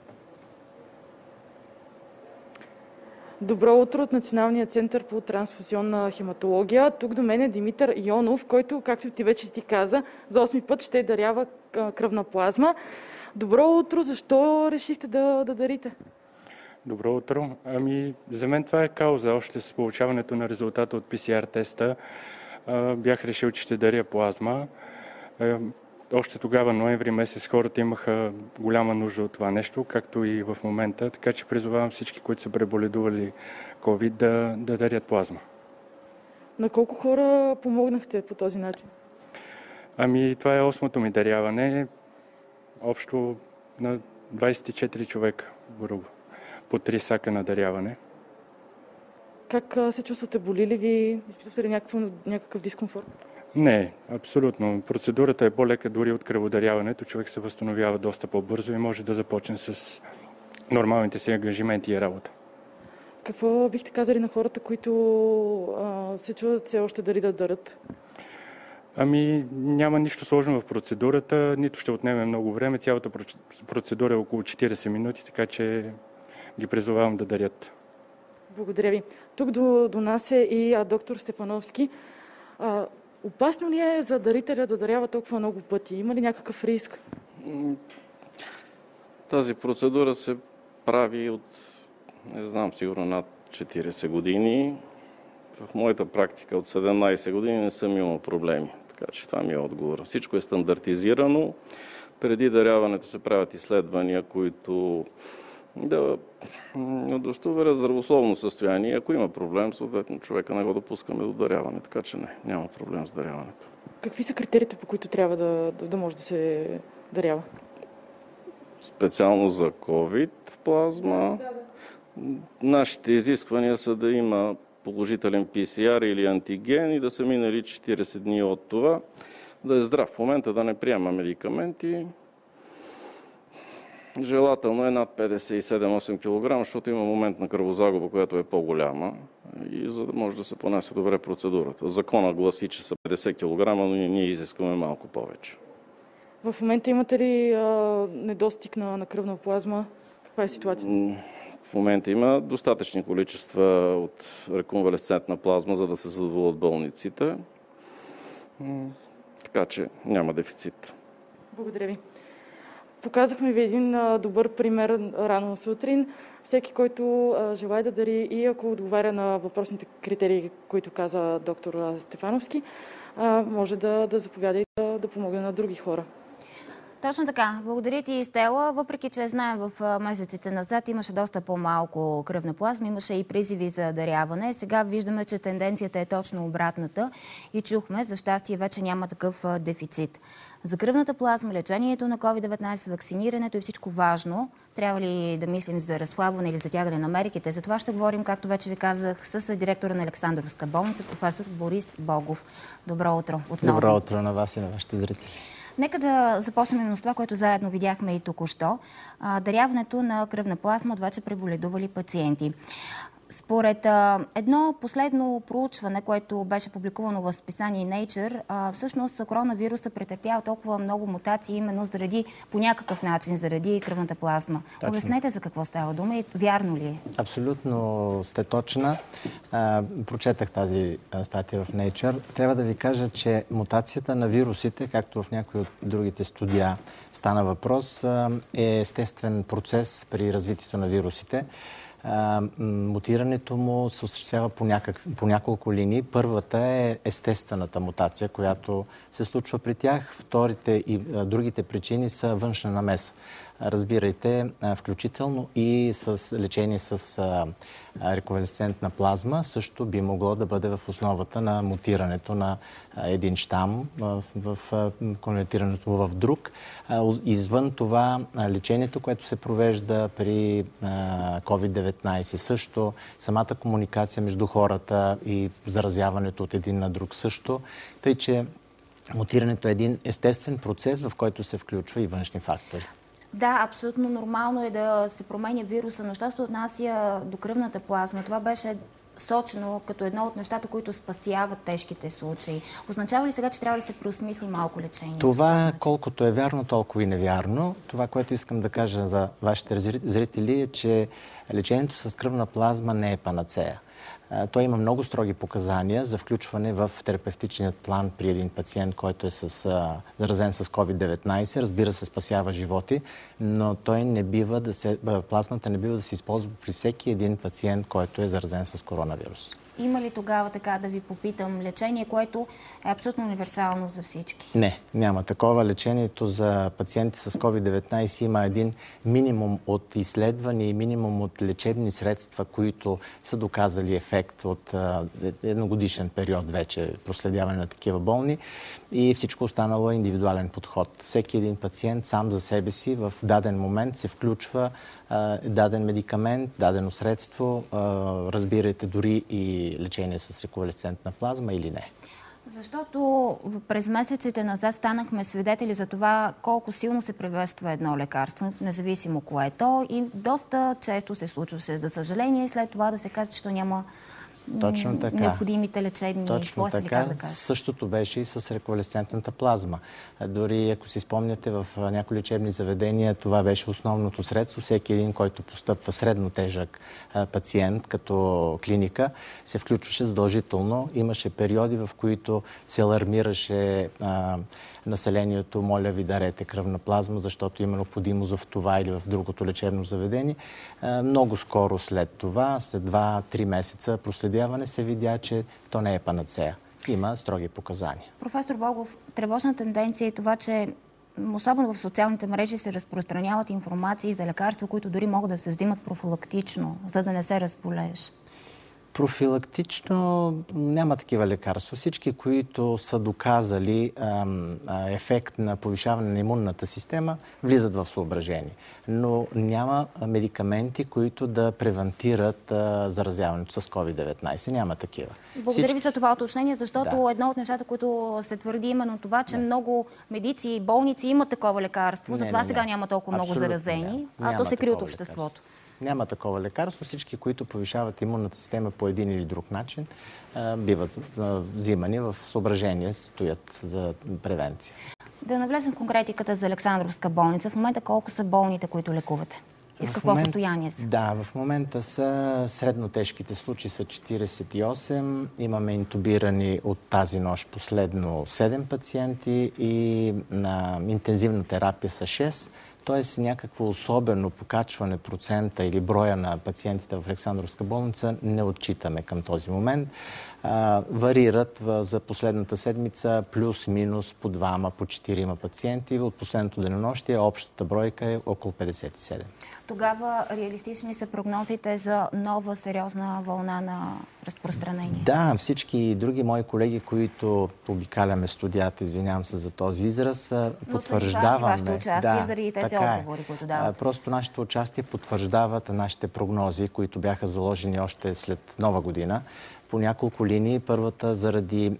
Добро утро от Националния център по трансфузионна хематология. Тук до мен е Димитър Йонов, който, както ти вече ти каза, за 8-ми път ще дарява кръвна плазма. Добро утро! Защо решихте да дарите? Добро утро! За мен това е кауза. Още с получаването на резултата от PCR теста бях решил, че ще даря плазма. Още тогава, ноември месец, хората имаха голяма нужда от това нещо, както и в момента, така че призовавам всички, които са преболедували COVID, да дарят плазма. На колко хора помогнахте по този начин? Това е 8-то ми даряване. Общо на 24 човека, грубо. По 3 сака на даряване. Как се чувствате? Боли ли ви? Изпитвате ли някакъв дискомфорт? Не, абсолютно. Процедурата е по-лека дори от кръводаряването. Човек се възстановява доста по-бързо и може да започне с нормалните си ангажименти и работа. Какво бихте казали на хората, които се чудят все още дали да дарят? Ами няма нищо сложно в процедурата, нито ще отнеме много време. Цялата процедура е около 40 минути, така че ги призовавам да дарят. Благодаря ви. Тук до нас е и доктор Стефановски. Опасно ли е за дарителя да дарява толкова много пъти? Има ли някакъв риск? Тази процедура се прави от, не знам, сигурно над 40 години. В моята практика от 17 години не съм имал проблеми. Така че това ми е отговор. Всичко е стандартизирано. Преди даряването се правят изследвания, които да удостоверят здравословно състояние. Ако има проблем, съответно човека не го допускаме до даряване. Така че няма проблем с даряването. Какви са критериите, по които трябва да може да се дарява? Специално за COVID плазма. Нашите изисквания са да има положителен PCR или антиген и да са минали 40 дни от това, да е здрав. В момента да не приема медикаменти. Желателно е над 57-8 кг, защото има момент на кръвозагуба, която е по-голяма и за да може да се понесе добре процедурата. Закона гласи, че са 50 кг, но ние изискваме малко повече. В момента имате ли недостиг на кръвна плазма? Каква е ситуацията? В момента има достатъчни количества от реконвалесцентна плазма, за да се задоволят болниците. Така че няма дефицит. Благодаря ви. Показахме ви един добър пример рано сутрин. Всеки, който желае да дари и ако отговаря на въпросните критерии, които каза доктор Стефановски, може да заповяда и да помогне на други хора. Точно така. Благодаря ти, Стела. Въпреки че знаем, в месеците назад имаше доста по-малко кръвна плазма, имаше и призиви за даряване. Сега виждаме, че тенденцията е точно обратната и чухме, за щастие вече няма такъв дефицит. За кръвната плазма, лечението на COVID-19, вакцинирането и всичко важно. Трябва ли да мислим за разхлабване или затягане на мерките? За това ще говорим, както вече ви казах, с директора на Александровска болница, професор Борис Богов. Добро утро отново. Добро утро на вас и на вашите зрители. Нека да започнем с това, което заедно видяхме и току-що. Даряването на кръвна плазма от вече преболедували пациенти. Според едно последно проучване, което беше публикувано в списание Nature, всъщност коронавируса претърпял толкова много мутации именно по някакъв начин, заради кръвната плазма. Точно. Обяснете за какво става дума и вярно ли е? Абсолютно сте точна. Прочетах тази статия в Nature. Трябва да ви кажа, че мутацията на вирусите, както в някои от другите студия стана въпрос, е естествен процес при развитието на вирусите. Мутирането му се осъществява по няколко линии. Първата е естествената мутация, която се случва при тях. Вторите и другите причини са външна намеса. Разбирайте, включително и с лечение с реконвалесцентна плазма също би могло да бъде в основата на мутирането на един щам, в конвертирането му в друг. Извън това, лечението, което се провежда при COVID-19 също, самата комуникация между хората и заразяването от един на друг също. Тъй, че мутирането е един естествен процес, в който се включва и външни фактори. Да, абсолютно нормално е да се променя вируса, но що се отнася до кръвната плазма, това беше сочено като едно от нещата, които спасяват тежките случаи. Означава ли сега, че трябва да се преосмисли малко лечение? Това, колкото е вярно, толкова и невярно. Това, което искам да кажа за вашите зрители е, че лечението с кръвна плазма не е панацея. Той има много строги показания за включване в терапевтичният план при един пациент, който е заразен с COVID-19. Разбира се, спасява животи, но плазмата не бива да се използва при всеки един пациент, който е заразен с коронавирус. Има ли тогава, така да ви попитам, лечение, което е абсолютно универсално за всички? Не, няма такова. Лечението за пациенти с COVID-19 има един минимум от изследвания и минимум от лечебни средства, които са доказали ефект от едногодишен период вече проследяване на такива болни. И всичко останало е индивидуален подход. Всеки един пациент сам за себе си в даден момент се включва даден медикамент, дадено средство, разбирайте дори и лечение с реконвалесцентна плазма или не. Защото през месеците назад станахме свидетели за това колко силно се приветства едно лекарство, независимо кое е то, и доста често се случваше, за съжаление, след това да се каже, че то няма Точно така. необходимите лечебни свойства, или как да кажа. Същото беше и с реквалесцентната плазма. Дори, ако си спомняте, в някои лечебни заведения това беше основното средство. Всеки един, който постъпва средно тежък пациент като клиника, се включваше задължително. Имаше периоди, в които се алармираше населението: моля ви, дарете кръвна плазма, защото има необходимост в това или в другото лечебно заведение. Много скоро след това, след 2-3 месеца проследяване, се видя, че то не е панацея. Има строги показания. Професор Богов, тревожна тенденция е това, че особено в социалните мрежи се разпространяват информации за лекарства, които дори могат да се взимат профилактично, за да не се разболееш. Профилактично няма такива лекарства. Всички, които са доказали ефект на повишаване на имунната система, влизат в съображение. Но няма медикаменти, които да превентират заразяването с COVID-19. Няма такива. Благодаря ви за това уточнение, защото едно от нещата, които се твърди, именно това, че много медици и болници имат такова лекарство, затова сега няма толкова много заразени, а то се крие от обществото. Няма такова лекарство. Всички, които повишават имунната система по един или друг начин, биват взимани в съображение, стоят за превенция. Да навлезем в конкретиката за Александровска болница. В момента колко са болните, които лекувате? И в какво състояние са? Да, в момента са средно тежките случаи са 48. Имаме интубирани от тази нощ последно 7 пациенти и на интензивна терапия са 6. Тоест някакво особено покачване процента или броя на пациентите в Александровска болница не отчитаме към този момент. Варират за последната седмица плюс-минус по 2, по 4 пациенти. От последното денонощие общата бройка е около 57. Тогава реалистични са прогнозите за нова сериозна вълна на разпространение? Да, всички други мои колеги, които обикаляме студията, извинявам се за този израз, потвърждаваме. Но вашето участие заради тези отговори, които дават. Просто нашето участие потвърждават нашите прогнози, които бяха заложени още след Нова година. По няколко линии. Първата заради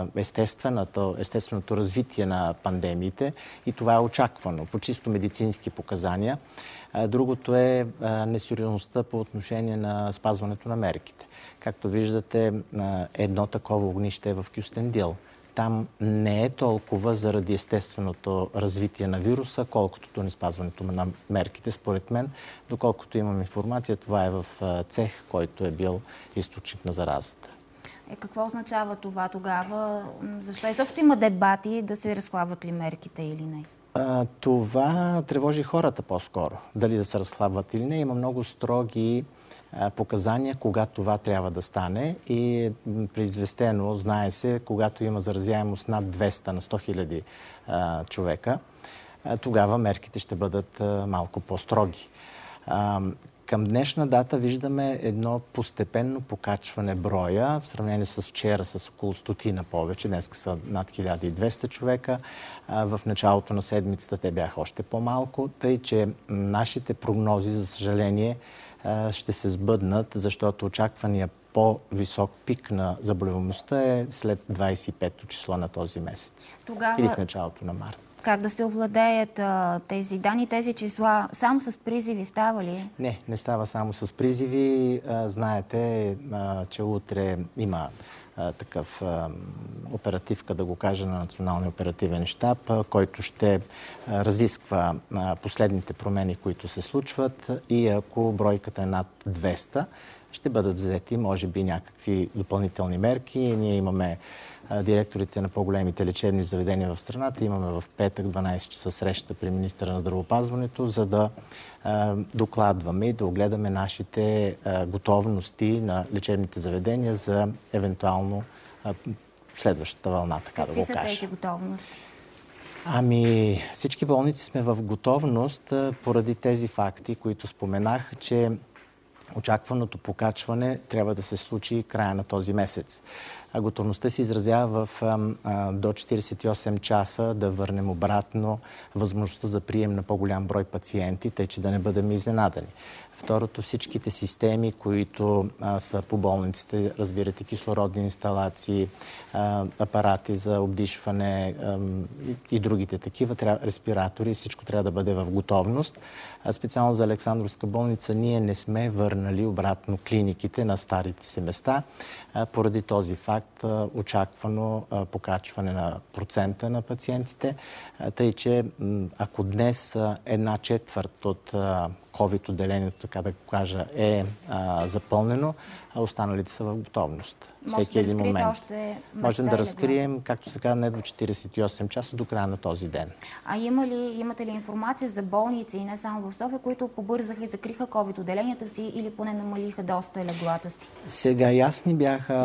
естественото развитие на пандемиите и това е очаквано по чисто медицински показания. Другото е несериозността по отношение на спазването на мерките. Както виждате, едно такова огнище е в Кюстендил. Там не е толкова заради естественото развитие на вируса, колкото неспазването на мерките, според мен. Доколкото имам информация, това е в цех, който е бил източник на заразата. Какво означава това тогава? Защо изобщо има дебати да се разхлабват ли мерките или не? Това тревожи хората по-скоро. Дали да се разхлабват или не. Има много строги показания, кога това трябва да стане и преизвестено, знае се, когато има заразяемост над 200 на 100 000 човека, тогава мерките ще бъдат малко по-строги. Към днешна дата виждаме едно постепенно покачване броя, в сравнение с вчера с около 100 повече, днес са над 1200 човека. В началото на седмицата те бяха още по-малко, тъй че нашите прогнози, за съжаление, ще се сбъднат, защото очаквания по-висок пик на заболеваемостта е след 25-то число на този месец. Или в началото на март. Как да се овладеят тези данни, тези числа? Само с призиви става ли? Не става само с призиви. Знаете, че утре има такъв оперативка, да го кажа, на Националния оперативен щаб, който ще разисква последните промени, които се случват и ако бройката е над 200, ще бъдат взети, може би, някакви допълнителни мерки. Ние имаме директорите на по-големите лечебни заведения в страната. Имаме в петък 12 часа среща при министъра на здравеопазването, за да докладваме и да огледаме нашите готовности на лечебните заведения за евентуално следващата вълна, така да го кажа. Какви са тези готовности? Всички болници сме в готовност поради тези факти, които споменах, че очакваното покачване трябва да се случи края на този месец. Готовността се изразява в до 48 часа да върнем обратно възможността за прием на по-голям брой пациенти, тъй че да не бъдем изненадани. Второто, всичките системи, които са по болниците, разбирате, кислородни инсталации, апарати за обдишване и другите такива, респиратори, всичко трябва да бъде в готовност. Специално за Александровска болница ние не сме върнали обратно клиниките на старите си места. Поради този факт очаквано покачване на процента на пациентите, тъй че ако днес 1/4 от COVID отделението, така да кажа, е запълнено, а останалите са в готовност. Всеки един момент. Можем да разкрием, както се казва, не до 48 часа, до края на този ден. А имате ли информация за болници, и не само в София, които побързаха и закриха COVID отделенията си или поне намалиха доста леглата си? Сега ясни бяха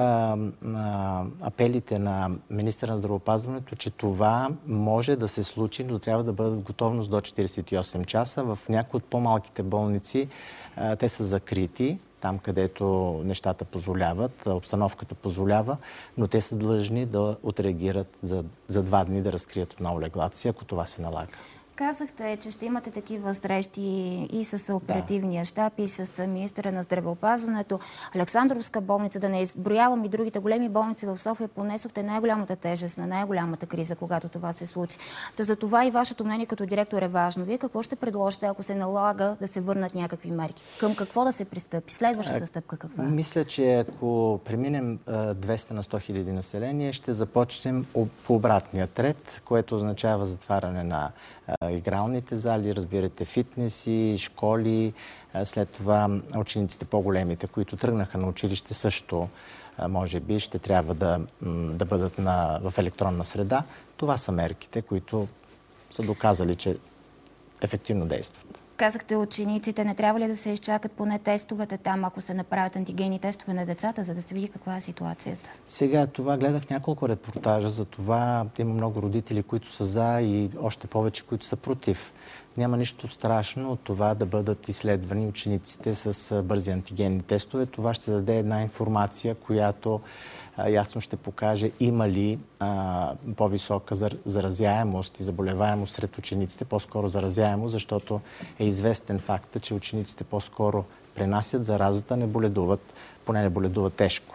апелите на министъра на здравеопазването, че това може да се случи, но трябва да бъдат в готовност до 48 часа. В някои от по-малките болници те са закрити, там където нещата позволяват, обстановката позволява, но те са длъжни да отреагират за 2 дни да разкрият отново леглата си, ако това се налага. Казахте, че ще имате такива срещи и с оперативния щаб, и с министъра на здравеопазването. Александровска болница, да не изброявам и другите големи болници в София, понесохте най-голямата тежест на най-голямата криза, когато това се случи. За това и вашето мнение като директор е важно. Вие какво ще предложите, ако се налага да се върнат някакви мерки? Към какво да се пристъпи? Следващата стъпка каква е? Мисля, че ако преминем 200 на 100 хиляди население, ще започнем по обратния ред, което означава затваряне на игралните зали, разбирате, фитнеси, школи. След това учениците по-големите, които тръгнаха на училище, също може би ще трябва да бъдат в електронна среда. Това са мерките, които са доказали, че ефективно действат. Казахте, учениците, не трябва ли да се изчакат поне тестовете там, ако се направят антигенни тестове на децата, за да се види каква е ситуацията? Сега това гледах няколко репортажа за това. Има много родители, които са за, и още повече, които са против. Няма нищо страшно от това да бъдат изследвани учениците с бързи антигенни тестове. Това ще даде една информация, която ясно ще покаже има ли по-висока заразяемост и заболеваемост сред учениците, по-скоро заразяемост, защото е известен факт, че учениците по-скоро пренасят заразата, не боледуват, поне не боледуват тежко.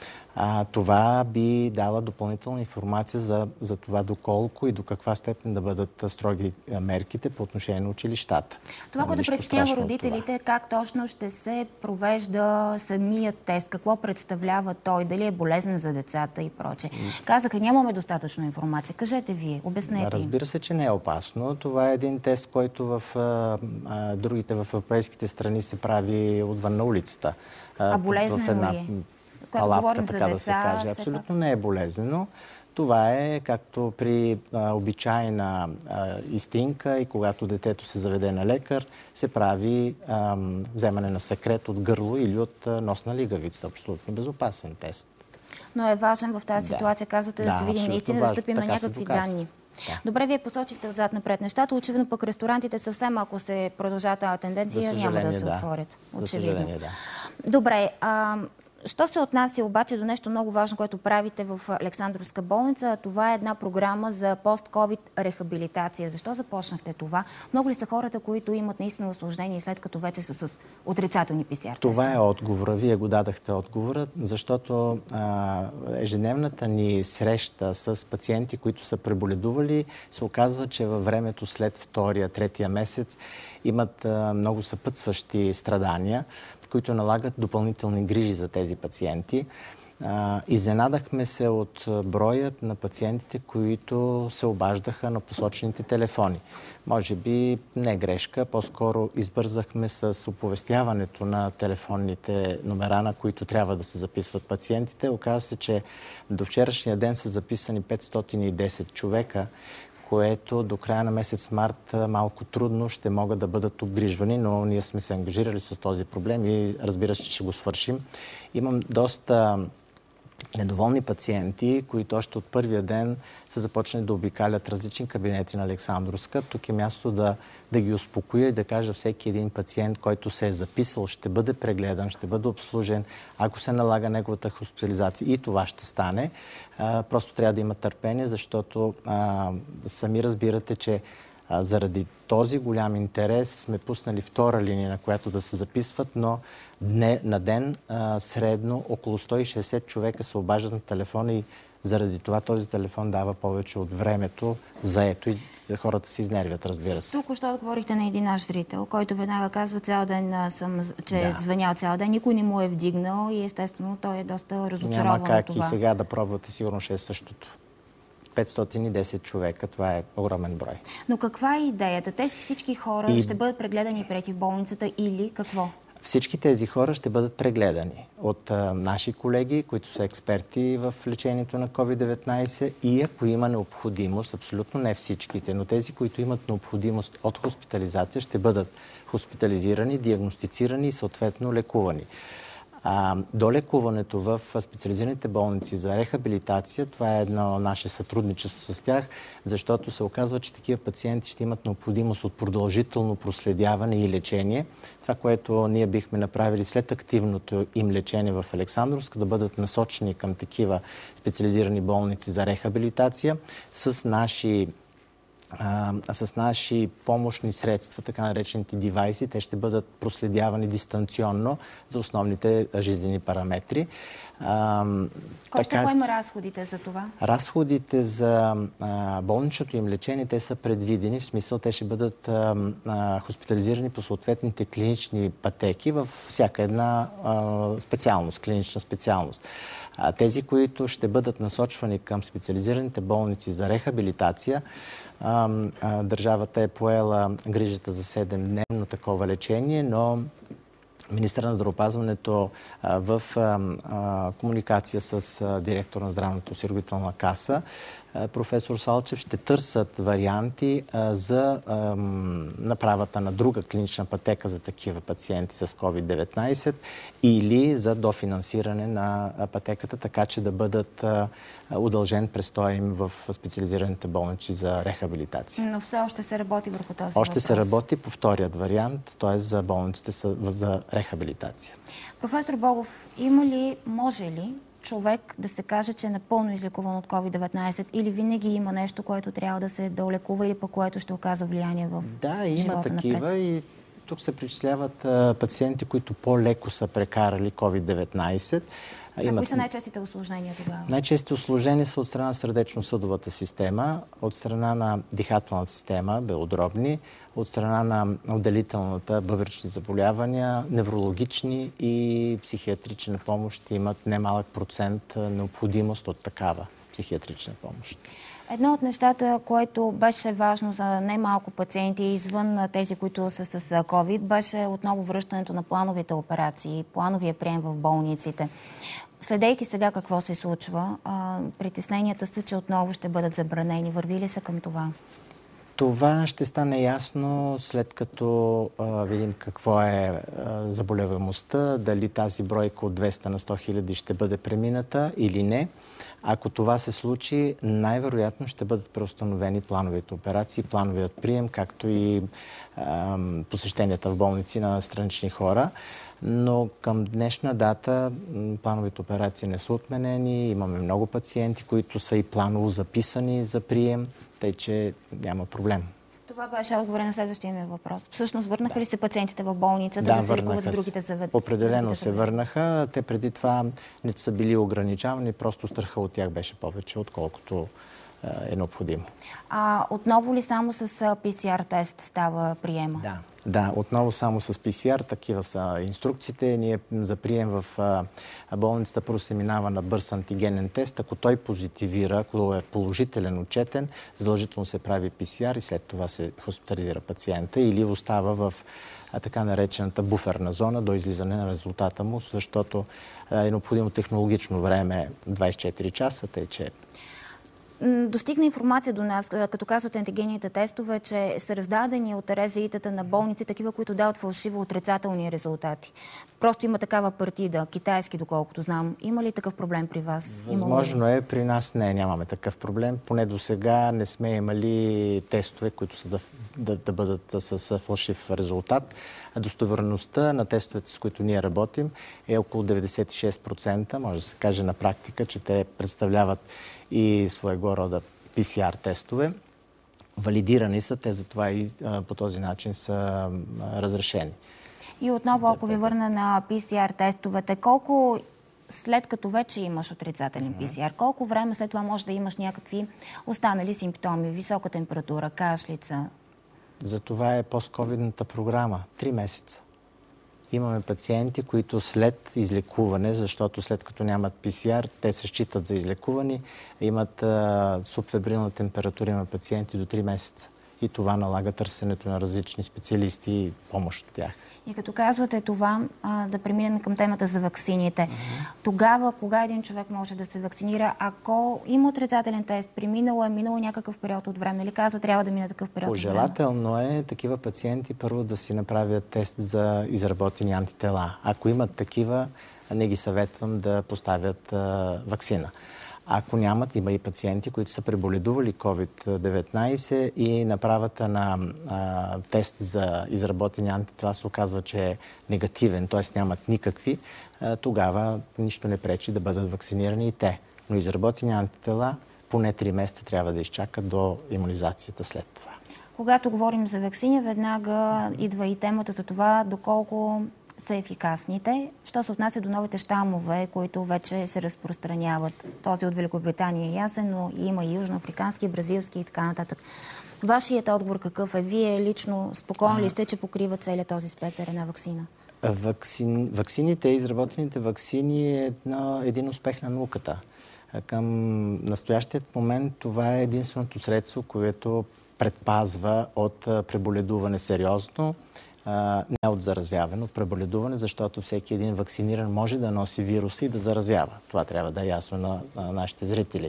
Това би дала допълнителна информация за това доколко и до каква степен да бъдат строги мерките по отношение на училищата. Това, което притеснява родителите, как точно ще се провежда самият тест, какво представлява той, дали е болезнен за децата и прочее. Казаха, нямаме достатъчно информация. Кажете вие, обяснете им. Разбира се, че не е опасно. Това е един тест, който в другите в европейските страни се прави отвън на улицата. А болезнено ли е? Палатка, така да се каже. Абсолютно не е болезнено. Това е както при обичайна истинка и когато детето се заведе на лекар, се прави вземане на секрет от гърло или от носна лигавица. Абсолютно безопасен тест. Но е важен в тази ситуация, казвате, да се види наистина, да стъпим на някакви данни. Да. Добре, вие посочихте отзад напред нещата. Очевидно пък ресторантите съвсем, ако се продължава тази тенденция, няма да се отворят. Очевидно. Добре, що се отнася обаче до нещо много важно, което правите в Александровска болница, това е една програма за пост-ковид рехабилитация. Защо започнахте това? Много ли са хората, които имат наистина усложнение, след като вече са с отрицателни ПСР? Това е отговора. Вие го дадахте отговора, защото ежедневната ни среща с пациенти, които са преболедували, се оказва, че във времето след 2-3 месец имат много съпътстващи страдания, които налагат допълнителни грижи за тези пациенти. Изненадахме се от броят на пациентите, които се обаждаха на посочените телефони. Може би не грешка, по-скоро избързахме с оповестяването на телефонните номера, на които трябва да се записват пациентите. Оказва се, че до вчерашния ден са записани 510 човека, което до края на месец март малко трудно ще могат да бъдат обгрижвани, но ние сме се ангажирали с този проблем и разбира се, че ще го свършим. Имам доста недоволни пациенти, които още от първия ден са започнали да обикалят различни кабинети на Александровска. Тук е място да ги успокоя и да кажа всеки един пациент, който се е записал, ще бъде прегледан, ще бъде обслужен, ако се налага неговата хоспитализация. И това ще стане. Просто трябва да има търпение, защото сами разбирате, че заради този голям интерес сме пуснали втора линия, на която да се записват, но на ден средно около 160 човека се обаждат на телефона и заради това този телефон дава повече от времето заето и хората се изнервят, разбира се. Тук още отговорихте на един наш зрител, който веднага казва цял ден, че е звънял цял ден, никой не му е вдигнал и естествено той е доста разочарован. Няма как от това. И сега да пробвате, сигурно ще е същото. 510 човека, това е огромен брой. Но каква е идеята? Тези всички хора ще бъдат прегледани преди в болницата или какво? Всички тези хора ще бъдат прегледани от наши колеги, които са експерти в лечението на COVID-19 и ако има необходимост, абсолютно не всичките, но тези, които имат необходимост от хоспитализация, ще бъдат хоспитализирани, диагностицирани и съответно лекувани. До лекуването в специализираните болници за рехабилитация, това е едно наше сътрудничество с тях, защото се оказва, че такива пациенти ще имат необходимост от продължително проследяване и лечение. Това, което ние бихме направили след активното им лечение в Александровска, да бъдат насочени към такива специализирани болници за рехабилитация с наши помощни средства, така наречените девайси. Те ще бъдат проследявани дистанционно за основните жизнени параметри. Кой ще поема разходите за това? Разходите за болничното им лечение, те са предвидени, в смисъл те ще бъдат хоспитализирани по съответните клинични пътеки във всяка една специалност, клинична специалност. Тези, които ще бъдат насочвани към специализираните болници за рехабилитация, държавата е поела грижата за 7-дневно такова лечение, но министър на здравеопазването в комуникация с директор на Здравната осигурителна каса, професор Салчев, ще търсят варианти за направата на друга клинична пътека за такива пациенти с COVID-19 или за дофинансиране на пътеката, така че да бъдат удължен престоя им в специализираните болници за рехабилитация. Но все още се работи върху този Още въпрос. се работи по вторият вариант, т.е. за болниците за рехабилитация. Професор Богов, има ли, може ли човек да се каже, че е напълно излекуван от COVID-19 или винаги има нещо, което трябва да се долекува или по което ще оказва влияние в Да, има живота такива напред? И тук се причисляват пациенти, които по-леко са прекарали COVID-19. Кои са най-честите усложнения тогава? Най-честите усложнения са от страна на сърдечно-съдовата система, от страна на дихателната система, белодробни, от страна на отделителната бъбречни заболявания, неврологични и психиатрична помощ имат немалък процент необходимост от такава психиатрична помощ. Едно от нещата, което беше важно за немалко пациенти извън тези, които са с COVID, беше отново връщането на плановите операции, плановия прием в болниците. Следейки сега какво се случва, притесненията са, че отново ще бъдат забранени. Върви ли се към това? Това ще стане ясно след като видим какво е заболеваемостта, дали тази бройка от 200 на 100 хиляди ще бъде премината или не. Ако това се случи, най-вероятно ще бъдат преустановени плановите операции, плановият прием, както и посещенията в болници на странични хора. Но към днешна дата плановите операции не са отменени. Имаме много пациенти, които са и планово записани за прием, тъй че няма проблем. Това беше отговор на следващия ми въпрос. Всъщност върнаха ли се пациентите в болницата да се лекуват с другите заведения? Определено се върнаха. Те преди това не са били ограничавани, просто страха от тях беше повече, отколкото е необходимо. Отново ли само с PCR тест става приема? Да, отново само с PCR. Такива са инструкциите. Ние за прием в болницата първо се минава на бърз антигенен тест. Ако той позитивира, ако е положителен, отчетен, задължително се прави PCR и след това се хоспитализира пациента или остава в така наречената буферна зона до излизане на резултата му, защото е необходимо технологично време 24 часа, тъй че... Достигна информация до нас, като казват антигенните тестове, че са раздадени от РЗИ-тата на болници, такива, които дават фалшиво отрицателни резултати. Просто има такава партида, китайски, доколкото знам. Има ли такъв проблем при вас? Възможно е, при нас нямаме такъв проблем. Поне до сега не сме имали тестове, които са да бъдат с фалшив резултат. Достоверността на тестовете, с които ние работим, е около 96%. Може да се каже на практика, че те представляват и своего рода PCR тестове. Валидирани са, те затова и по този начин са разрешени. И отново, ако ви върна на PCR тестовете, колко след като вече имаш отрицателен PCR, колко време след това може да имаш някакви останали симптоми, висока температура, кашлица? За това е постковидната програма. 3 месеца. Имаме пациенти, които след излекуване, защото след като нямат PCR, те се считат за излекувани, имат субфебрилна температура, има пациенти до 3 месеца. И това налага търсенето на различни специалисти и помощ от тях. И като казвате това, да преминем към темата за ваксините. Тогава, кога един човек може да се вакцинира, ако има отрицателен тест, минало някакъв период от време, или казва, трябва да мине такъв период от време? Пожелателно е такива пациенти първо да си направят тест за изработени антитела. Ако имат такива, не ги съветвам да поставят ваксина. Ако нямат, има и пациенти, които са преболедували COVID-19 и направата на тест за изработени антитела се оказва, че е негативен, т.е. нямат никакви, тогава нищо не пречи да бъдат вакцинирани и те. Но изработени антитела поне 3 месеца трябва да изчакат до имунизацията след това. Когато говорим за ваксини, веднага идва и темата за това доколко са ефикасните. Що се отнася до новите щамове, които вече се разпространяват. Този от Великобритания е ясен, но има и южноафрикански, бразилски и така нататък. Вашият отговор какъв е? Вие лично спокойно ли сте, че покрива целият този спектър една ваксина? Ваксините, изработените ваксини е един успех на науката. Към настоящият момент това е единственото средство, което предпазва от преболедуване сериозно, не от заразяване, от преболедуване, защото всеки един вакциниран може да носи вируса и да заразява. Това трябва да е ясно на нашите зрители.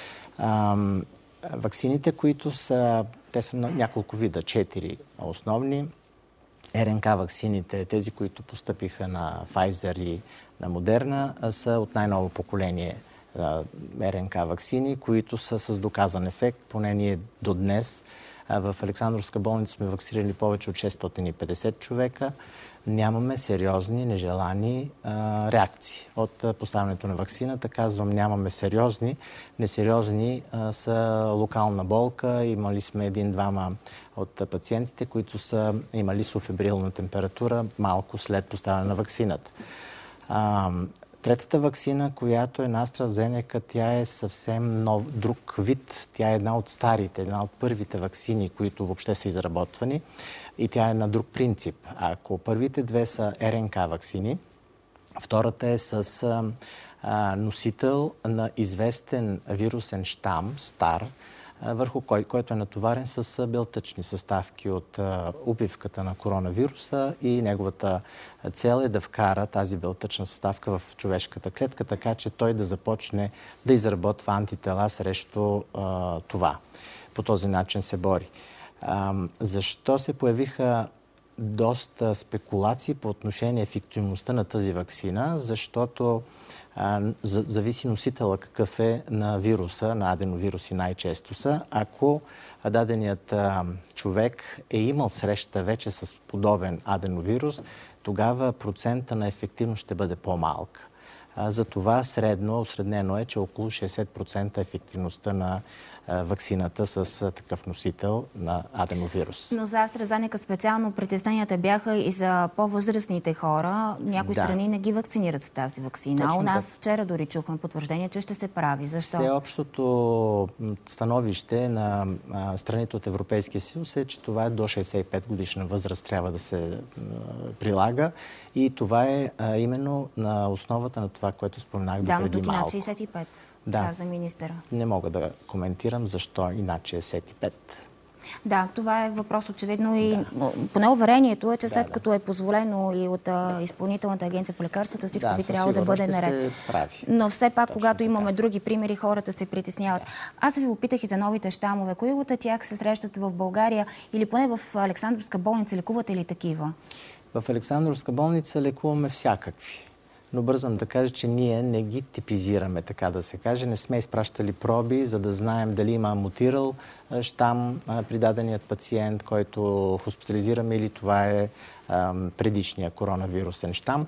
Ваксините, които са, те са няколко вида, 4 основни. РНК ваксините, тези, които постъпиха на Pfizer и на Moderna, са от най-ново поколение РНК ваксини, които са с доказан ефект. Поне ние до днес в Александровска болница сме вакцинирали повече от 650 човека. Нямаме сериозни, нежелани реакции от поставянето на ваксината. Казвам, нямаме сериозни. Несериозни са локална болка. Имали сме 1-2 от пациентите, които са имали субфебрилна температура малко след поставяне на ваксината. Третата ваксина, която е на AstraZeneca, тя е съвсем друг вид. Тя е една от старите, една от първите ваксини, които въобще са изработвани. И тя е на друг принцип. Ако първите 2 са РНК ваксини, втората е с носител на известен вирусен щам, стар, върху който е натоварен с белтъчни съставки от убивката на коронавируса и неговата цел е да вкара тази белтъчна съставка в човешката клетка, така че той да започне да изработва антитела срещу това. По този начин се бори. Защо се появиха доста спекулации по отношение ефективността на тази ваксина? Защото зависи носителя какъв е на вируса, на аденовируси най-често са. Ако даденият човек е имал среща вече с подобен аденовирус, тогава процента на ефективност ще бъде по-малка. Затова осреднено е, че около 60% ефективността на ваксината с такъв носител на аденовирус. Но за AstraZeneca специално притесненията бяха и за по-възрастните хора. Някои страни не ги вакцинират с тази вакцина. А у нас вчера дори чухме потвърждение, че ще се прави. Защо? Всеобщото становище на страните от Европейския съюз е, че това е до 65 годишна възраст трябва да се прилага. И това е именно на основата на това, което споменах преди малко. Да, но тук 65. Каза министъра. Не мога да коментирам защо иначе е 65. Да, това е въпрос очевидно и поне уверението е, че след като е позволено и от Изпълнителната агенция по лекарствата, всичко би трябвало да бъде наред. Но все пак, когато имаме други примери, хората се притесняват. Аз ви опитах и за новите щамове. Кои от тях се срещат в България или поне в Александровска болница? Лекувате ли такива? В Александровска болница лекуваме всякакви. Но бързам да кажа, че ние не ги типизираме, така да се каже. Не сме изпращали проби, за да знаем дали има мутирал щам при даденият пациент, който хоспитализираме, или това е предишния коронавирусен щам.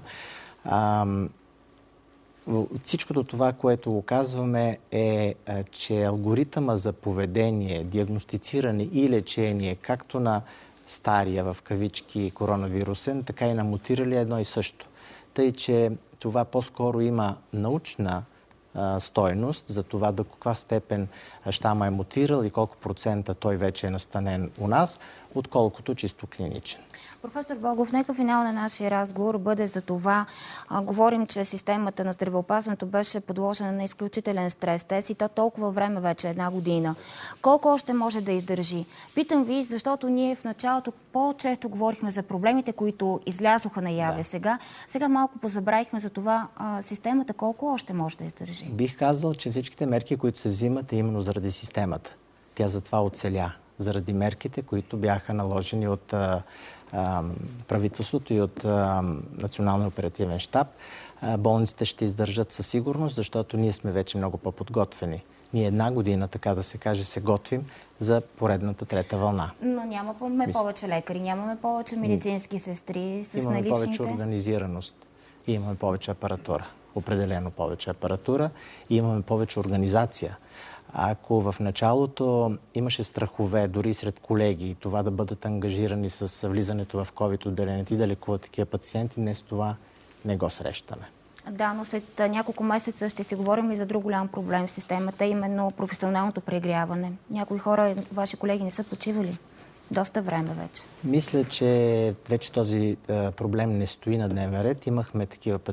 Всичкото това, което оказваме е, че алгоритъма за поведение, диагностициране и лечение, както на стария в кавички коронавирусен, така и на мутирали едно и също. Тъй, че това по-скоро има научна стойност за това до каква степен щама е мутирал и колко процента той вече е настанен у нас, отколкото чисто клиничен. Професор Богов, нека финал на нашия разговор бъде за това. Говорим, че системата на здравеопазването беше подложена на изключителен стрес тест и то толкова време вече, 1 година. Колко още може да издържи? Питам ви, защото ние в началото по-често говорихме за проблемите, които излязоха наяве сега. Сега малко позабравихме за това системата. Колко още може да издържи? Бих казал, че всичките мерки, които се взимат, е именно заради системата. Тя затова оцеля. Заради мерките, които бяха наложени от правителството и от Националния оперативен щаб. Болниците ще издържат със сигурност, защото ние сме вече много по-подготвени. Ние 1 година, така да се каже, се готвим за поредната 3-та вълна. Но нямаме повече лекари, нямаме повече медицински сестри с наличните... Имаме повече организираност и имаме повече апаратура. Определено повече апаратура и имаме повече организация. Ако в началото имаше страхове, дори сред колеги, това да бъдат ангажирани с влизането в COVID-отделението и да лекуват такива пациенти, днес това не го срещаме. Да, но след няколко месеца ще си говорим и за друг голям проблем в системата, именно професионалното прегряване. Някои хора, ваши колеги, не са почивали доста време вече. Мисля, че вече този проблем не стои на дневен ред. Имахме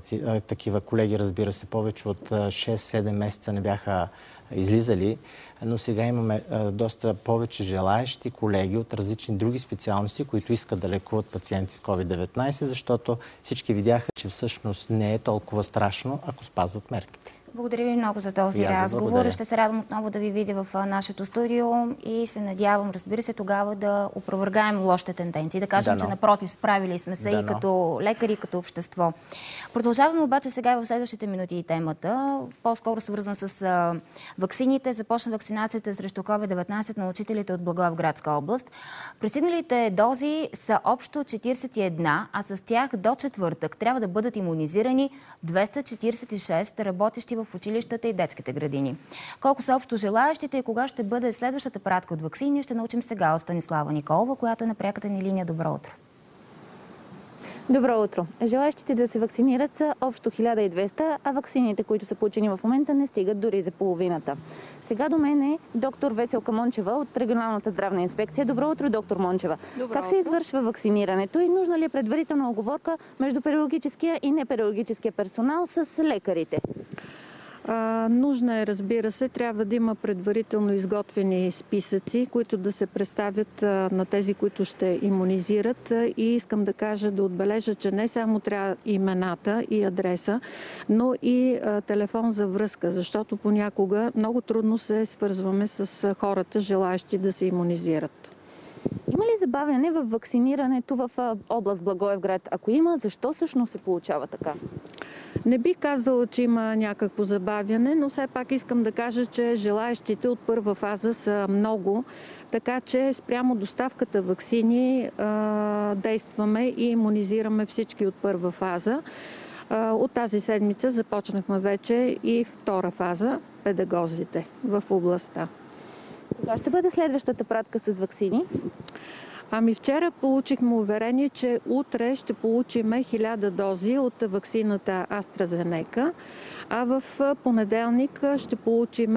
такива колеги, разбира се, повече от 6-7 месеца не бяха излизали, но сега имаме доста повече желаещи колеги от различни други специалности, които искат да лекуват пациенти с COVID-19, защото всички видяха, че всъщност не е толкова страшно, ако спазват мерките. Благодаря ви много за този разговор. Благодаря. Ще се радвам отново да ви видя в нашето студио и се надявам, разбира се, тогава да опровергаем лошите тенденции. Да кажем, че напротив, справили сме се и като лекари, и като общество. Продължаваме обаче сега в следващите минути и темата, по-скоро свързана с ваксините. Започна вакцинацията срещу COVID-19 на учителите от Благоевградска област. Пристигналите дози са общо 41, а с тях до четвъртък трябва да бъдат имунизирани 246 работещи в училищата и детските градини. Колко са общо желаящите и кога ще бъде следващата пратка от ваксини, ще научим сега от Станислава Николова, която е на пряката ни линия. Добро утро! Добро утро! Желаящите да се вакцинират са общо 1200, а ваксините, които са получени в момента, не стигат дори за половината. Сега до мен е доктор Веселка Мончева от Регионалната здравна инспекция. Добро утро, доктор Мончева. Как се извършва вакцинирането и нужна ли е предварителна оговорка между педагогическия и непедагогическия персонал с лекарите? Нужна е, разбира се, трябва да има предварително изготвени списъци, които да се представят на тези, които ще имунизират. И искам да кажа, да отбележа, че не само трябва имената и адреса, но и телефон за връзка, защото понякога много трудно се свързваме с хората, желаящи да се имунизират. Има ли забавяне в вакцинирането в област Благоевград? Ако има, защо всъщност се получава така? Не бих казала, че има някакво забавяне, но все пак искам да кажа, че желаящите от първа фаза са много, така че спрямо доставката ваксини действаме и имунизираме всички от първа фаза. От тази седмица започнахме вече и втора фаза, педагозите в областта. Кога ще бъде следващата пратка с ваксини? Вчера получихме уверение, че утре ще получим 1000 дози от ваксината AstraZeneca, а в понеделник ще получим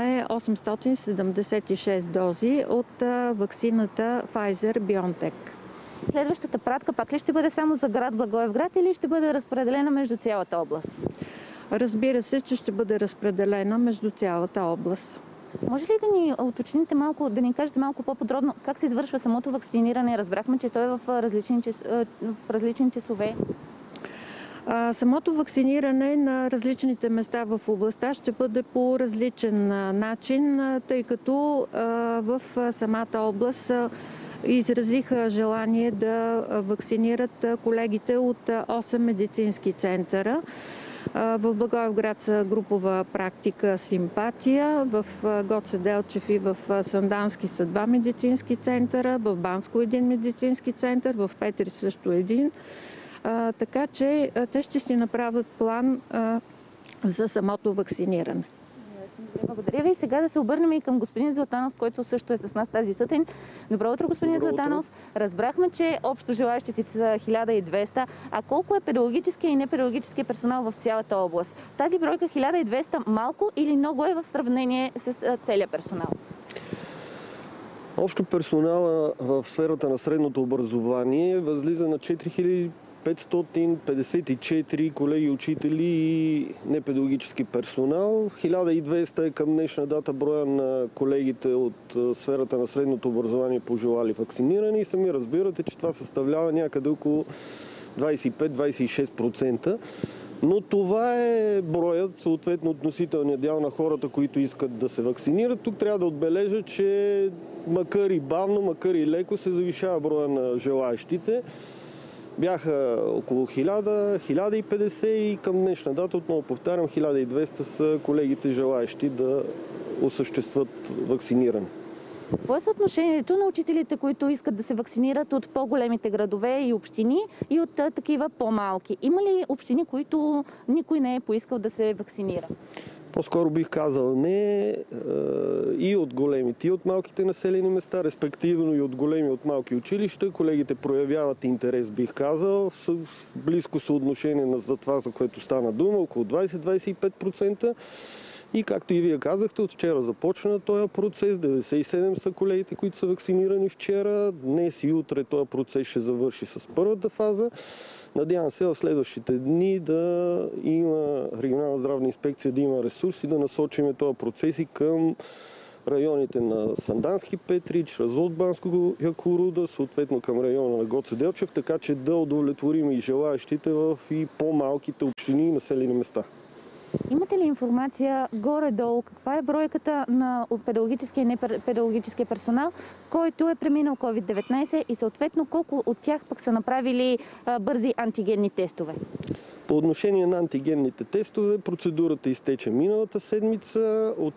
876 дози от ваксината Pfizer-BioNTech. Следващата пратка пак ли ще бъде само за град Благоевград или ще бъде разпределена между цялата област? Разбира се, че ще бъде разпределена между цялата област. Може ли да ни уточните малко, да ни кажете малко по-подробно как се извършва самото вакциниране? Разбрахме, че той е в различни часове. Самото вакциниране на различните места в областта ще бъде по различен начин, тъй като в самата област изразиха желание да вакцинират колегите от 8 медицински центъра. В Благоевград са групова практика Симпатия, в Гоце Делчев и в Сандански са 2 медицински центъра, в Банско 1 медицински център, в Петрич също 1. Така че те ще си направят план за самото вакциниране. Благодаря ви. Сега да се обърнем и към господин Златанов, който също е с нас тази сутрин. Добро утро, господин Златанов. Разбрахме, че общо желаящите са 1200. А колко е педагогическия и непедагогическия персонал в цялата област? Тази бройка 1200 малко или много е в сравнение с целия персонал? Общо персонала в сферата на средното образование възлиза на 4554 колеги учители и непедагогически персонал. 1200 е към днешна дата броя на колегите от сферата на средното образование пожелали вакцинирани. И сами разбирате, че това съставлява някъде около 25-26%. Но това е броят, съответно относителният дял на хората, които искат да се вакцинират. Тук трябва да отбележа, че макар и бавно, макар и леко се завишава броя на желаящите. Бяха около 1000, 1050 и към днешна дата, отново повтарям, 1200 са колегите желаящи да осъществят вакциниране. Какво е съотношението на учителите, които искат да се вакцинират от по-големите градове и общини и от такива по-малки? Има ли общини, които никой не е поискал да се вакцинира? По-скоро бих казал не, и от големите, и от малките населени места, респективно и от големи, от малки училища. Колегите проявяват интерес, бих казал, в близко съотношение за това, за което стана дума, около 20-25%. И както и вие казахте, от вчера започна този процес. 97 са колегите, които са вакцинирани вчера. Днес и утре този процес ще завърши с първата фаза. Надявам се в следващите дни да има регионална здравна инспекция, да има ресурси, да насочим този процес и към районите на Сандански, Петрич, Разлог, Банско, Якоруда, съответно към района на Гоце Делчев, така че да удовлетворим и желаящите в и по-малките общини и населени места. Имате ли информация горе-долу каква е бройката на педагогическия и непедагогическия персонал, който е преминал COVID-19 и съответно колко от тях пък са направили бързи антигенни тестове? По отношение на антигенните тестове, процедурата изтече миналата седмица. От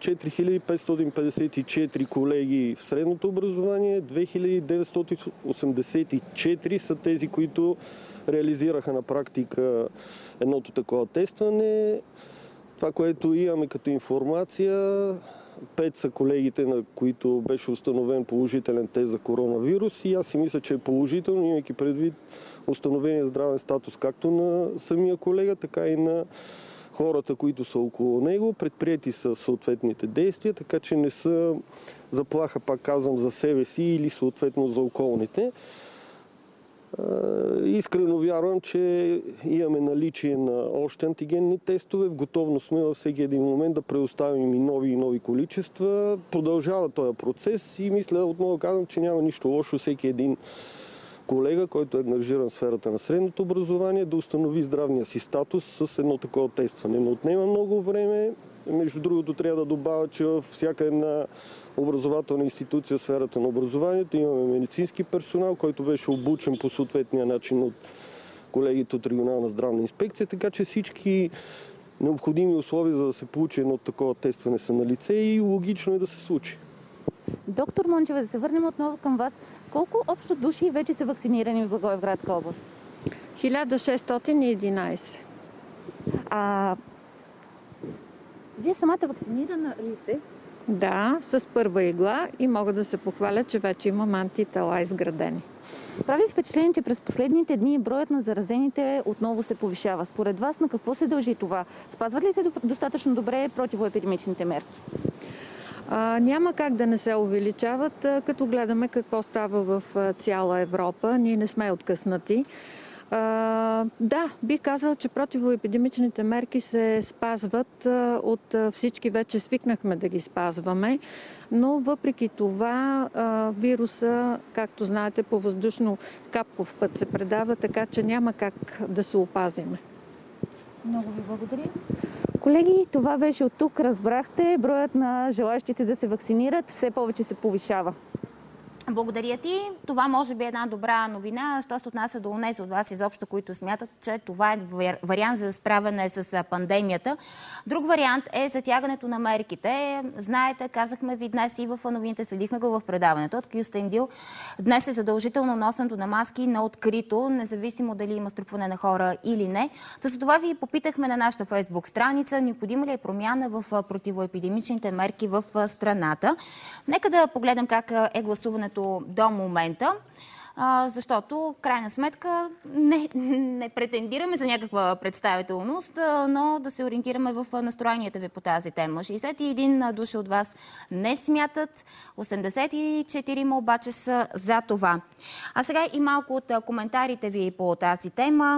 4554 колеги в средното образование, 2984 са тези, които реализираха на практика едното такова тестване. Това, което имаме като информация, 5 са колегите, на които беше установен положителен тест за коронавирус и аз си мисля, че е положително, имайки предвид установения здравен статус както на самия колега, така и на хората, които са около него. Предприети са съответните действия, така че не са заплаха, пак казвам, за себе си или съответно за околните. Искрено вярвам, че имаме наличие на още антигенни тестове. В готовност сме във всеки един момент да предоставим и нови количества. Продължава този процес и мисля, отново казвам, че няма нищо лошо всеки един колега, който е ангажиран в сферата на средното образование, да установи здравния си статус с едно такова тестване. Не отнема много време. Между другото, трябва да добавя, че във всяка една образователна институция в сферата на образованието имаме медицински персонал, който беше обучен по съответния начин от колегите от регионална здравна инспекция, така че всички необходими условия за да се получи едно такова тестване са на лице и логично е да се случи. Доктор Мончева, да се върнем отново към вас. Колко общо души вече са вакцинирани в Благоевградска област? 1611. Вие самата вакцинирана ли сте? Да, с първа игла и мога да се похваля, че вече имам антитела изградени. Прави впечатление, че през последните дни броят на заразените отново се повишава. Според вас на какво се дължи това? Спазват ли се достатъчно добре противоепидемичните мерки? Няма как да не се увеличават, като гледаме какво става в цяла Европа. Ние не сме откъснати. Да, бих казал, че противоепидемичните мерки се спазват от всички. Вече свикнахме да ги спазваме, но въпреки това вируса, както знаете, по въздушно капков път се предава, така че няма как да се опазиме. Много ви благодаря. Колеги, това беше от тук. Разбрахте, броят на желащите да се вакцинират все повече се повишава. Благодаря ти. Това може би е една добра новина. Що се отнася до онези от вас изобщо, които смятат, че това е вариант за справяне с пандемията. Друг вариант е затягането на мерките. Знаете, казахме ви днес и в новините, следихме го в предаването от Кюстендил. Днес е задължително носенето на маски на открито, независимо дали има струпване на хора или не. За това ви попитахме на нашата фейсбук страница, необходима ли е промяна в противоепидемичните мерки в страната. Нека да погледнем как е гласуването до момента, защото в крайна сметка не претендираме за някаква представителност, но да се ориентираме в настроенията ви по тази тема. 61 души от вас не смятат, 84 обаче са за това. А сега и малко от коментарите ви по тази тема.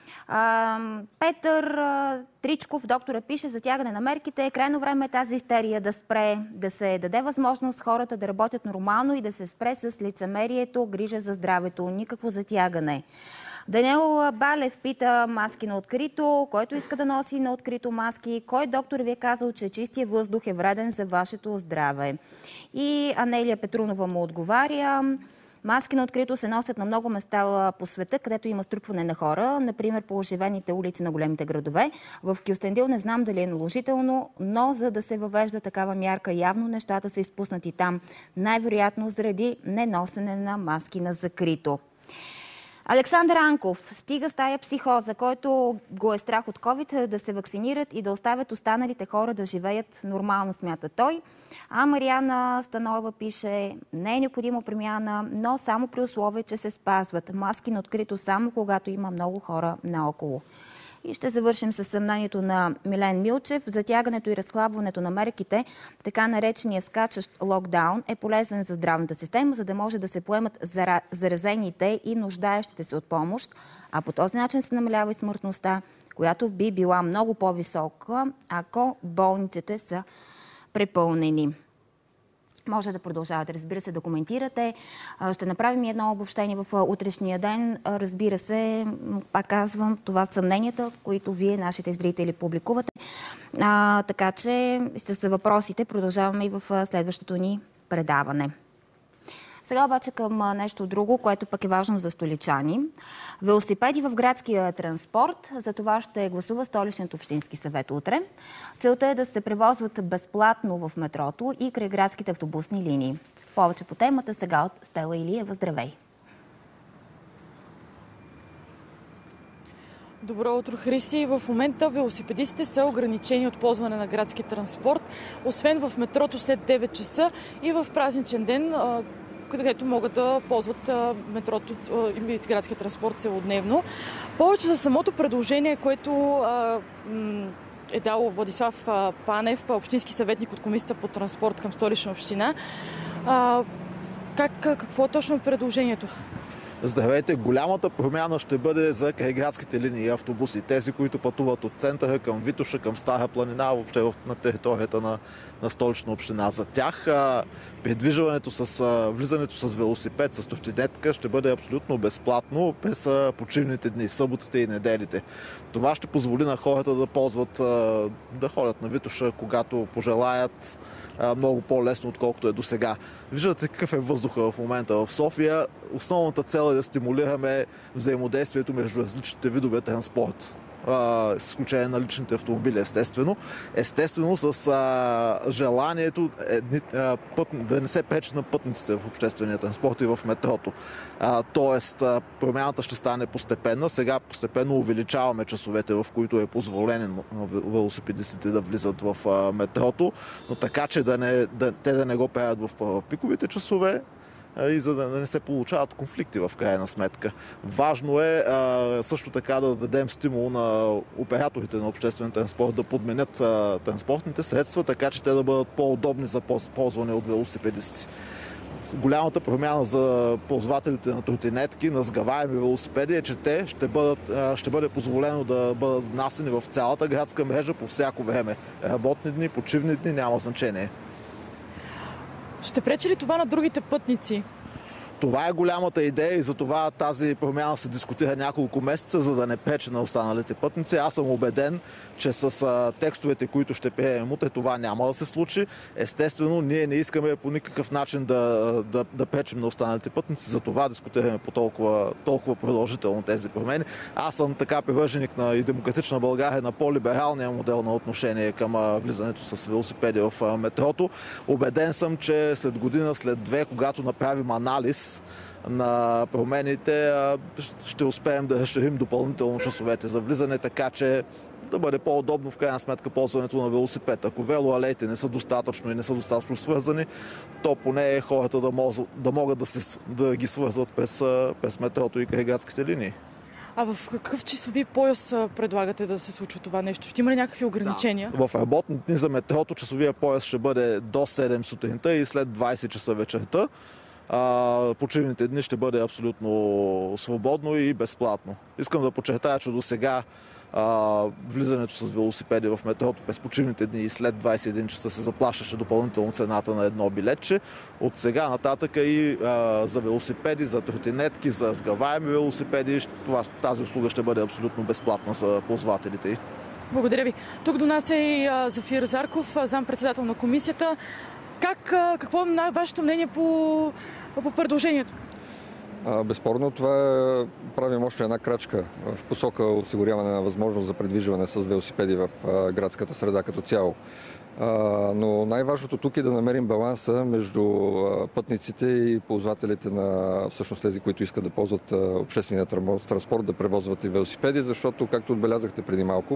Петър Тричков, доктора, пише: затягане на мерките. Крайно време е тази истерия да спре, да се даде възможност хората да работят нормално и да се спре с лицемерието, грижа за здравето. Никакво затягане. Даниел Балев пита: маски на открито. Който иска да носи на открито маски? Кой доктор ви е казал, че чистия въздух е вреден за вашето здраве? И Анелия Петрунова му отговаря: маски на открито се носят на много места по света, където има струпване на хора, например по оживените улици на големите градове. В Кюстендил не знам дали е наложително, но за да се въвежда такава мярка, явно нещата са изпуснати там. Най-вероятно заради неносене на маски на закрито. Александър Анков: стига с тая психоза, който го е страх от COVID, да се вакцинират и да оставят останалите хора да живеят нормално, смята той. А Мариана Станоева пише: не е необходима промяна, но само при условие, че се спазват маски на открито само когато има много хора наоколо. И ще завършим със съмнението на Милен Милчев. Затягането и разхлабването на мерките, така наречения скачащ локдаун, е полезен за здравната система, за да може да се поемат заразените и нуждаещите се от помощ, а по този начин се намалява и смъртността, която би била много по-висока, ако болниците са препълнени. Може да продължавате, разбира се, да коментирате. Ще направим едно обобщение в утрешния ден. Разбира се, пак казвам, това са съмненията, които вие, нашите зрители, публикувате. Така че с въпросите продължаваме и в следващото ни предаване. Сега обаче към нещо друго, което пък е важно за столичани. Велосипеди в градския транспорт. За това ще гласува Столичният общински съвет утре. Целта е да се превозват безплатно в метрото и край градските автобусни линии. Повече по темата сега от Стела Илиева. Здравей! Добро утро, Хриси. В момента велосипедистите са ограничени от ползване на градски транспорт, освен в метрото след 9 часа и в празничен ден, където могат да ползват метрото и градския транспорт целодневно. Повече за самото предложение, което е дал Владислав Панев, общински съветник от Комисията по транспорт към Столична община. Какво точно е предложението? Здравейте! Голямата промяна ще бъде за крайградските линии и автобуси. Тези, които пътуват от центъра към Витоша, към Стара планина, въобще на територията на Столична община. За тях придвижването влизането с велосипед, с тротинетка ще бъде абсолютно безплатно през почивните дни, съботите и неделите. Това ще позволи на хората да ползват, да ходят на Витоша, когато пожелаят, много по-лесно, отколкото е до сега. Виждате какъв е въздуха в момента в София. Основната цел е да стимулираме взаимодействието между различните видове транспорт. С изключение на личните автомобили, естествено. Естествено, с желанието да не се пречи на пътниците в обществения транспорт и в метрото. Тоест, промяната ще стане постепенна. Сега постепенно увеличаваме часовете, в които е позволено на велосипедистите да влизат в метрото, но така, че те да не го правят в пиковите часове, и за да не се получават конфликти в крайна сметка. Важно е също така да дадем стимул на операторите на обществен транспорт да подменят транспортните средства, така че те да бъдат по-удобни за ползване от велосипедисти. голямата промяна за ползвателите на тротинетки, на сгъваеми велосипеди е, че те ще бъде позволено да бъдат внасени в цялата градска мрежа по всяко време. Работни дни, почивни дни, няма значение. Ще пречи ли това на другите пътници? Това е голямата идея и затова тази промяна се дискутира няколко месеца, за да не пречи на останалите пътници. Аз съм убеден, че с текстовете, които ще приемем утре, това няма да се случи. Естествено, ние не искаме по никакъв начин да пречим на останалите пътници, затова дискутираме по толкова продължително тези промени. Аз съм така привърженик на и Демократична България на по-либералния модел на отношение към влизането с велосипеди в метрото. Убеден съм, че след година, след две, когато направим анализ на промените, ще успеем да разширим допълнително часовете за влизане, така че да бъде по-удобно в крайна сметка ползването на велосипед. Ако велоалеите не са достатъчно и не са достатъчно свързани, то поне хората да могат да ги свързват през метрото и крайградските линии. А в какъв часови пояс предлагате да се случва това нещо? Ще има ли някакви ограничения? В работни дни за метрото часовия пояс ще бъде до 7 сутринта и след 20 часа вечерта. Почивните дни ще бъде абсолютно свободно и безплатно. Искам да подчертая, че до сега влизането с велосипеди в метрото през почивните дни и след 21 часа се заплащаше допълнително цената на едно билетче. От сега нататък и за велосипеди, за тротинетки, за сгъваеми велосипеди, тази услуга ще бъде абсолютно безплатна за ползвателите й. Благодаря ви. Тук до нас е и Зафир Зарков, заместник-председател на комисията. Какво е вашето мнение по предложението? Безспорно това правим още една крачка в посока осигуряване на възможност за придвижване с велосипеди в градската среда като цяло. Но най-важното тук е да намерим баланса между пътниците и ползвателите на всъщност тези, които искат да ползват обществения транспорт, да превозват и велосипеди, защото, както отбелязахте преди малко,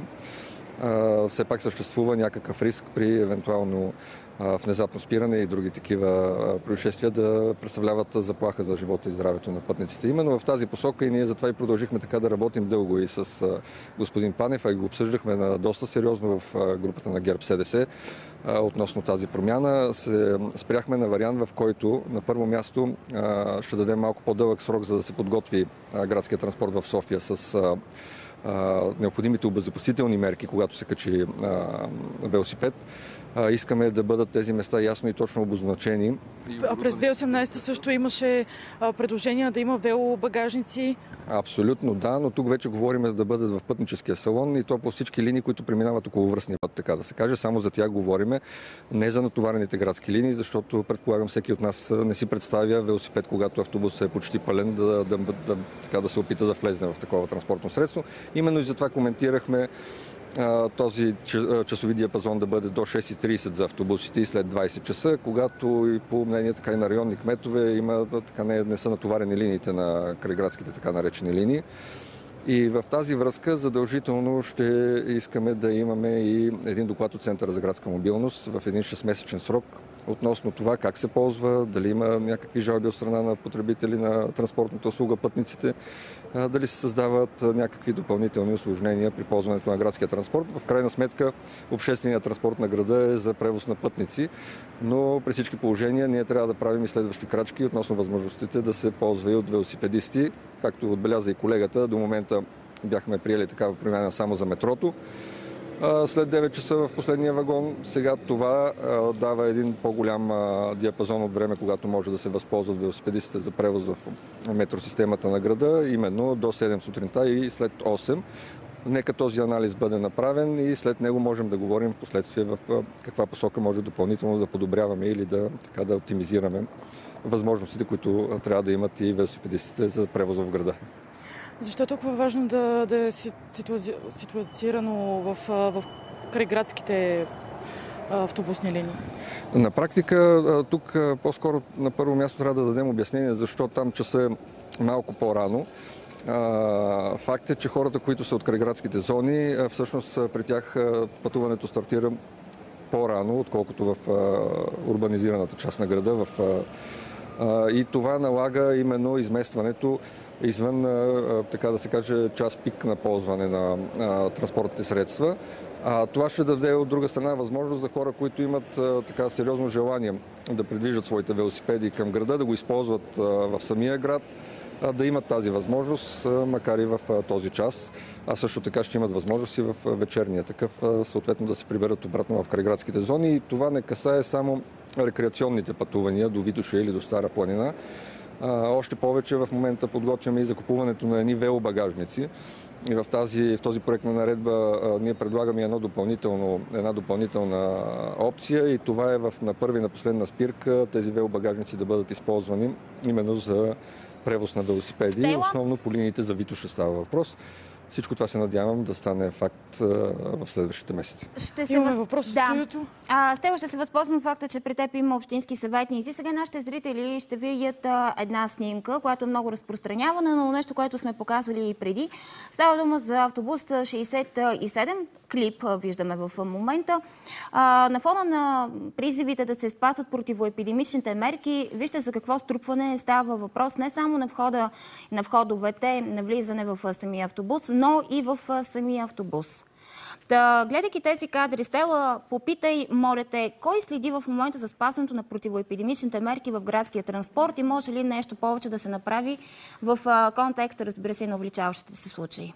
все пак съществува някакъв риск при евентуално внезапно спиране и други такива происшествия да представляват заплаха за живота и здравето на пътниците. Именно в тази посока и ние затова и продължихме така да работим дълго и с господин Панев, а и го обсъждахме доста сериозно в групата на ГЕРБ-СДС относно тази промяна. Се спряхме на вариант, в който на първо място ще дадем малко по-дълъг срок, за да се подготви градския транспорт в София с необходимите обезопасителни мерки, когато се качи велосипед. Искаме да бъдат тези места ясно и точно обозначени. През 2018 също имаше предложения да има велобагажници. Абсолютно да, но тук вече говорим да бъдат в пътническия салон и то по всички линии, които преминават около връстния път, така да се каже. Само за тях говориме, не за натоварените градски линии, защото предполагам всеки от нас не си представя велосипед, когато автобус е почти пълен, да се опита да влезне в такова транспортно средство. Именно и затова коментирахме този часови диапазон да бъде до 6:30 за автобусите и след 20 часа, когато и по мнение така и на районни кметове има, така не са натоварени линиите на крайградските така наречени линии. И в тази връзка задължително ще искаме да имаме и един доклад от Центъра за градска мобилност в един 6-месечен срок относно това как се ползва, дали има някакви жалби от страна на потребители на транспортната услуга, пътниците, дали се създават някакви допълнителни усложнения при ползването на градския транспорт. В крайна сметка общественият транспорт на града е за превоз на пътници, но при всички положения ние трябва да правим и следващи крачки относно възможностите да се ползва и от велосипедисти. Както отбеляза и колегата, до момента бяхме приели такава промяна само за метрото. След 9 часа в последния вагон. Сега това дава един по-голям диапазон от време, когато може да се възползват велосипедистите за превоз в метросистемата на града, именно до 7 сутринта и след 8. Нека този анализ бъде направен и след него можем да говорим в последствие в каква посока може допълнително да подобряваме или да оптимизираме възможностите, които трябва да имат и велосипедистите за превоз в града. Защо е толкова важно да е ситуацирано в крайградските автобусни линии? На практика тук по-скоро на първо място трябва да дадем обяснение защо там часа е малко по-рано. Факт е, че хората, които са от крайградските зони, всъщност при тях пътуването стартира по-рано, отколкото в урбанизираната част на града. И това налага именно изместването извън, така да се каже, час пик на ползване на транспортните средства. Това ще даде от друга страна възможност за хора, които имат така сериозно желание да придвижат своите велосипеди към града, да го използват в самия град, да имат тази възможност, макар и в този час. А също така ще имат възможност и в вечерния такъв, съответно да се приберат обратно в крайградските зони. И това не касае само рекреационните пътувания до Витоша или до Стара планина. Още повече в момента подготвяме и закупуването на едни велобагажници. И в този проект на наредба ние предлагаме една допълнителна опция и това е на първи и на последна спирка тези велобагажници да бъдат използвани именно за превоз на велосипеди. Основно по линиите за Витоша става въпрос. Всичко това се надявам да стане факт в следващите месеци. Имаме въпрос от студиото. Стела, ще се възползвам факта, че при теб има общински съветници. Сега нашите зрители ще видят една снимка, която е много разпространявана, но нещо, което сме показвали и преди. Става дума за автобус 67, клип виждаме в момента. На фона на призивите да се спазват противоепидемичните мерки, вижте за какво струпване става въпрос. Не само на входовете, на влизане в самия автобус, но и в самия автобус. Гледайки тези кадри, Стела, попитай, моля те, кой следи в момента за спазването на противоепидемичните мерки в градския транспорт и може ли нещо повече да се направи в контекста, разбира се, на увеличаващите се случаи?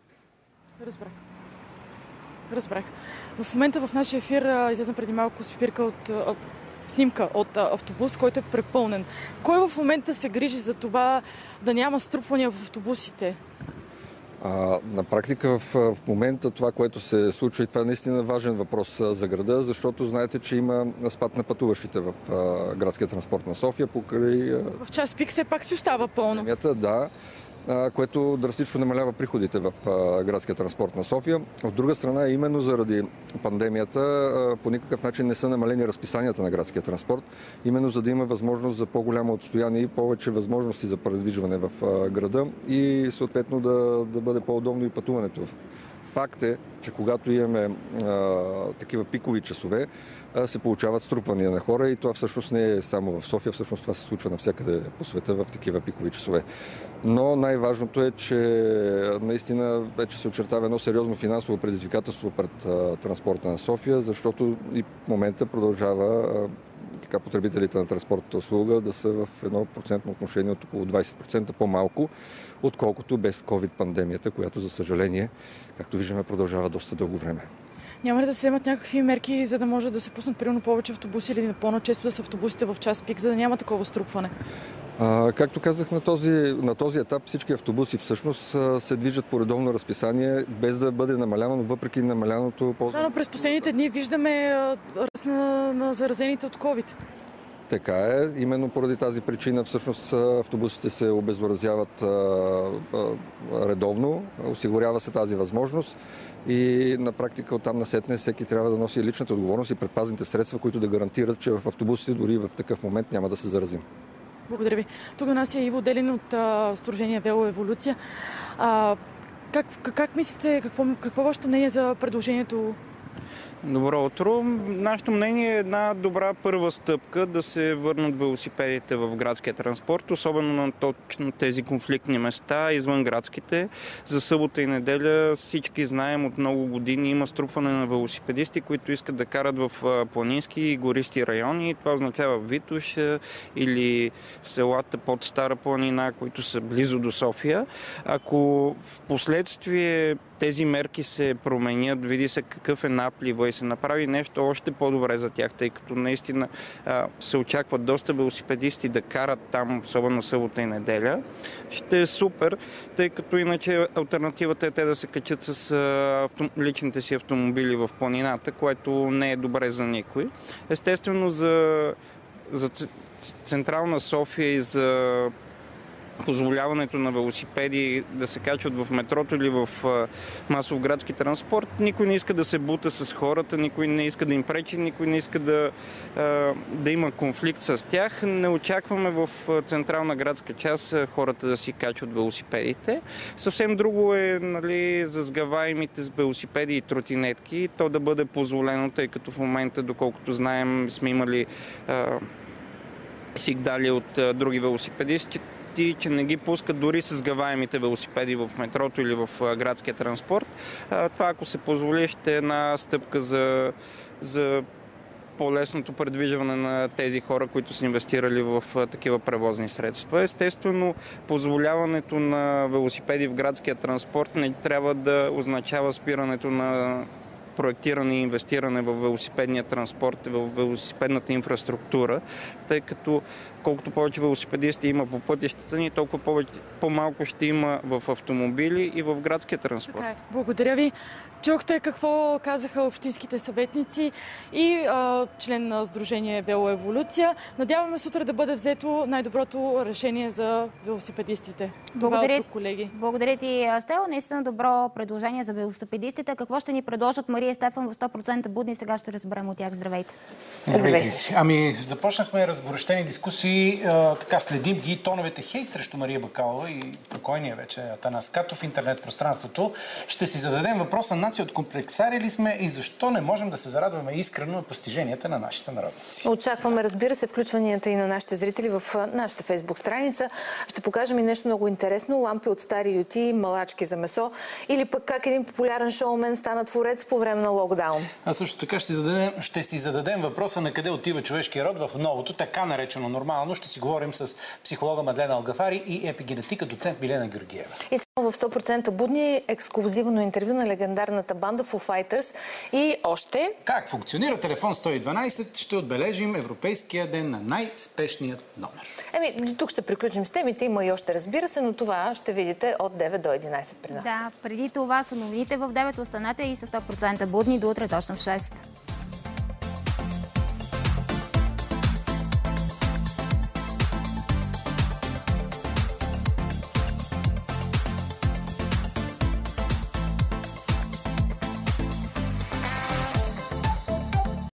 Разбрах. В момента в нашия ефир излезна преди малко снимка от автобус, който е препълнен. Кой в момента се грижи за това да няма струпвания в автобусите? На практика в момента това, което се случва, и това е наистина важен въпрос за града, защото знаете, че има спад на пътуващите в градския транспорт на София. В час пик все пак си остава пълно. Да, което драстично намалява приходите в градския транспорт на София. От друга страна, именно заради пандемията по никакъв начин не са намалени разписанията на градския транспорт, именно за да има възможност за по-голямо отстояние и повече възможности за предвижване в града и съответно да бъде по-удобно и пътуването. Факт е, че когато имаме такива пикови часове, се получават струпвания на хора и това всъщност не е само в София, всъщност това се случва навсякъде по света в такива пикови часове. Но най-важното е, че наистина вече се очертава едно сериозно финансово предизвикателство пред транспорта на София, защото и в момента продължава потребителите на транспортната услуга да са в едно процентно отношение от около 20% по-малко, отколкото без COVID-пандемията, която за съжаление, както виждаме, продължава доста дълго време. Няма ли да се вземат някакви мерки, за да може да се пуснат примерно повече автобуси или по-начесто да са автобусите в час пик, за да няма такова струпване? Както казах, на този етап всички автобуси всъщност се движат по редовно разписание, без да бъде намалявано, въпреки намаляното ползване. Да, но през последните дни виждаме ръст на заразените от COVID. Така е. Именно поради тази причина всъщност автобусите се обеззаразяват редовно, осигурява се тази възможност и на практика оттам насетне всеки трябва да носи личната отговорност и предпазните средства, които да гарантират, че в автобусите дори в такъв момент няма да се заразим. Благодаря ви. Тук до нас е Иво Делин от Сдружение Велоеволюция. Как мислите, какво е вашето мнение за предложението? Добро утро. Нашето мнение е една добра първа стъпка да се върнат велосипедите в градския транспорт, особено на точно тези конфликтни места, извън градските. За събота и неделя всички знаем от много години има струпване на велосипедисти, които искат да карат в планински и гористи райони. Това означава Витош или в селата под Стара планина, които са близо до София. Ако в последствие тези мерки се променят, види се какъв е наплива и се направи нещо още по-добре за тях, тъй като наистина се очакват доста велосипедисти да карат там, особено събота и неделя. Ще е супер, тъй като иначе алтернативата е те да се качат с личните си автомобили в планината, което не е добре за никой. Естествено за Централна София и за позволяването на велосипеди да се качват в метрото или в масов градски транспорт. Никой не иска да се бута с хората, никой не иска да им пречи, никой не иска да има конфликт с тях. Не очакваме в централна градска част хората да си качват велосипедите. Съвсем друго е за сгъваемите велосипеди и тротинетки, то да бъде позволено, тъй като в момента, доколкото знаем, сме имали сигнали от други велосипедисти, почти, че не ги пускат дори с сгъваемите велосипеди в метрото или в градския транспорт. Това, ако се позволи, ще е една стъпка за по-лесното предвижване на тези хора, които са инвестирали в такива превозни средства. Естествено, позволяването на велосипеди в градския транспорт не трябва да означава спирането на проектиране и инвестиране в велосипедния транспорт, в велосипедната инфраструктура, тъй като колкото повече велосипедисти има по пътищата ни, толкова по-малко ще има в автомобили и в градския транспорт. Така е. Благодаря ви. Чухте какво казаха общинските съветници и член на Сдружение Велоеволюция. Надяваме се утре да бъде взето най-доброто решение за велосипедистите. Благодаря, колеги. Благодаря ти, Стел. Наистина добро предложение за велосипедистите. Какво ще ни предложат Мария и Стефан в 100% будни? Сега ще разберем от тях. Здравейте. Здравейте. Ами, започнахме разгорещени дискусии. Така следим ги тоновете хейт срещу Мария Бакалова и покойния вече Атанас Катов в интернет пространството. Ще си зададем въпроса: нация от комплексари ли сме и защо не можем да се зарадваме искрено на постиженията на наши сънародници? Очакваме, разбира се, включванията и на нашите зрители в нашата фейсбук страница. Ще покажем и нещо много интересно. Лампи от стари юти, малачки за месо или пък как един популярен шоумен стана творец по време на локдаун. А също така ще си зададем въпроса на къде отива човешкия род в новото, така наречено нормално. Ще си говорим с психолога Мадлена Алгафари и епигенетика доцент Милена Георгиева. И само в 100% будни ексклузивно интервю на легендарната банда Foo Fighters и още... Как функционира телефон 112? Ще отбележим Европейския ден на най-спешният номер. До тук ще приключим с темите. Има и още, разбира се, но това ще видите от 9 до 11 при нас. Да, преди това са новините в 9. Останете и с 100% будни до утре точно в 6.